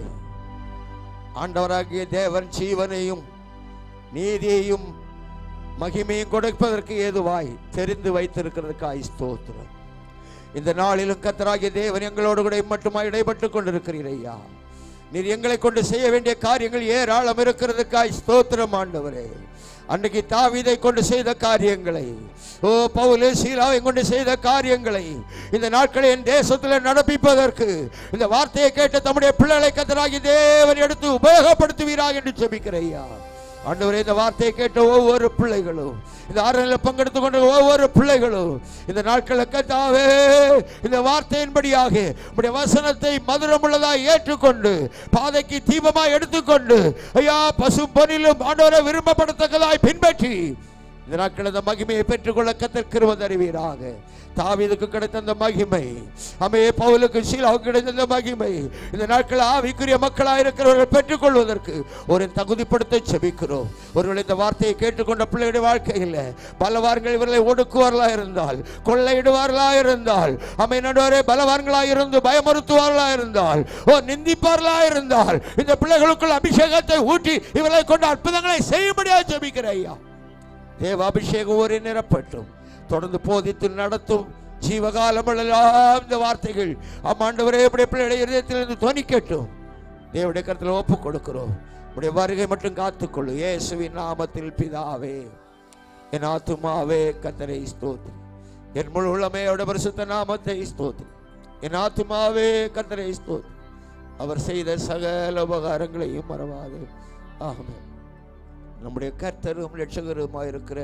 ஆண்டவராகிய தேவன் ஜீவனையும் நீதியையும் மகிமையும் கொடுப்பதற்கு ஏதுவாய் தெரிந்து வைத்திருக்கிறதுக்காய் ஸ்தோத்திரம். இந்த நாளிலும் கர்த்தராகிய தேவன் எங்களோடு கூட மட்டுமாய் இடைப்பட்டுக் கொண்டிருக்கிறீர் ஐயா. நீர் எங்களை கொண்டு செய்ய வேண்டிய காரியங்கள் ஏராளம் இருக்கிறதுக்காய் ஸ்தோத்திரம் ஆண்டவரே. அன்றைக்கு தாவீதை கொண்டு செய்த காரியங்களை, ஓ பவுல் சீலாவை கொண்டு செய்த காரியங்களை இந்த நாட்களை என் தேசத்தில் நடப்பிப்பதற்கு இந்த வார்த்தையை கேட்ட தம்முடைய பிள்ளைகளை கர்த்தராகிய தேவன் எடுத்து உபயோகப்படுத்துவீராக என்று ஜெபிக்கிறேயா. ஆண்டவரே, இந்த வார்த்தையை கேட்ட ஒவ்வொரு பிள்ளைகளும், இந்த ஆராதனையில் பங்கெடுத்துக் கொண்ட ஒவ்வொரு பிள்ளைகளும் இந்த நாட்களில் கர்த்தாவே இந்த வார்த்தையின்படியாக உம்முடைய வசனத்தை மதுரமுள்ளதாய் ஏற்றுக்கொண்டு பாதைக்கு தீபமாய் எடுத்துக்கொண்டு ஐயா பசும் பொன்னிலும் ஆண்டவரை விரும்பப்படத்தக்கதாய் பின்பற்றி இந்த நாட்கள் அந்த மகிமையை பெற்றுக்கொள்ள கர்த்தர் கிருபை தருவீராக. தாவீதுக்கு கிடைத்த அந்த மகிமை, அமே பவுலுக்கு சீலாவுக்கு கிடைத்த அந்த மகிமை இந்த நாட்கள் ஆவிக்குரிய மக்களாக இருக்கிறவர்கள் பெற்றுக்கொள்வதற்கு ஒரு தகுதிப்படுத்த செபிக்கிறோம். ஒருவேளை இந்த வார்த்தையை கேட்டுக்கொண்ட பிள்ளைகளுடைய வாழ்க்கையில் பலவான்கள் இவர்களை ஒடுக்குவார்களா இருந்தால், கொள்ளையிடுவார்களா இருந்தால், அமை நடுவரே பலவான்களாக இருந்து பயமுறுத்துவார்களா இருந்தால், ஓ நிந்திப்பார்களா இருந்தால், இந்த பிள்ளைகளுக்குள் அபிஷேகத்தை ஊற்றி இவர்களை கொண்டு அற்புதங்களை செய்யும்படியாக ஜெபிக்கிறேன் ஐயா. தேவ அபிஷேகம் ஒரு நிரப்பட்டும், தொடர்ந்து போதித்து நடத்தும் ஜீவகாலமெல்லாம் இந்த வார்த்தைகள் ஆண்டவரே பிள்ளைகளுடைய இதயத்திலிருந்து துணிக்கட்டும். தேவனுடைய கருத்தில் ஒப்புக் கொடுக்கிறோம். உடைய வருகை மட்டும் காத்துக்கொள்ளு. இயேசுவின் நாமத்தில் பிதாவே. என் ஆத்துமாவே கர்த்தரை ஸ்தோத்திரி, என் முழு உள்ளமே அவருடைய பரிசுத்த நாமத்தை ஸ்தோத்திரி. என் ஆத்துமாவே கர்த்தரை ஸ்தோத்திரி, அவர் செய்த சகல உபகாரங்களையும் மறவாதே. ஆமென். நம்முடைய கர்த்தரும் இரட்சகருமாய் இருக்கிற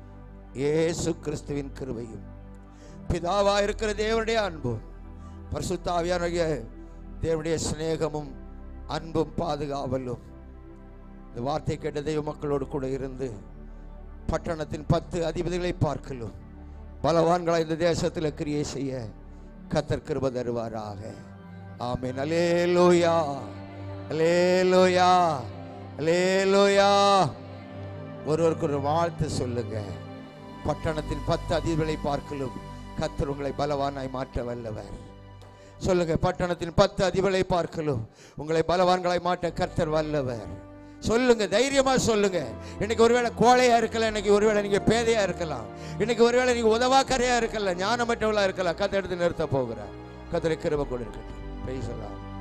இயேசு கிறிஸ்துவின் கிருபையும் பிதாவாய் இருக்கிற தேவனுடைய அன்பும் பரிசுத்த ஆவியானவருடைய தேவனுடைய சிநேகமும் அன்பும் பாதுகாவலும் இந்த வார்த்தை கேட்ட தெய்வ மக்களோடு கூட இருந்து பட்டணத்தின் 10 அதிபதிகளை பார்க்கலும் பலவான்களாய் இந்த தேசத்தில் கிரியை செய்ய கர்த்தர் கிருபை தருவாராக. ஆமென். அல்லேலூயா, அல்லேலூயா, அல்லேலூயா. ஒருவருக்கு ஒரு வாழ்த்து சொல்லுங்க. பட்டணத்தின் 10 அதிபதிகளை பார்க்கலும் கர்த்தர் உங்களை பலவானாய் மாற்ற வல்லவர். சொல்லுங்க. பட்டணத்தின் 10 அதிபதிகளை பார்க்கலும் உங்களை பலவான்களாய் மாற்ற கர்த்தர் வல்லவர். சொல்லுங்க, தைரியமா சொல்லுங்க. இன்னைக்கு ஒருவேளை கோழையா இருக்கலாம், இன்னைக்கு ஒருவேளை நீங்க பேதையா இருக்கலாம், இன்னைக்கு ஒருவேளை நீங்க உதவாக்கரையா இருக்கலாம், ஞானமற்றவளா இருக்கலாம். கர்த்தர் எடுத்து நிறுத்த போகிறார். கர்த்தருக்கு கிருபை கொடுக்கட்டும். Praise the Lord.